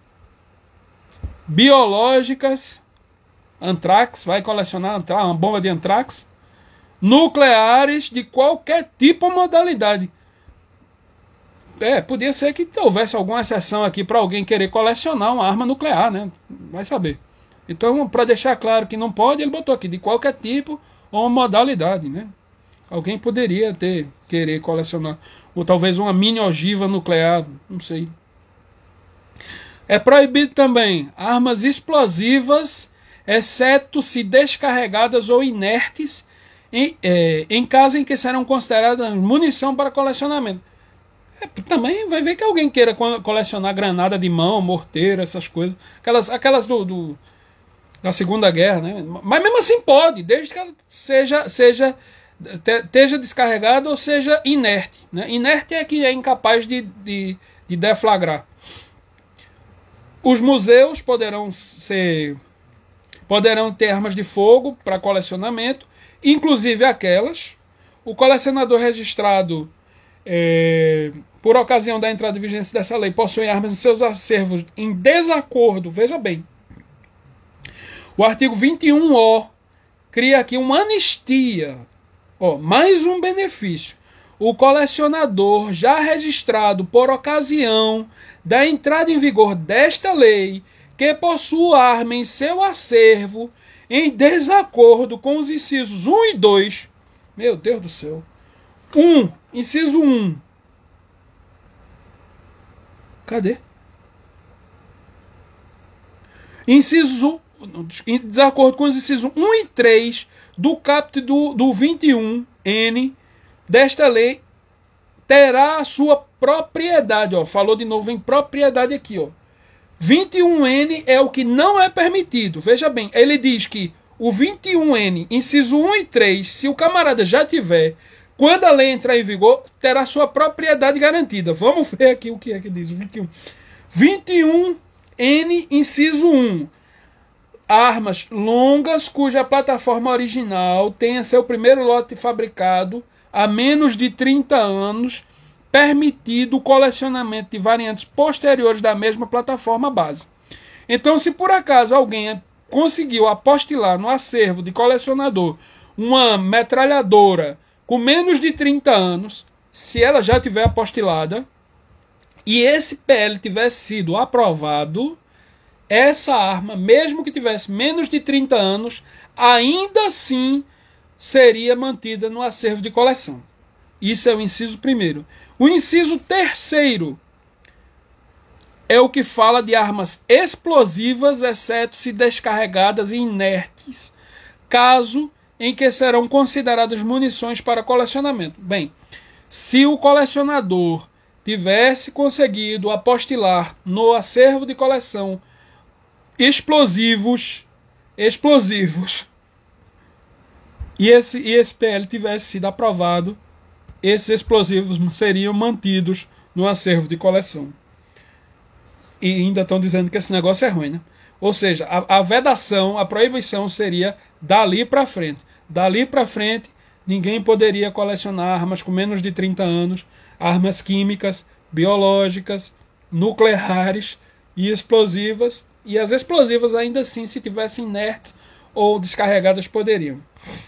biológicas, antrax, vai colecionar antrax, uma bomba de antrax, nucleares de qualquer tipo ou modalidade. É, podia ser que houvesse alguma exceção aqui para alguém querer colecionar uma arma nuclear, né? Vai saber. Então, para deixar claro que não pode, ele botou aqui de qualquer tipo ou modalidade, né? Alguém poderia ter, querer colecionar. Ou talvez uma mini ogiva nuclear, não sei. É proibido também armas explosivas, exceto se descarregadas ou inertes, em, é, em caso em que serão consideradas munição para colecionamento. É, também vai ver que alguém queira colecionar granada de mão, morteiro, essas coisas. Aquelas, aquelas do, do, da Segunda Guerra, né? Mas mesmo assim pode, desde que ela seja... seja esteja descarregado ou seja inerte, né? Inerte é que é incapaz de, de, de deflagrar. Os museus poderão ser poderão ter armas de fogo para colecionamento, inclusive aquelas. O colecionador registrado é, por ocasião da entrada de vigência dessa lei possui armas em seus acervos em desacordo, veja bem. O artigo vinte e um O cria aqui uma anistia. Ó, mais um benefício. O colecionador já registrado por ocasião da entrada em vigor desta lei, que possua arma em seu acervo em desacordo com os incisos um e dois, Meu Deus do céu. um. Inciso um. Cadê? Inciso, em desacordo com os incisos um e três do caput do, do vinte e um N desta lei, terá a sua propriedade. Ó, falou de novo em propriedade aqui. Ó. vinte e um N é o que não é permitido. Veja bem, ele diz que o vinte e um N, inciso um e três, se o camarada já tiver, quando a lei entrar em vigor, terá sua propriedade garantida. Vamos ver aqui o que é que diz o vinte e um. vinte e um N, inciso um. Armas longas cuja plataforma original tenha seu primeiro lote fabricado há menos de trinta anos, permitido o colecionamento de variantes posteriores da mesma plataforma base. Então, se por acaso alguém conseguiu apostilar no acervo de colecionador uma metralhadora com menos de trinta anos, se ela já tiver apostilada, e esse P L tivesse sido aprovado, essa arma, mesmo que tivesse menos de trinta anos, ainda assim seria mantida no acervo de coleção. Isso é o inciso primeiro. O inciso terceiro é o que fala de armas explosivas, exceto se descarregadas e inertes, caso em que serão consideradas munições para colecionamento. Bem, se o colecionador tivesse conseguido apostilar no acervo de coleção explosivos, explosivos, e esse, e esse P L tivesse sido aprovado, esses explosivos seriam mantidos no acervo de coleção. E ainda estão dizendo que esse negócio é ruim, né? Ou seja, a, a vedação, a proibição seria dali para frente. Dali para frente, ninguém poderia colecionar armas com menos de trinta anos, armas químicas, biológicas, nucleares e explosivas. E as explosivas, ainda assim, se tivessem inertes ou descarregadas, poderiam.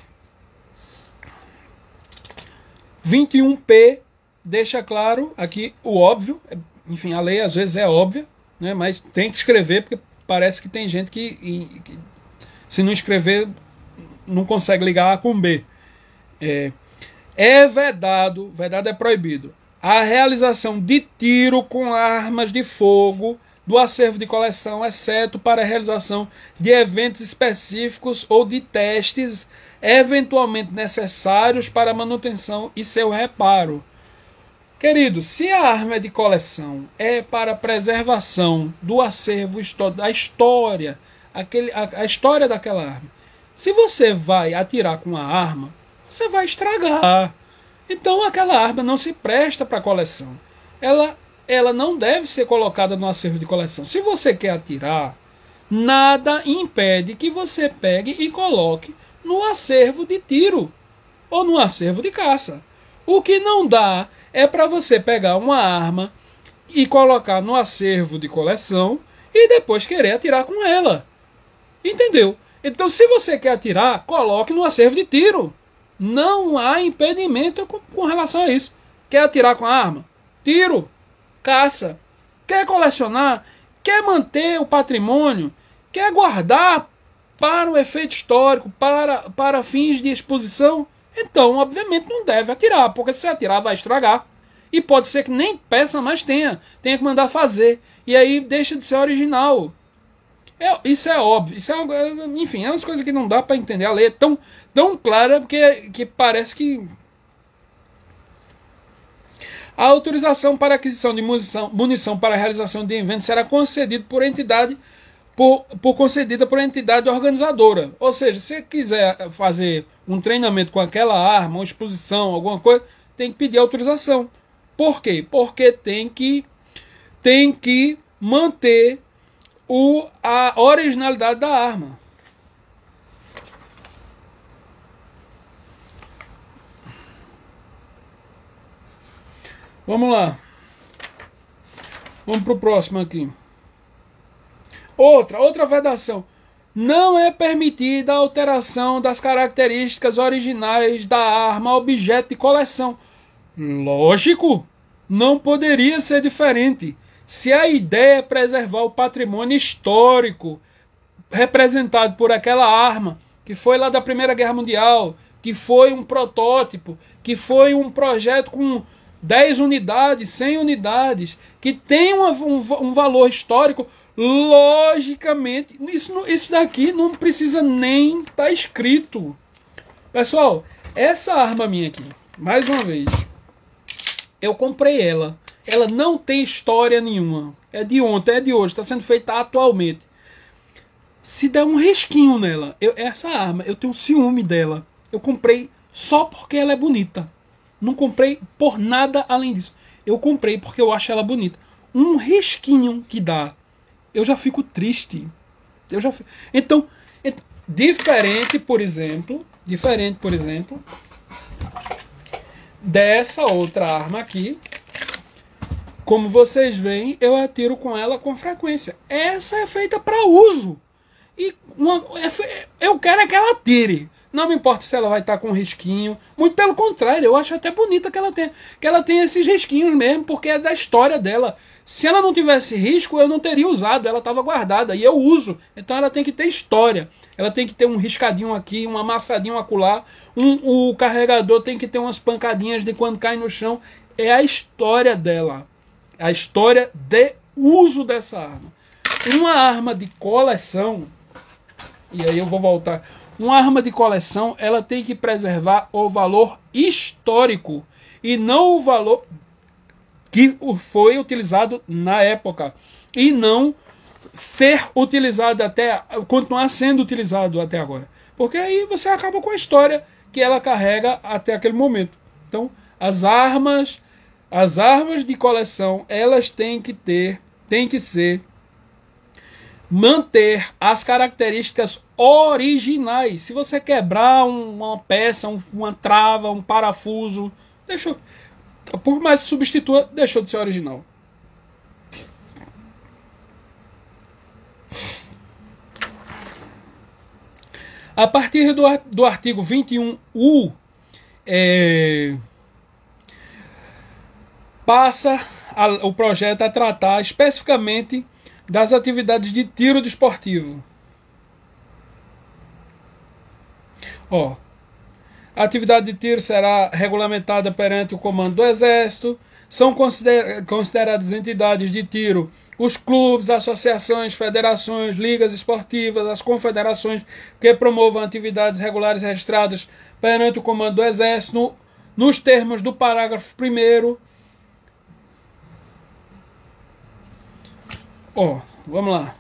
vinte e um P deixa claro aqui o óbvio. Enfim, a lei às vezes é óbvia, né, mas tem que escrever, porque parece que tem gente que, que se não escrever, não consegue ligar A com B. É, é vedado, vedado é proibido, a realização de tiro com armas de fogo do acervo de coleção, exceto para a realização de eventos específicos ou de testes eventualmente necessários para a manutenção e seu reparo. Querido, se a arma é de coleção, é para preservação do acervo, da história, aquele, a, a história daquela arma. Se você vai atirar com a arma, você vai estragar. Então aquela arma não se presta para coleção. Ela, ela não deve ser colocada no acervo de coleção. Se você quer atirar, nada impede que você pegue e coloque no acervo de tiro ou no acervo de caça. O que não dá é para você pegar uma arma e colocar no acervo de coleção e depois querer atirar com ela. Entendeu? Então, se você quer atirar, coloque no acervo de tiro. Não há impedimento com, com relação a isso. Quer atirar com a arma? Tiro. Caça. Quer colecionar? Quer manter o patrimônio? Quer guardar para o efeito histórico, para, para fins de exposição? Então, obviamente, não deve atirar, porque se atirar vai estragar. E pode ser que nem peça mais tenha. Tenha que mandar fazer. E aí deixa de ser original. É, isso é óbvio. Isso é, enfim, é umas coisas que não dá para entender. A lei é tão, tão clara que, que parece que... A autorização para aquisição de munição, munição para a realização de eventos será concedida por entidade... Por, por concedida por entidade organizadora. Ou seja, se você quiser fazer um treinamento com aquela arma, uma exposição, alguma coisa, tem que pedir autorização. Por quê? Porque tem que, tem que manter o, a originalidade da arma. Vamos lá. Vamos para o próximo aqui. Outra, outra vedação. Não é permitida a alteração das características originais da arma objeto de coleção. Lógico, não poderia ser diferente. Se a ideia é preservar o patrimônio histórico representado por aquela arma, que foi lá da Primeira Guerra Mundial, que foi um protótipo, que foi um projeto com dez unidades, cem unidades, que tem uma, um, um valor histórico, logicamente, isso, isso daqui não precisa nem estar tá escrito. Pessoal, essa arma minha aqui, mais uma vez, eu comprei ela. Ela não tem história nenhuma. É de ontem, é de hoje, está sendo feita atualmente. Se der um risquinho nela, eu, essa arma, eu tenho ciúme dela. Eu comprei só porque ela é bonita. Não comprei por nada além disso. Eu comprei porque eu acho ela bonita. Um risquinho que dá, eu já fico triste. Eu já fico... Então, então, diferente, por exemplo, diferente, por exemplo, dessa outra arma aqui, como vocês veem, eu atiro com ela com frequência. Essa é feita para uso. E uma, eu quero é que ela tire. Não me importa se ela vai estar com um risquinho. Muito pelo contrário, eu acho até bonita que ela tenha, que ela tenha esses risquinhos mesmo, porque é da história dela. Se ela não tivesse risco, eu não teria usado. Ela estava guardada e eu uso. Então ela tem que ter história. Ela tem que ter um riscadinho aqui, um amassadinho acolá. Um, o carregador tem que ter umas pancadinhas de quando cai no chão. É a história dela. A história de uso dessa arma. Uma arma de coleção, e aí eu vou voltar, uma arma de coleção, ela tem que preservar o valor histórico e não o valor que foi utilizado na época, e não ser utilizado até, continuar sendo utilizado até agora, porque aí você acaba com a história que ela carrega até aquele momento. Então, as armas As armas de coleção, elas têm que ter, têm que ser, manter as características originais. Se você quebrar uma peça, um, uma trava, um parafuso, deixou, por mais que substitua, deixou de ser original. A partir do, do artigo vinte e um U, é... passa a, o projeto a tratar especificamente das atividades de tiro desportivo. Ó, a atividade de tiro será regulamentada perante o comando do Exército. São consider, consideradas entidades de tiro os clubes, associações, federações, ligas esportivas, as confederações que promovam atividades regulares registradas perante o comando do Exército, no, nos termos do parágrafo primeiro. Ó, oh, vamos lá.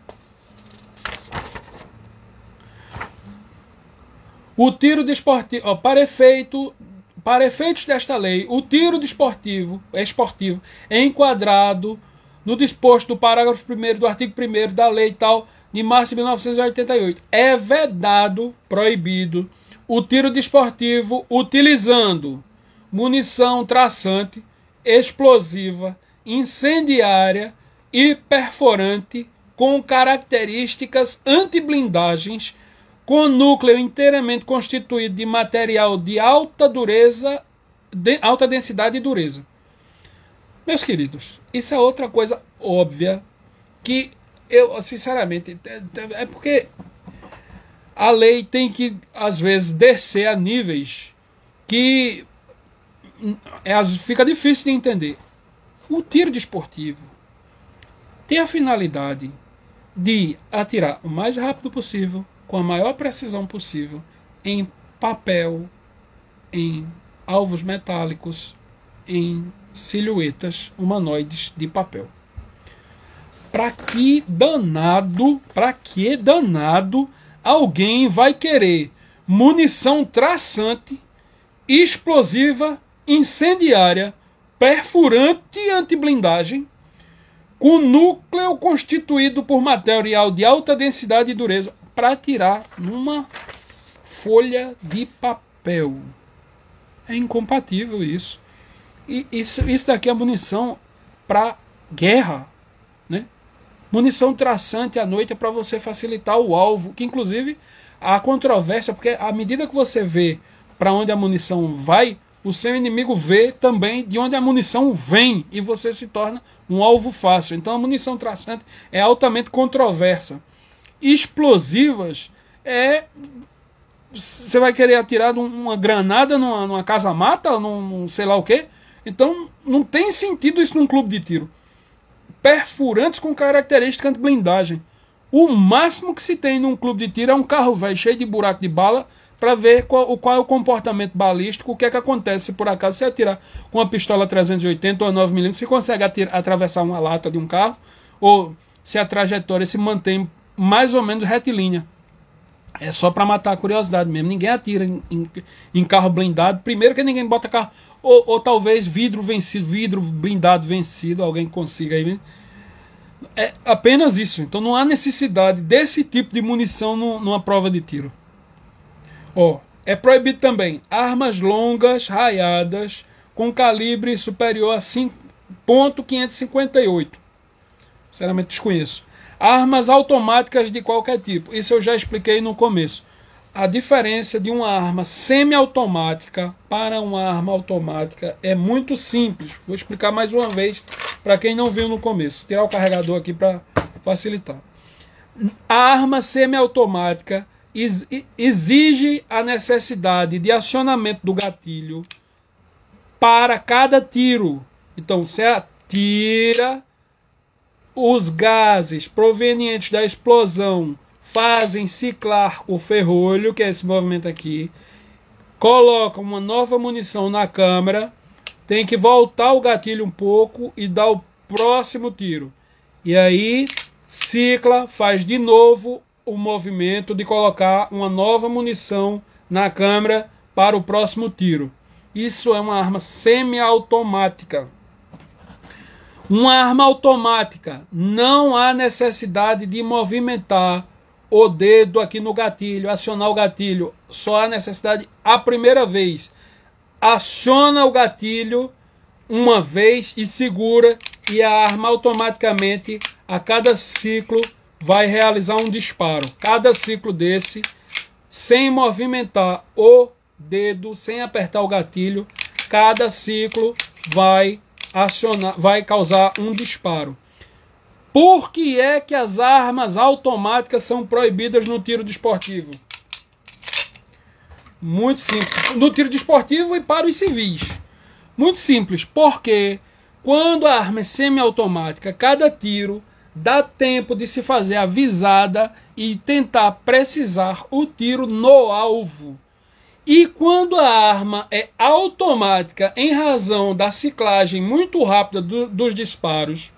O tiro desportivo, ó, para efeito, para efeitos desta lei, o tiro desportivo, esportivo é enquadrado no disposto do parágrafo primeiro do artigo primeiro da lei tal de março de mil novecentos e oitenta e oito. É vedado, proibido, o tiro desportivo utilizando munição traçante, explosiva, incendiária e perforante com características antiblindagens, com núcleo inteiramente constituído de material de alta dureza, de alta densidade e dureza. Meus queridos, isso é outra coisa óbvia que eu, sinceramente, é porque a lei tem que, às vezes, descer a níveis que é, fica difícil de entender. O tiro desportivo tem a finalidade de atirar o mais rápido possível, com a maior precisão possível, em papel, em alvos metálicos, em silhuetas humanoides de papel. Para que danado, para que danado alguém vai querer munição traçante, explosiva, incendiária, perfurante e antiblindagem, com núcleo constituído por material de alta densidade e dureza, para atirar numa folha de papel? É incompatível isso. E isso, isso daqui é munição para guerra, né? Munição traçante à noite é para você facilitar o alvo, que inclusive há controvérsia, porque à medida que você vê para onde a munição vai, o seu inimigo vê também de onde a munição vem, e você se torna um alvo fácil. Então a munição traçante é altamente controversa. Explosivas é você vai querer atirar uma granada numa, numa casa-mata, num, num sei lá o quê? Então não tem sentido isso num clube de tiro. Perfurantes com característica de blindagem. O máximo que se tem num clube de tiro é um carro velho cheio de buraco de bala para ver qual, qual é o comportamento balístico, o que é que acontece se por acaso você atirar com uma pistola trezentos e oitenta ou nove milímetros, você consegue atirar, atravessar uma lata de um carro, ou se a trajetória se mantém mais ou menos retilínea. É só para matar a curiosidade mesmo. Ninguém atira em, em, em carro blindado. Primeiro que ninguém bota carro... Ou, ou talvez vidro vencido, vidro blindado vencido, alguém consiga aí. É apenas isso. Então não há necessidade desse tipo de munição no, numa prova de tiro. Ó, é proibido também armas longas, raiadas, com calibre superior a cinco ponto quinhentos e cinquenta e oito. Sinceramente desconheço. Armas automáticas de qualquer tipo. Isso eu já expliquei no começo. A diferença de uma arma semiautomática para uma arma automática é muito simples. Vou explicar mais uma vez para quem não viu no começo. Vou tirar o carregador aqui para facilitar. A arma semiautomática exige a necessidade de acionamento do gatilho para cada tiro. Então você atira, os gases provenientes da explosão fazem ciclar o ferrolho, que é esse movimento aqui, colocam uma nova munição na câmara, tem que voltar o gatilho um pouco e dar o próximo tiro. E aí cicla, faz de novo o movimento de colocar uma nova munição na câmara para o próximo tiro. Isso é uma arma semiautomática. Uma arma automática, não há necessidade de movimentar o dedo aqui no gatilho, acionar o gatilho. Só há necessidade a primeira vez. Aciona o gatilho uma vez e segura, e a arma automaticamente, a cada ciclo, vai realizar um disparo. Cada ciclo desse, sem movimentar o dedo, sem apertar o gatilho, cada ciclo vai acionar, vai causar um disparo. Por que é que as armas automáticas são proibidas no tiro desportivo? Muito simples. No tiro desportivo e para os civis. Muito simples. Porque quando a arma é semiautomática, cada tiro dá tempo de se fazer a visada e tentar precisar o tiro no alvo. E quando a arma é automática, em razão da ciclagem muito rápida do, dos disparos,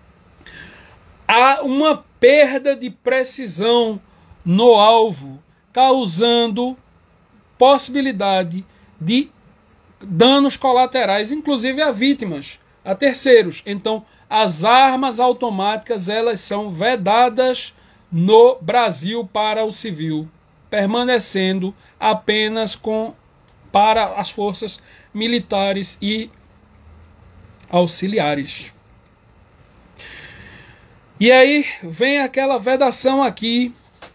há uma perda de precisão no alvo, causando possibilidade de danos colaterais, inclusive a vítimas, a terceiros. Então, as armas automáticas, elas são vedadas no Brasil para o civil, permanecendo apenas com para as forças militares e auxiliares. E aí vem aquela vedação aqui.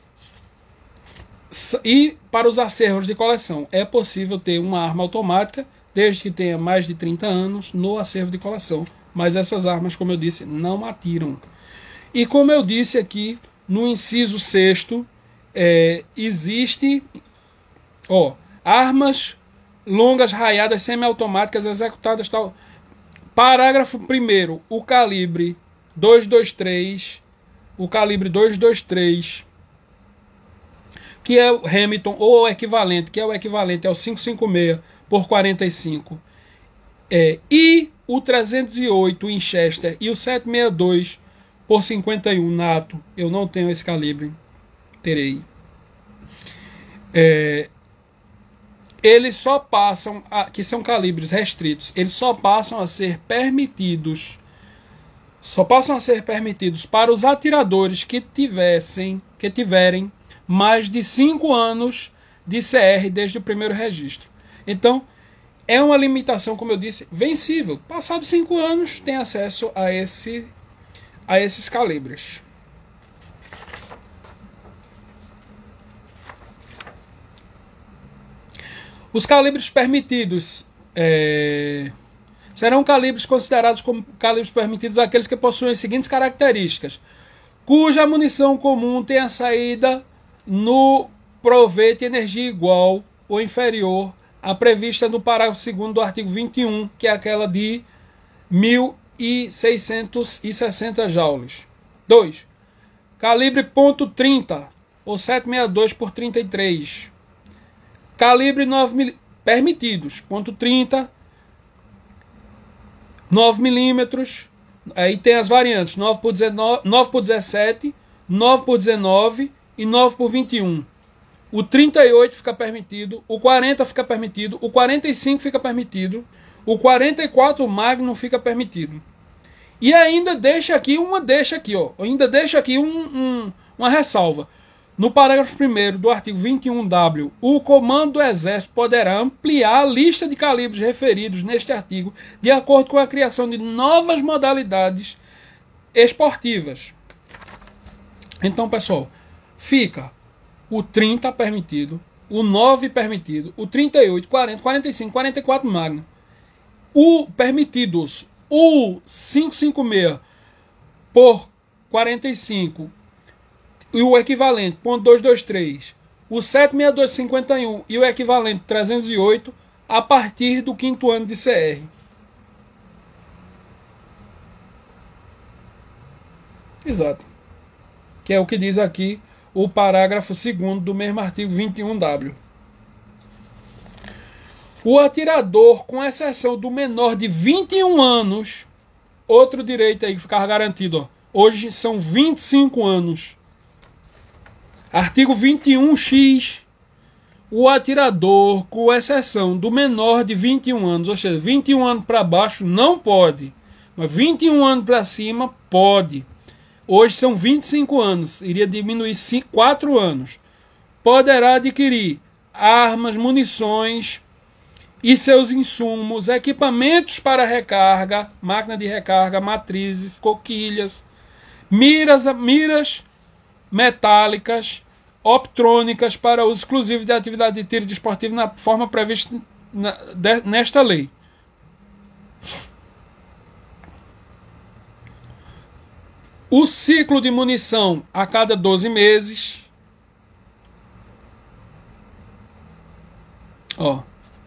E para os acervos de coleção, é possível ter uma arma automática, desde que tenha mais de trinta anos, no acervo de coleção. Mas essas armas, como eu disse, não atiram. E como eu disse aqui, no inciso sexto, é, existe ó, armas longas raiadas semiautomáticas executadas tal. Parágrafo primeiro, o calibre duzentos e vinte e três, o calibre duzentos e vinte e três, que é o Hamilton, ou o equivalente, que é o equivalente ao quinhentos e cinquenta e seis por quarenta e cinco, é, e o trezentos e oito Winchester e o setecentos e sessenta e dois por cinquenta e um NATO. Eu não tenho esse calibre, terei. É, eles só passam, a, que são calibres restritos, eles só passam a ser permitidos Só passam a ser permitidos para os atiradores que tivessem, que tiverem mais de cinco anos de C R desde o primeiro registro. Então, é uma limitação, como eu disse, vencível. Passados cinco anos, tem acesso a, esse, a esses calibres. Os calibres permitidos... É... serão calibres considerados como calibres permitidos aqueles que possuem as seguintes características: cuja munição comum tenha saída no proveito energia igual ou inferior à prevista no parágrafo segundo do artigo vinte e um, que é aquela de mil seiscentos e sessenta joules. dois. Calibre ponto trinta ou setecentos e sessenta e dois por trinta e três. Calibre nove milímetros permitidos, ponto trinta, nove milímetros. Aí tem as variantes nove por dezessete, nove por dezenove e nove por vinte e um. O trinta e oito fica permitido, o quarenta fica permitido, o quarenta e cinco fica permitido, o quarenta e quatro Magnum fica permitido. E ainda deixa aqui uma deixa aqui, ó, ainda deixa aqui um, um, uma ressalva. No parágrafo primeiro do artigo vinte e um W, o Comando do Exército poderá ampliar a lista de calibres referidos neste artigo de acordo com a criação de novas modalidades esportivas. Então, pessoal, fica o trinta permitido, o nove permitido, o trinta e oito, quarenta, quarenta e cinco, quarenta e quatro Magnum. O permitidos, o quinhentos e cinquenta e seis por quarenta e cinco e o equivalente ponto duzentos e vinte e três, o setecentos e sessenta e dois por cinquenta e um e o equivalente trezentos e oito a partir do quinto ano de C R. Exato. Que é o que diz aqui o parágrafo segundo do mesmo artigo vinte e um W. O atirador, com exceção do menor de vinte e um anos, outro direito aí que ficava garantido, ó, hoje são vinte e cinco anos. Artigo vinte e um X, o atirador, com exceção do menor de vinte e um anos, ou seja, vinte e um anos para baixo não pode, mas vinte e um anos para cima pode. Hoje são vinte e cinco anos, iria diminuir quatro anos. Poderá adquirir armas, munições e seus insumos, equipamentos para recarga, máquina de recarga, matrizes, coquilhas, miras, miras metálicas, optrônicas para uso exclusivo de atividade de tiro desportivo na forma prevista na, de, nesta lei. O ciclo de munição a cada doze meses. Ó.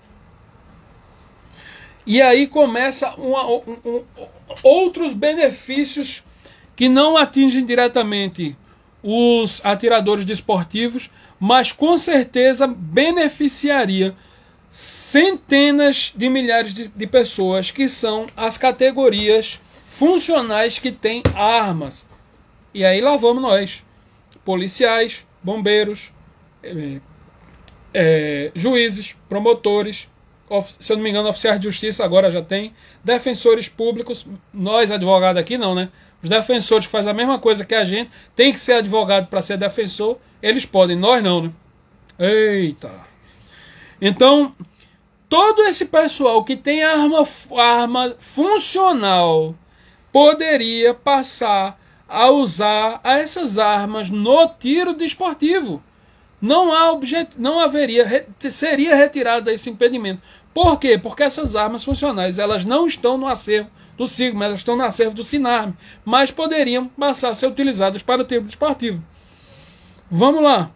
E aí começa uma, um, um, outros benefícios que não atingem diretamente os atiradores desportivos, mas com certeza beneficiaria centenas de milhares de, de pessoas, que são as categorias funcionais que têm armas. E aí lá vamos nós, policiais, bombeiros, é, é, juízes, promotores, se eu não me engano, oficiais de justiça agora já tem, defensores públicos, nós advogados aqui não, né? Os defensores que fazem a mesma coisa que a gente, tem que ser advogado para ser defensor, eles podem, nós não, né? Eita! Então, todo esse pessoal que tem arma, arma funcional poderia passar a usar essas armas no tiro desportivo. Não há objet... não haveria, seria retirado esse impedimento. Por quê? Porque essas armas funcionais, elas não estão no acervo do SIGMA, elas estão no acervo do SINARM, mas poderiam passar a ser utilizadas para o tiro desportivo. Vamos lá.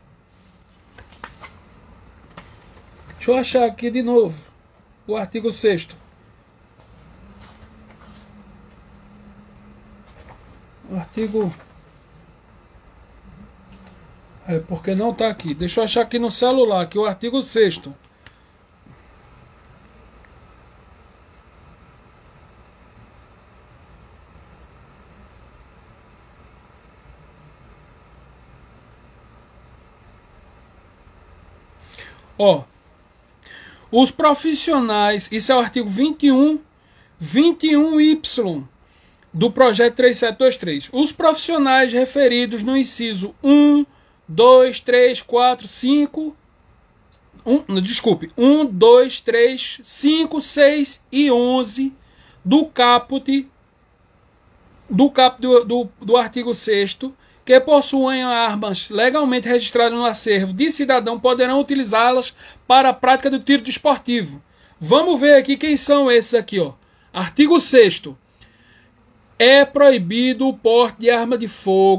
Deixa eu achar aqui de novo o artigo sexto. O artigo... É porque não está aqui. Deixa eu achar aqui no celular, aqui o artigo sexto. Ó, os profissionais, isso é o artigo vinte e um, vinte e um Y do projeto três sete dois três. Os profissionais referidos no inciso um, dois, três, quatro, cinco, um, desculpe, um, dois, três, cinco, seis e onze do caput do caput do, do, do artigo sexto, que possuem armas legalmente registradas no acervo de cidadão, poderão utilizá-las para a prática do tiro desportivo. Vamos ver aqui quem são esses aqui, ó. Artigo sexto. É proibido o porte de arma de fogo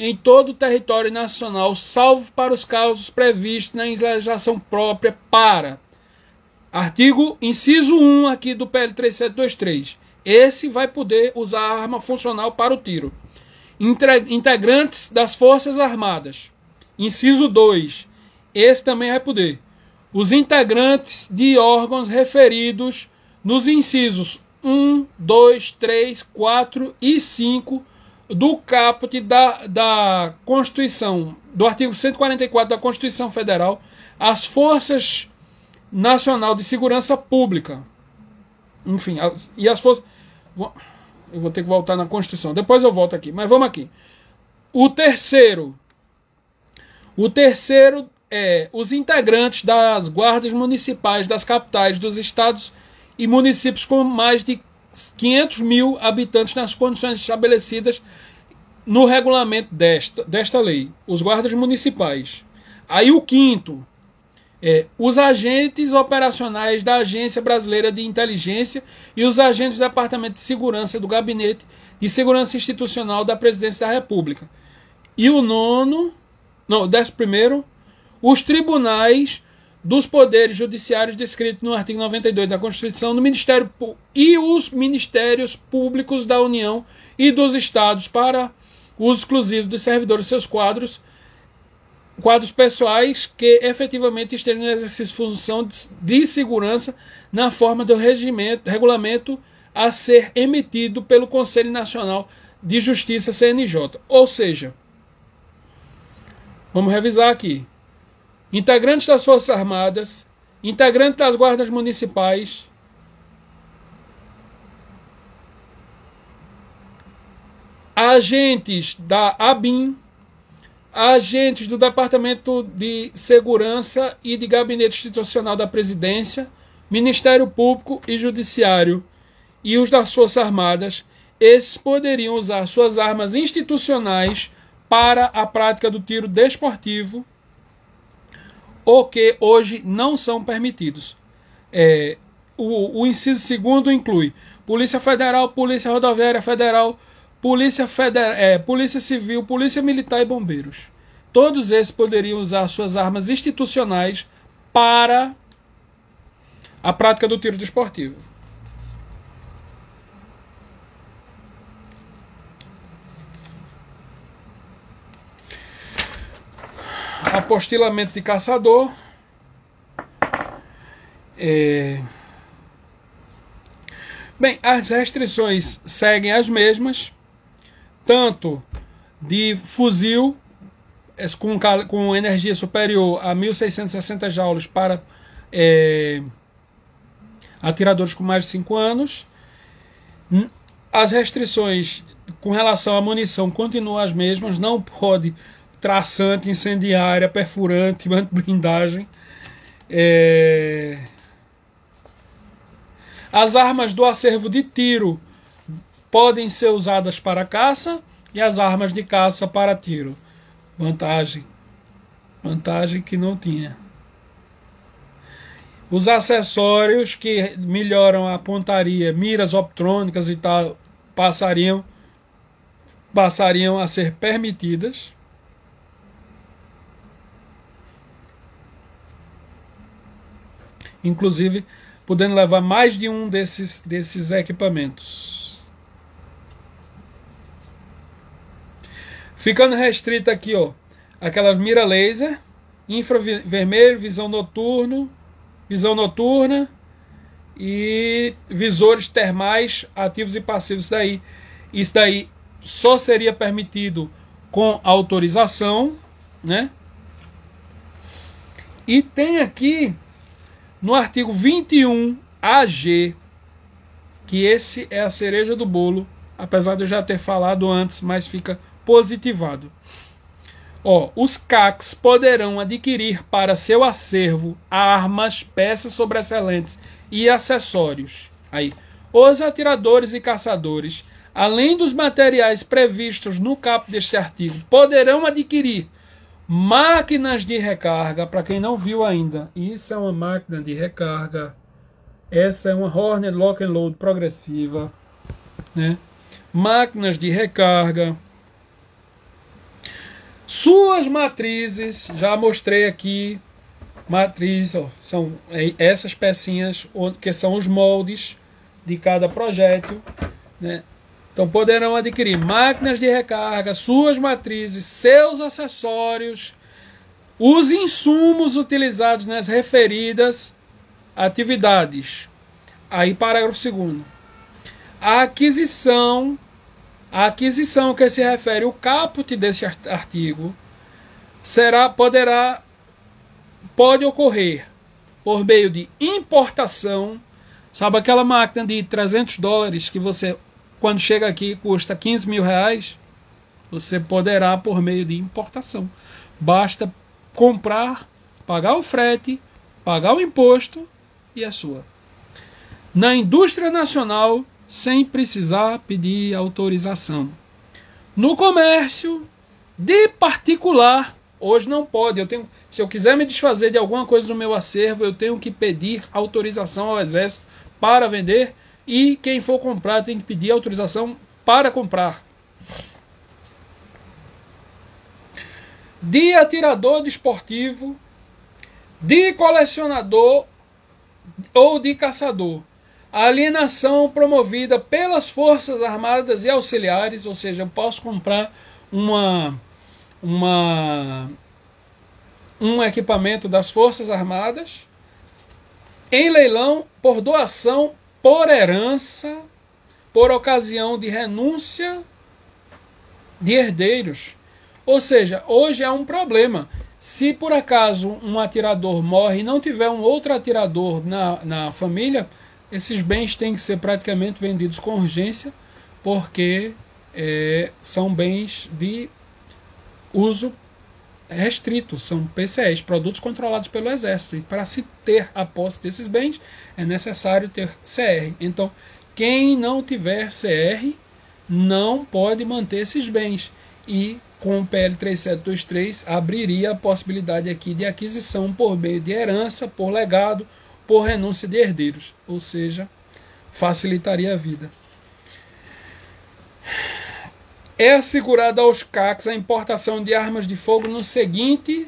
em todo o território nacional, salvo para os casos previstos na legislação própria para... Artigo, inciso um aqui do P L três sete dois três. Esse vai poder usar a arma funcional para o tiro. Integrantes das Forças Armadas. Inciso dois. Esse também vai poder. Os integrantes de órgãos referidos nos incisos um, dois, três, quatro e cinco do caput da, da Constituição, do artigo cento e quarenta e quatro da Constituição Federal, as Forças Nacional de Segurança Pública. Enfim, as, e as forças... Eu vou ter que voltar na Constituição. Depois eu volto aqui, mas vamos aqui. O terceiro. O terceiro é os integrantes das guardas municipais das capitais dos estados e municípios com mais de quinhentos mil habitantes nas condições estabelecidas no regulamento desta, desta lei. Os guardas municipais. Aí o quinto... É, os agentes operacionais da Agência Brasileira de Inteligência e os agentes do Departamento de Segurança do Gabinete de Segurança Institucional da Presidência da República. E o nono, não, o décimo primeiro, os tribunais dos poderes judiciários descritos no artigo noventa e dois da Constituição no Ministério e os ministérios públicos da União e dos Estados para uso exclusivo dos servidores e seus quadros quadros pessoais que efetivamente estejam no exercício de função de segurança na forma do regimento, regulamento a ser emitido pelo Conselho Nacional de Justiça, C N J. Ou seja, vamos revisar aqui. Integrantes das Forças Armadas, integrantes das Guardas Municipais, agentes da ABIN, agentes do Departamento de Segurança e de Gabinete Institucional da Presidência, Ministério Público e Judiciário e os das Forças Armadas, esses poderiam usar suas armas institucionais para a prática do tiro desportivo, o que hoje não são permitidos. É, o, o inciso segundo inclui Polícia Federal, Polícia Rodoviária Federal, Polícia, Federal, é, Polícia Civil, Polícia Militar e Bombeiros. Todos esses poderiam usar suas armas institucionais para a prática do tiro desportivo. Apostilamento de caçador. É... Bem, as restrições seguem as mesmas, tanto de fuzil com, com energia superior a mil seiscentos e sessenta joules para é, atiradores com mais de cinco anos. As restrições com relação à munição continuam as mesmas, não pode traçante, incendiária, perfurante, blindagem. É... As armas do acervo de tiro podem ser usadas para caça e as armas de caça para tiro. Vantagem. Vantagem que não tinha. Os acessórios que melhoram a pontaria, miras optrônicas e tal, passariam, passariam a ser permitidas. Inclusive, podendo levar mais de um desses, desses equipamentos. Ficando restrito aqui, ó, aquelas mira laser, infravermelho, visão noturno, visão noturna e visores termais ativos e passivos. Isso daí, isso daí só seria permitido com autorização, né? E tem aqui no artigo vinte e um A G, que esse é a cereja do bolo, apesar de eu já ter falado antes, mas fica positivado. Ó, os C A Cs poderão adquirir para seu acervo armas, peças sobressalentes e acessórios. Aí, os atiradores e caçadores, além dos materiais previstos no caput deste artigo, poderão adquirir máquinas de recarga. Para quem não viu ainda, isso é uma máquina de recarga. Essa é uma Hornet Lock and Load progressiva, né? Máquinas de recarga, Suas matrizes, já mostrei aqui, matriz, ó, são essas pecinhas que são os moldes de cada projétil, né? Então poderão adquirir máquinas de recarga, suas matrizes, seus acessórios, os insumos utilizados nas referidas atividades. Aí parágrafo segundo. A aquisição, a aquisição que se refere ao caput desse artigo será, poderá, pode ocorrer por meio de importação. Sabe aquela máquina de trezentos dólares que você, quando chega aqui, custa quinze mil reais? Você poderá por meio de importação. Basta comprar, pagar o frete, pagar o imposto e é sua. Na indústria nacional, sem precisar pedir autorização. No comércio, de particular, hoje não pode. Eu tenho, se eu quiser me desfazer de alguma coisa do meu acervo, eu tenho que pedir autorização ao Exército para vender, e quem for comprar tem que pedir autorização para comprar. De atirador desportivo, de colecionador ou de caçador. A alienação promovida pelas Forças Armadas e Auxiliares, ou seja, eu posso comprar uma, uma, um equipamento das Forças Armadas em leilão, por doação, por herança, por ocasião de renúncia de herdeiros. Ou seja, hoje é um problema. Se por acaso um atirador morre e não tiver um outro atirador na, na família, esses bens têm que ser praticamente vendidos com urgência, porque é, são bens de uso restrito, são P C Es, produtos controlados pelo Exército. E para se ter a posse desses bens, é necessário ter C R. Então, quem não tiver C R não pode manter esses bens. E com o P L três sete dois três abriria a possibilidade aqui de aquisição por meio de herança, por legado, por renúncia de herdeiros, ou seja, facilitaria a vida. É assegurada aos C A Cs a importação de armas de fogo no seguinte,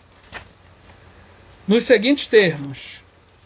nos seguintes termos.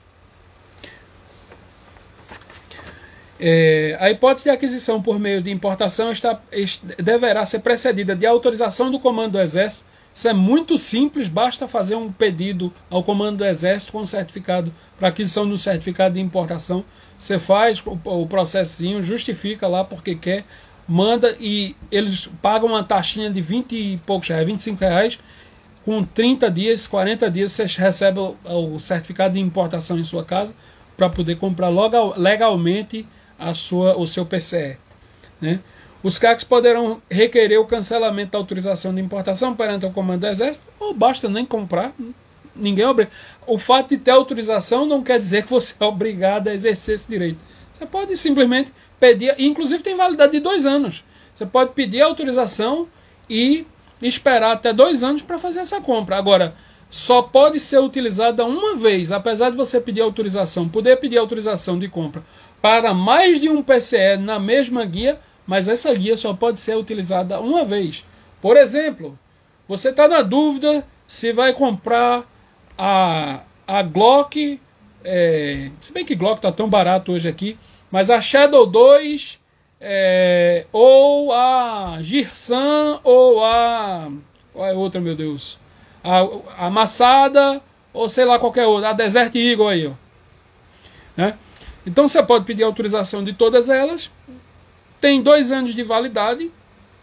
É, a hipótese de aquisição por meio de importação está, deverá ser precedida de autorização do Comando do Exército. Isso é muito simples, basta fazer um pedido ao Comando do Exército com certificado para aquisição do certificado de importação. Você faz o, o processinho, justifica lá porque quer, manda e eles pagam uma taxinha de vinte e poucos reais, vinte e cinco reais. Com trinta dias, quarenta dias, você recebe o, o certificado de importação em sua casa para poder comprar logo, legalmente a sua, o seu P C E, né? Os C A Cs poderão requerer o cancelamento da autorização de importação perante o Comando do Exército, ou basta nem comprar, ninguém é obrigado. O fato de ter autorização não quer dizer que você é obrigado a exercer esse direito. Você pode simplesmente pedir, inclusive tem validade de dois anos. Você pode pedir autorização e esperar até dois anos para fazer essa compra. Agora, só pode ser utilizada uma vez, apesar de você pedir autorização, poder pedir autorização de compra para mais de um P C E na mesma guia, mas essa guia só pode ser utilizada uma vez. Por exemplo, você está na dúvida se vai comprar a, a Glock, é, se bem que Glock está tão barato hoje aqui, mas a Shadow dois, é, ou a Girsan, ou a... qual é a outra, meu Deus? A, a Massada, ou sei lá qualquer outra, a Desert Eagle aí, ó. Né? Então você pode pedir autorização de todas elas, tem dois anos de validade,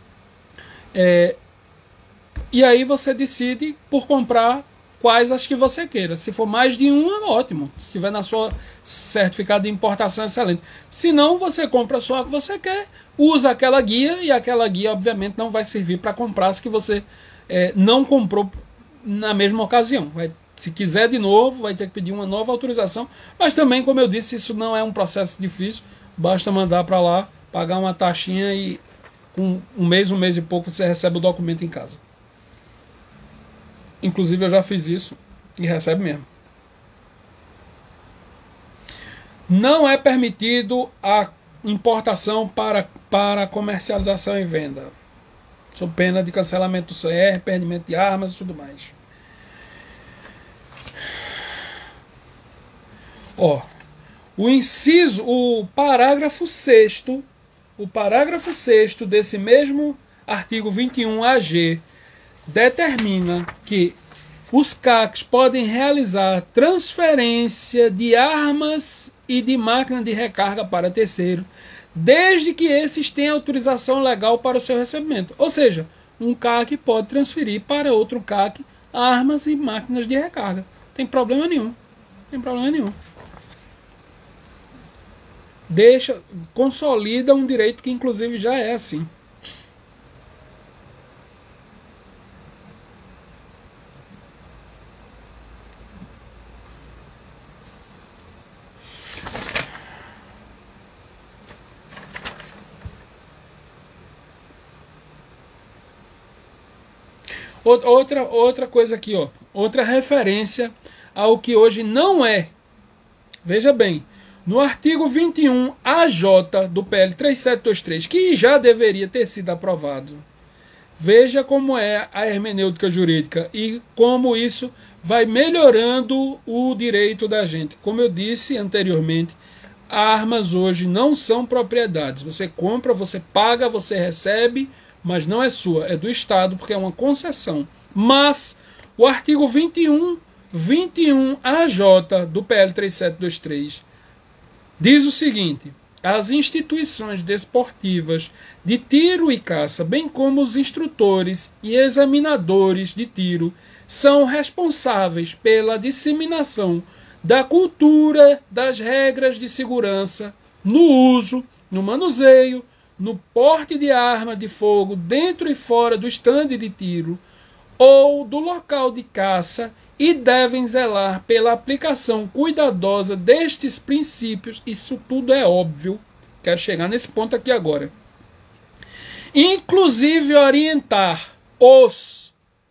é, e aí você decide por comprar quais as que você queira. Se for mais de uma, ótimo. Se tiver na sua certificado de importação, excelente. Se não, você compra só a que você quer, usa aquela guia, e aquela guia obviamente não vai servir para comprar as que você é, não comprou na mesma ocasião. Vai, se quiser de novo, vai ter que pedir uma nova autorização, mas também, como eu disse, isso não é um processo difícil, basta mandar para lá, pagar uma taxinha e com um mês, um mês e pouco você recebe o documento em casa. Inclusive eu já fiz isso e recebe mesmo. Não é permitido a importação para, para comercialização e venda. sob pena de cancelamento do C R, perdimento de armas e tudo mais. Ó, o inciso, o parágrafo sexto, o parágrafo sexto desse mesmo artigo vinte e um A G determina que os C A Cs podem realizar transferência de armas e de máquina de recarga para terceiro, desde que esses tenham autorização legal para o seu recebimento. Ou seja, um C A C pode transferir para outro C A C armas e máquinas de recarga. Não tem problema nenhum. Não tem problema nenhum. Deixa, consolida um direito que inclusive já é assim. Outra, outra coisa aqui, ó, outra referência ao que hoje não é. Veja bem, no artigo vinte e um A J do P L três sete dois três, que já deveria ter sido aprovado, veja como é a hermenêutica jurídica e como isso vai melhorando o direito da gente. Como eu disse anteriormente, armas hoje não são propriedades. Você compra, você paga, você recebe, mas não é sua, é do Estado, porque é uma concessão. Mas o artigo vinte e um, vinte e um A J do P L três sete dois três diz o seguinte: as instituições desportivas de tiro e caça, bem como os instrutores e examinadores de tiro, são responsáveis pela disseminação da cultura das regras de segurança no uso, no manuseio, no porte de arma de fogo dentro e fora do estande de tiro ou do local de caça e devem zelar pela aplicação cuidadosa destes princípios. Isso tudo é óbvio. Quero chegar nesse ponto aqui agora. Inclusive orientar os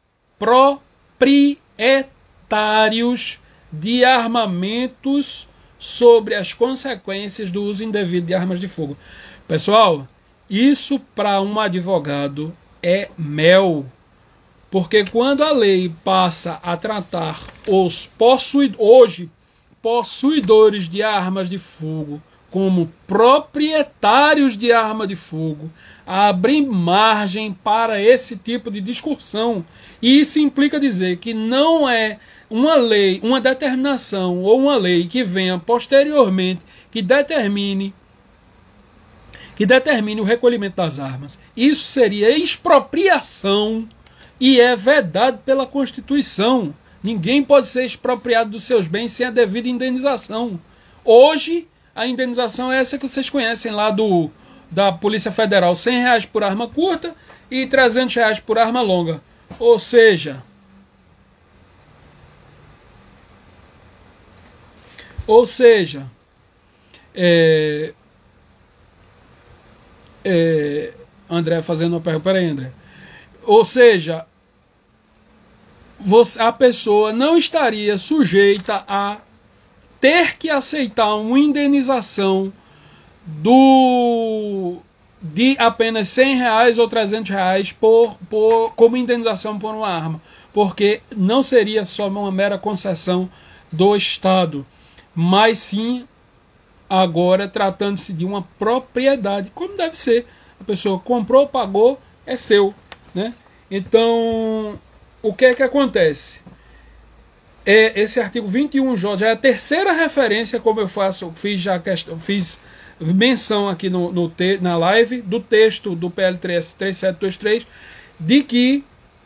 proprietários de armamentos sobre as consequências do uso indevido de armas de fogo. Pessoal, isso para um advogado é mel, porque quando a lei passa a tratar os possuidores, hoje, possuidores de armas de fogo como proprietários de arma de fogo, abre margem para esse tipo de discussão. E isso implica dizer que não é uma lei, uma determinação ou uma lei que venha posteriormente que determine que determine o recolhimento das armas. Isso seria expropriação e é vedado pela Constituição. Ninguém pode ser expropriado dos seus bens sem a devida indenização. Hoje, a indenização é essa que vocês conhecem lá do, da Polícia Federal, cem reais por arma curta e trezentos reais por arma longa. Ou seja, ou seja, é, é, André fazendo uma pergunta, peraí, André. Ou seja, você, a pessoa não estaria sujeita a ter que aceitar uma indenização do, de apenas cem reais ou trezentos reais por, por, como indenização por uma arma, porque não seria só uma mera concessão do Estado, mas sim agora tratando-se de uma propriedade, como deve ser. A pessoa comprou, pagou, é seu, né? Então, o que é que acontece? É, esse artigo vinte e um J já é a terceira referência, como eu faço, fiz já questão, fiz menção aqui no, no te, na live do texto do P L três sete dois três, de que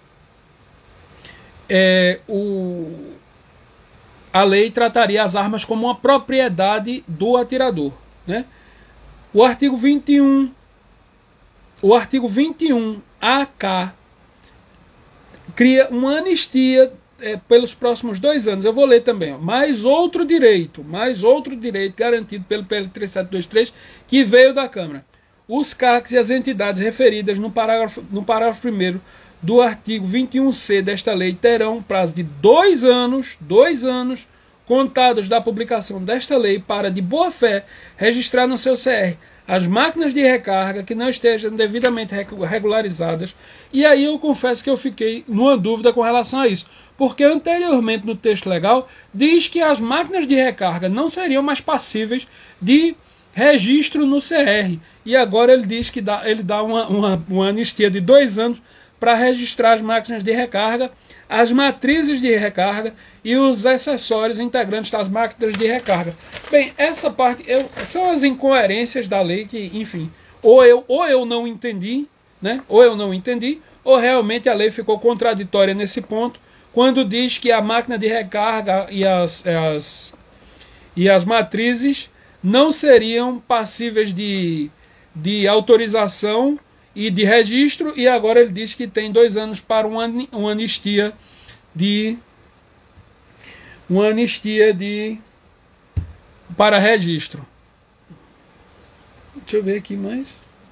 é, o, a lei trataria as armas como uma propriedade do atirador, né? O artigo vinte e um, o artigo vinte e um A K cria uma anistia é, pelos próximos dois anos. Eu vou ler também. Ó. Mais outro direito, mais outro direito garantido pelo P L três sete dois três que veio da Câmara. Os C A Cs e as entidades referidas no parágrafo, no parágrafo primeiro do artigo vinte e um C desta lei terão um prazo de dois anos, dois anos, contados da publicação desta lei para, de boa fé, registrar no seu C R as máquinas de recarga que não estejam devidamente regularizadas. E aí eu confesso que eu fiquei numa dúvida com relação a isso, porque anteriormente no texto legal diz que as máquinas de recarga não seriam mais passíveis de registro no C R, e agora ele diz que dá, ele dá uma, uma, uma anistia de dois anos para registrar as máquinas de recarga, as matrizes de recarga e os acessórios integrantes das máquinas de recarga. Bem, essa parte eu, são as incoerências da lei que, enfim, ou eu, ou eu não entendi, né? Ou eu não entendi, ou realmente a lei ficou contraditória nesse ponto, quando diz que a máquina de recarga e as, as, e as matrizes não seriam passíveis de, de autorização e de registro, e agora ele diz que tem dois anos para uma, uma anistia de uma anistia de para registro. Deixa eu ver aqui mais.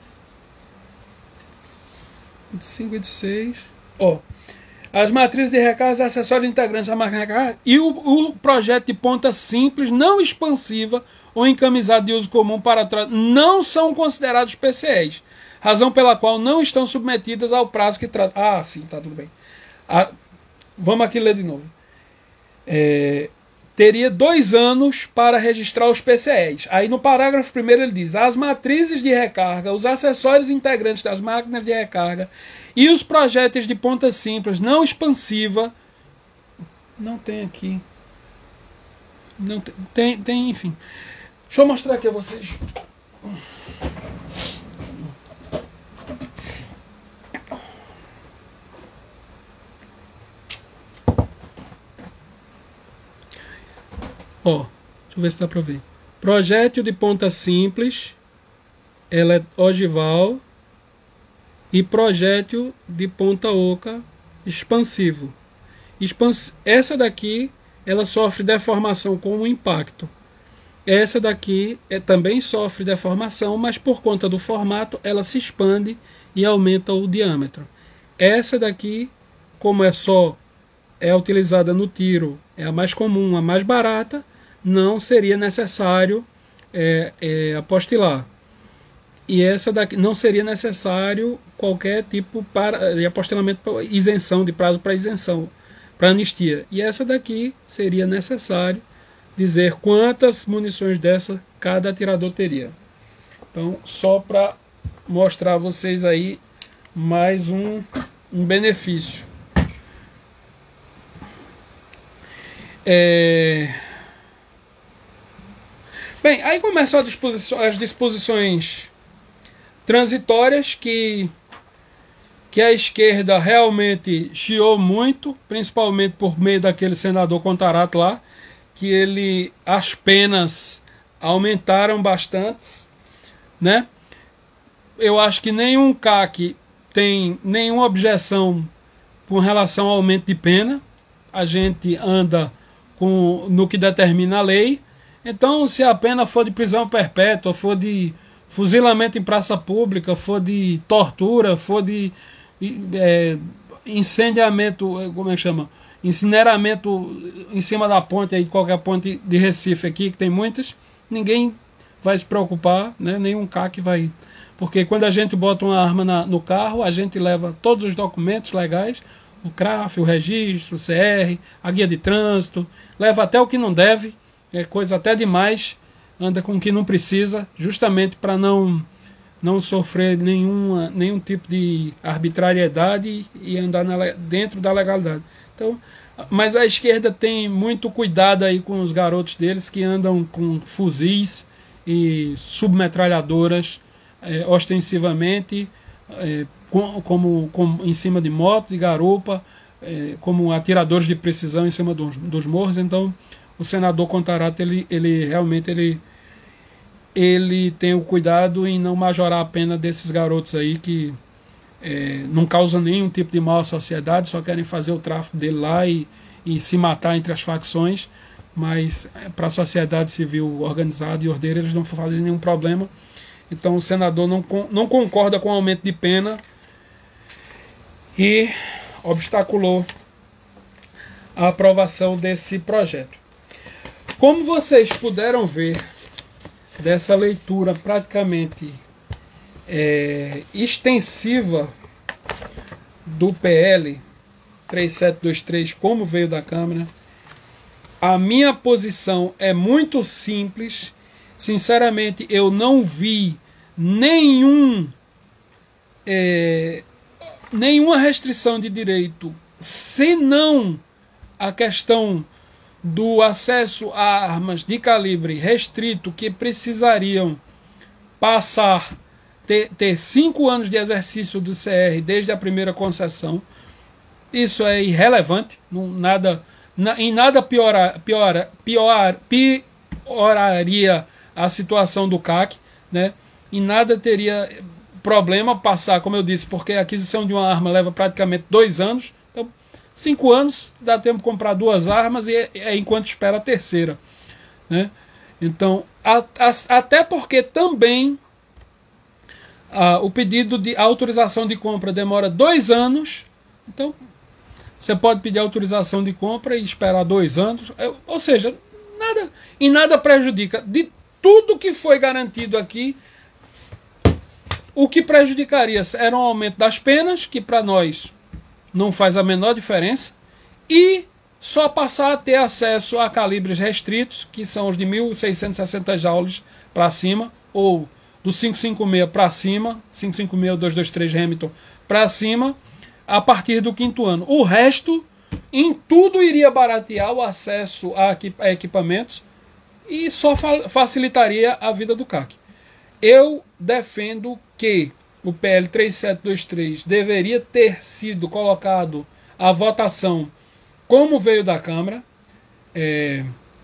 vinte e cinco, vinte e seis. Ó, as matrizes de recarga, acessórios integrantes da máquina de recarga e o, o projeto de ponta simples, não expansiva ou encamisado de uso comum para trás não são considerados P C Es, razão pela qual não estão submetidas ao prazo que trata. Ah, sim, tá tudo bem. Ah, vamos aqui ler de novo. É, teria dois anos para registrar os P C Es. Aí no parágrafo primeiro ele diz: as matrizes de recarga, os acessórios integrantes das máquinas de recarga e os projéteis de ponta simples não expansiva. Não tem aqui. Não tem, tem, tem, enfim. Deixa eu mostrar aqui a vocês. Ó, deixa eu ver se dá para ver. Projétil de ponta simples, ela é ogival, e projétil de ponta oca expansivo. Expans... Essa daqui, ela sofre deformação com o impacto. Essa daqui é, também sofre deformação, mas por conta do formato, ela se expande e aumenta o diâmetro. Essa daqui, como é só é utilizada no tiro, é a mais comum, a mais barata, não seria necessário é, é, apostilar. E essa daqui não seria necessário qualquer tipo para, de apostilamento para isenção, de prazo para isenção, para anistia. E essa daqui seria necessário dizer quantas munições dessa cada atirador teria. Então, só para mostrar a vocês aí mais um, um benefício. É... Bem, aí começam as disposições, as disposições transitórias que, que a esquerda realmente chiou muito, principalmente por meio daquele senador Contarato lá, que ele, as penas aumentaram bastante, né? Eu acho que nenhum C A C tem nenhuma objeção com relação ao aumento de pena. A gente anda com, no que determina a lei. Então, se a pena for de prisão perpétua, for de fuzilamento em praça pública, for de tortura, for de é, incendiamento, como é que chama? Incineramento em cima da ponte, aí, qualquer ponte de Recife aqui, que tem muitas, ninguém vai se preocupar, né? Nenhum C A C vai. Porque quando a gente bota uma arma na, no carro, a gente leva todos os documentos legais, o C R A F, o registro, o C R, a guia de trânsito, leva até o que não deve, é coisa até demais, anda com o que não precisa, justamente para não, não sofrer nenhuma, nenhum tipo de arbitrariedade e andar na, dentro da legalidade. Então, mas a esquerda tem muito cuidado aí com os garotos deles que andam com fuzis e submetralhadoras é, ostensivamente, é, com, como, como em cima de motos, de garupa, é, como atiradores de precisão em cima dos, dos morros. Então, o senador Contarato, ele, ele realmente ele, ele tem o cuidado em não majorar a pena desses garotos aí que É, não causa nenhum tipo de mal à sociedade, só querem fazer o tráfico dele lá e, e se matar entre as facções, mas é, para a sociedade civil organizada e ordeira eles não fazem nenhum problema. Então o senador não, não concorda com o aumento de pena e obstaculou a aprovação desse projeto. Como vocês puderam ver dessa leitura praticamente é, extensiva do P L três sete dois três, como veio da Câmara, a minha posição é muito simples. Sinceramente, eu não vi nenhum, é, nenhuma restrição de direito, senão a questão do acesso a armas de calibre restrito, que precisariam passar, ter, ter cinco anos de exercício do C R desde a primeira concessão. Isso é irrelevante, não, nada, na, em nada piora, piora, pior, pioraria a situação do C A C, né? Em nada teria problema passar, como eu disse, porque a aquisição de uma arma leva praticamente dois anos. Então, cinco anos dá tempo de comprar duas armas e é, é enquanto espera a terceira, né? Então, a, a, até porque também a, o pedido de autorização de compra demora dois anos. Então, você pode pedir autorização de compra e esperar dois anos. Ou seja, nada, em nada prejudica. De tudo que foi garantido aqui, o que prejudicaria era um aumento das penas, que para nós não faz a menor diferença, e só passar a ter acesso a calibres restritos, que são os de mil seiscentos e sessenta joules para cima, ou do quinhentos e cinquenta e seis para cima, quinhentos e cinquenta e seis, duzentos e vinte e três Hamilton para cima, a partir do quinto ano. O resto, em tudo, iria baratear o acesso a equipamentos e só facilitaria a vida do C A C. Eu defendo que o P L três sete dois três deveria ter sido colocado à votação como veio da Câmara. É...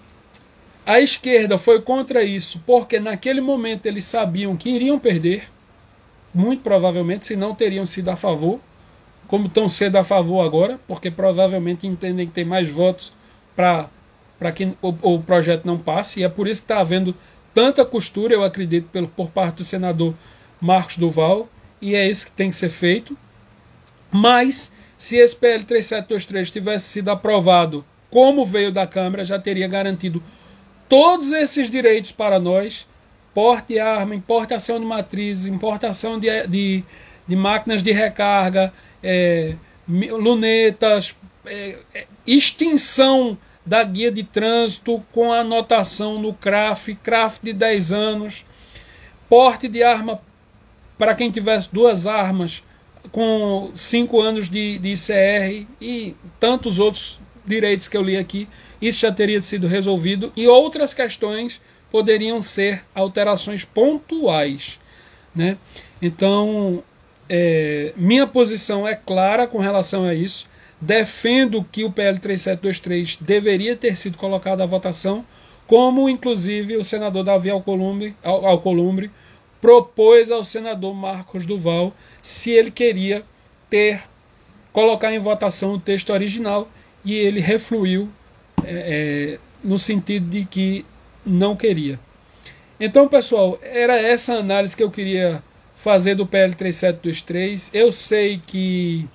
A esquerda foi contra isso porque naquele momento eles sabiam que iriam perder, muito provavelmente, se não teriam sido a favor, como tão cedo a favor agora, porque provavelmente entendem que tem mais votos para que o, o projeto não passe, e é por isso que está havendo tanta costura, eu acredito, pelo, por parte do senador Marcos Duval, e é isso que tem que ser feito. Mas, se esse P L três sete dois três tivesse sido aprovado como veio da Câmara, já teria garantido todos esses direitos para nós: porte de arma, importação de matrizes, importação de, de, de máquinas de recarga, é, lunetas, é, extinção da guia de trânsito com anotação no C R A F, C R A F de dez anos, porte de arma para quem tivesse duas armas com cinco anos de, de I C R e tantos outros direitos que eu li aqui. Isso já teria sido resolvido e outras questões poderiam ser alterações pontuais, né? Então, é, minha posição é clara com relação a isso. Defendo que o P L três sete dois três deveria ter sido colocado à votação, como inclusive o senador Davi Alcolumbre, Al, Alcolumbre propôs ao senador Marcos Duval, se ele queria ter colocar em votação o texto original, e ele refluiu é, é, no sentido de que não queria. Então, pessoal, era essa análise que eu queria fazer do P L três sete dois três. Eu sei que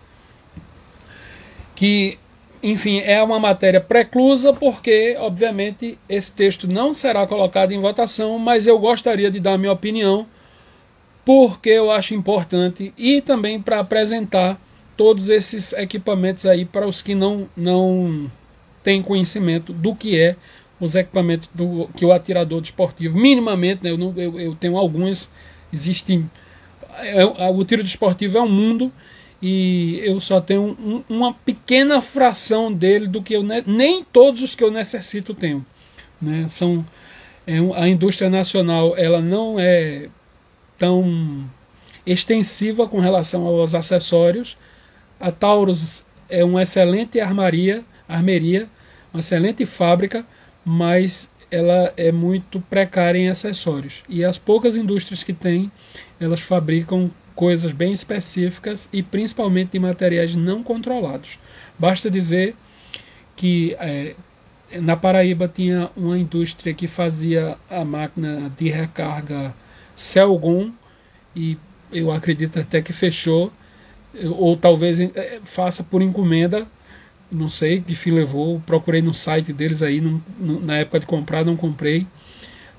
que, enfim, é uma matéria preclusa, porque, obviamente, esse texto não será colocado em votação, mas eu gostaria de dar a minha opinião, porque eu acho importante, e também para apresentar todos esses equipamentos aí para os que não, não têm conhecimento do que é os equipamentos do, que o atirador desportivo, minimamente, né, eu, não, eu, eu tenho alguns, existem, é, o tiro desportivo é um mundo, e eu só tenho um, uma pequena fração dele do que eu, nem todos os que eu necessito tenho, né? São, é, a indústria nacional, ela não é tão extensiva com relação aos acessórios. A Taurus é uma excelente armaria, armeria, uma excelente fábrica, mas ela é muito precária em acessórios. E as poucas indústrias que tem, elas fabricam coisas bem específicas e principalmente de materiais não controlados. Basta dizer que é, na Paraíba tinha uma indústria que fazia a máquina de recarga Celgon, e eu acredito até que fechou, ou talvez faça por encomenda, não sei que fim levou. Procurei no site deles aí, não, não, na época de comprar não comprei.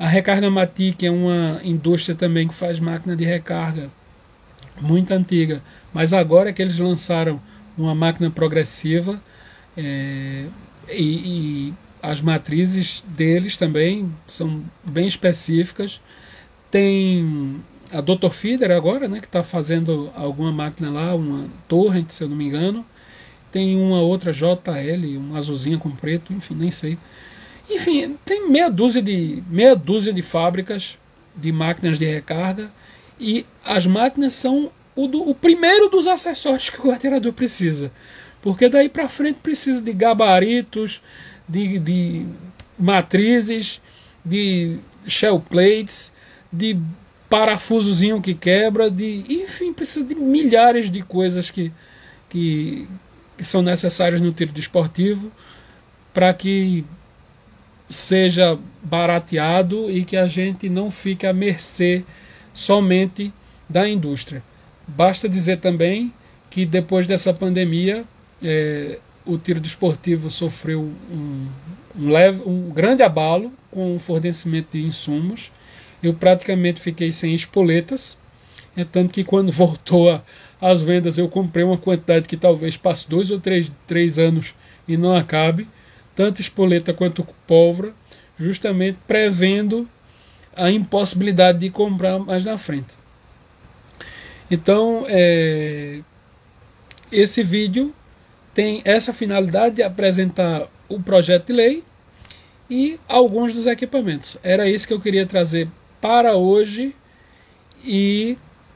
A Recarga Matic é uma indústria também que faz máquina de recarga muito antiga, mas agora é que eles lançaram uma máquina progressiva, é, e, e as matrizes deles também são bem específicas. Tem a doutor Fieder agora, né, que está fazendo alguma máquina lá, uma Torrent, se eu não me engano. Tem uma outra J L, uma azulzinha com preto, enfim, nem sei. Enfim, tem meia dúzia de, meia dúzia de fábricas de máquinas de recarga, e as máquinas são o, do, o primeiro dos acessórios que o atirador precisa. Porque daí para frente precisa de gabaritos, de, de matrizes, de shell plates, de parafusozinho que quebra, de, enfim, precisa de milhares de coisas que, que, que são necessárias no tiro desportivo para que seja barateado e que a gente não fique à mercê somente da indústria. Basta dizer também que depois dessa pandemia, é, o tiro desportivo sofreu um, um, leve, um grande abalo com o fornecimento de insumos. Eu praticamente fiquei sem espoletas, é tanto que quando voltou às vendas eu comprei uma quantidade que talvez passe dois ou três, três anos e não acabe, tanto espoleta quanto pólvora, justamente prevendo a impossibilidade de comprar mais na frente. Então, é, esse vídeo tem essa finalidade de apresentar o projeto de lei e alguns dos equipamentos. Era isso que eu queria trazer para hoje, e,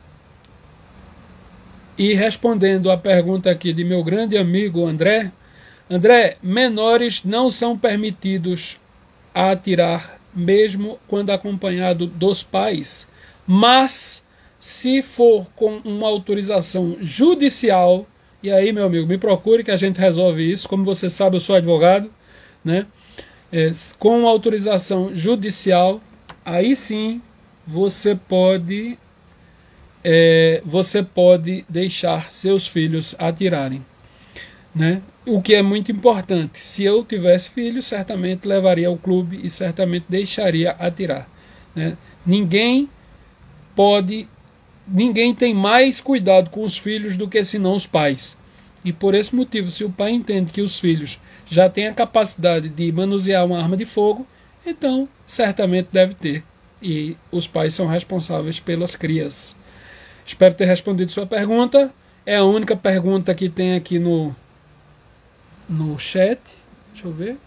e respondendo a pergunta aqui de meu grande amigo André. André, menores não são permitidos a atirar mesmo quando acompanhado dos pais, mas se for com uma autorização judicial, e aí, meu amigo, me procure que a gente resolve isso. Como você sabe, eu sou advogado, né? É, com autorização judicial, aí sim você pode, é, você pode deixar seus filhos atirarem, né? O que é muito importante. Se eu tivesse filhos, certamente levaria ao clube e certamente deixaria atirar, né? Ninguém pode, ninguém tem mais cuidado com os filhos do que senão os pais. E por esse motivo, se o pai entende que os filhos já têm a capacidade de manusear uma arma de fogo, então certamente deve ter. E os pais são responsáveis pelas crias. Espero ter respondido sua pergunta. É a única pergunta que tem aqui no, no chat. Deixa eu ver.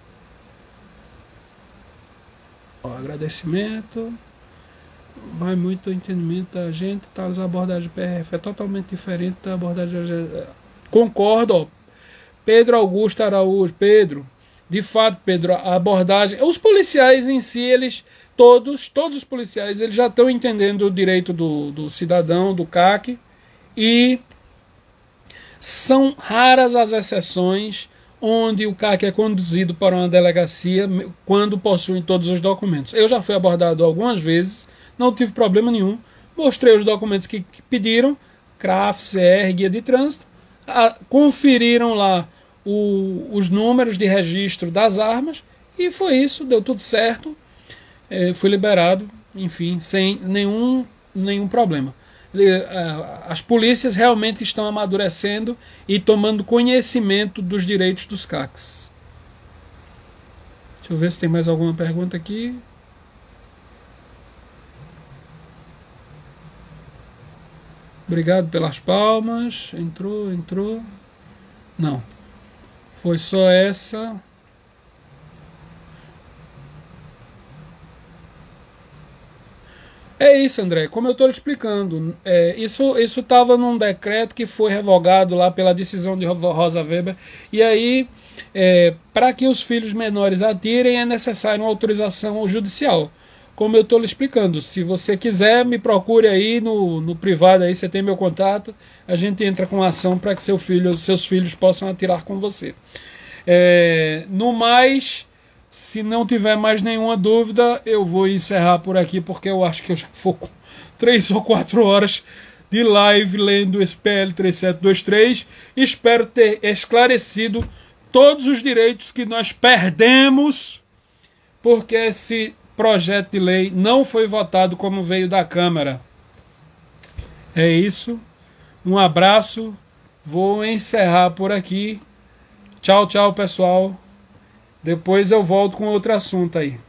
Ó, agradecimento. Vai muito entendimento da gente. Tá, as abordagens P R F é totalmente diferente da abordagem. Concordo, ó. Pedro Augusto Araújo. Pedro, de fato, Pedro, a abordagem. Os policiais em si, eles. Todos, todos os policiais, eles já estão entendendo o direito do, do cidadão, do C A C, e são raras as exceções onde o C A C é conduzido para uma delegacia quando possui todos os documentos. Eu já fui abordado algumas vezes, não tive problema nenhum, mostrei os documentos que, que pediram, C R A F, C R, guia de trânsito, a, conferiram lá o, os números de registro das armas, e foi isso, deu tudo certo. É, fui liberado, enfim, sem nenhum, nenhum problema. As polícias realmente estão amadurecendo e tomando conhecimento dos direitos dos C A Cs. Deixa eu ver se tem mais alguma pergunta aqui. Obrigado pelas palmas. Entrou, entrou. Não. Foi só essa. É isso, André, como eu estou explicando, é, isso estava num decreto que foi revogado lá pela decisão de Rosa Weber, e aí, é, para que os filhos menores atirem, é necessário uma autorização judicial. Como eu estou lhe explicando, se você quiser, me procure aí no, no privado, aí você tem meu contato, a gente entra com ação para que seu filho, seus filhos possam atirar com você. É, no mais... Se não tiver mais nenhuma dúvida, eu vou encerrar por aqui, porque eu acho que eu já vou com três ou quatro horas de live lendo esse P L três sete dois três. Espero ter esclarecido todos os direitos que nós perdemos, porque esse projeto de lei não foi votado como veio da Câmara. É isso. Um abraço. Vou encerrar por aqui. Tchau, tchau, pessoal. Depois eu volto com outro assunto aí.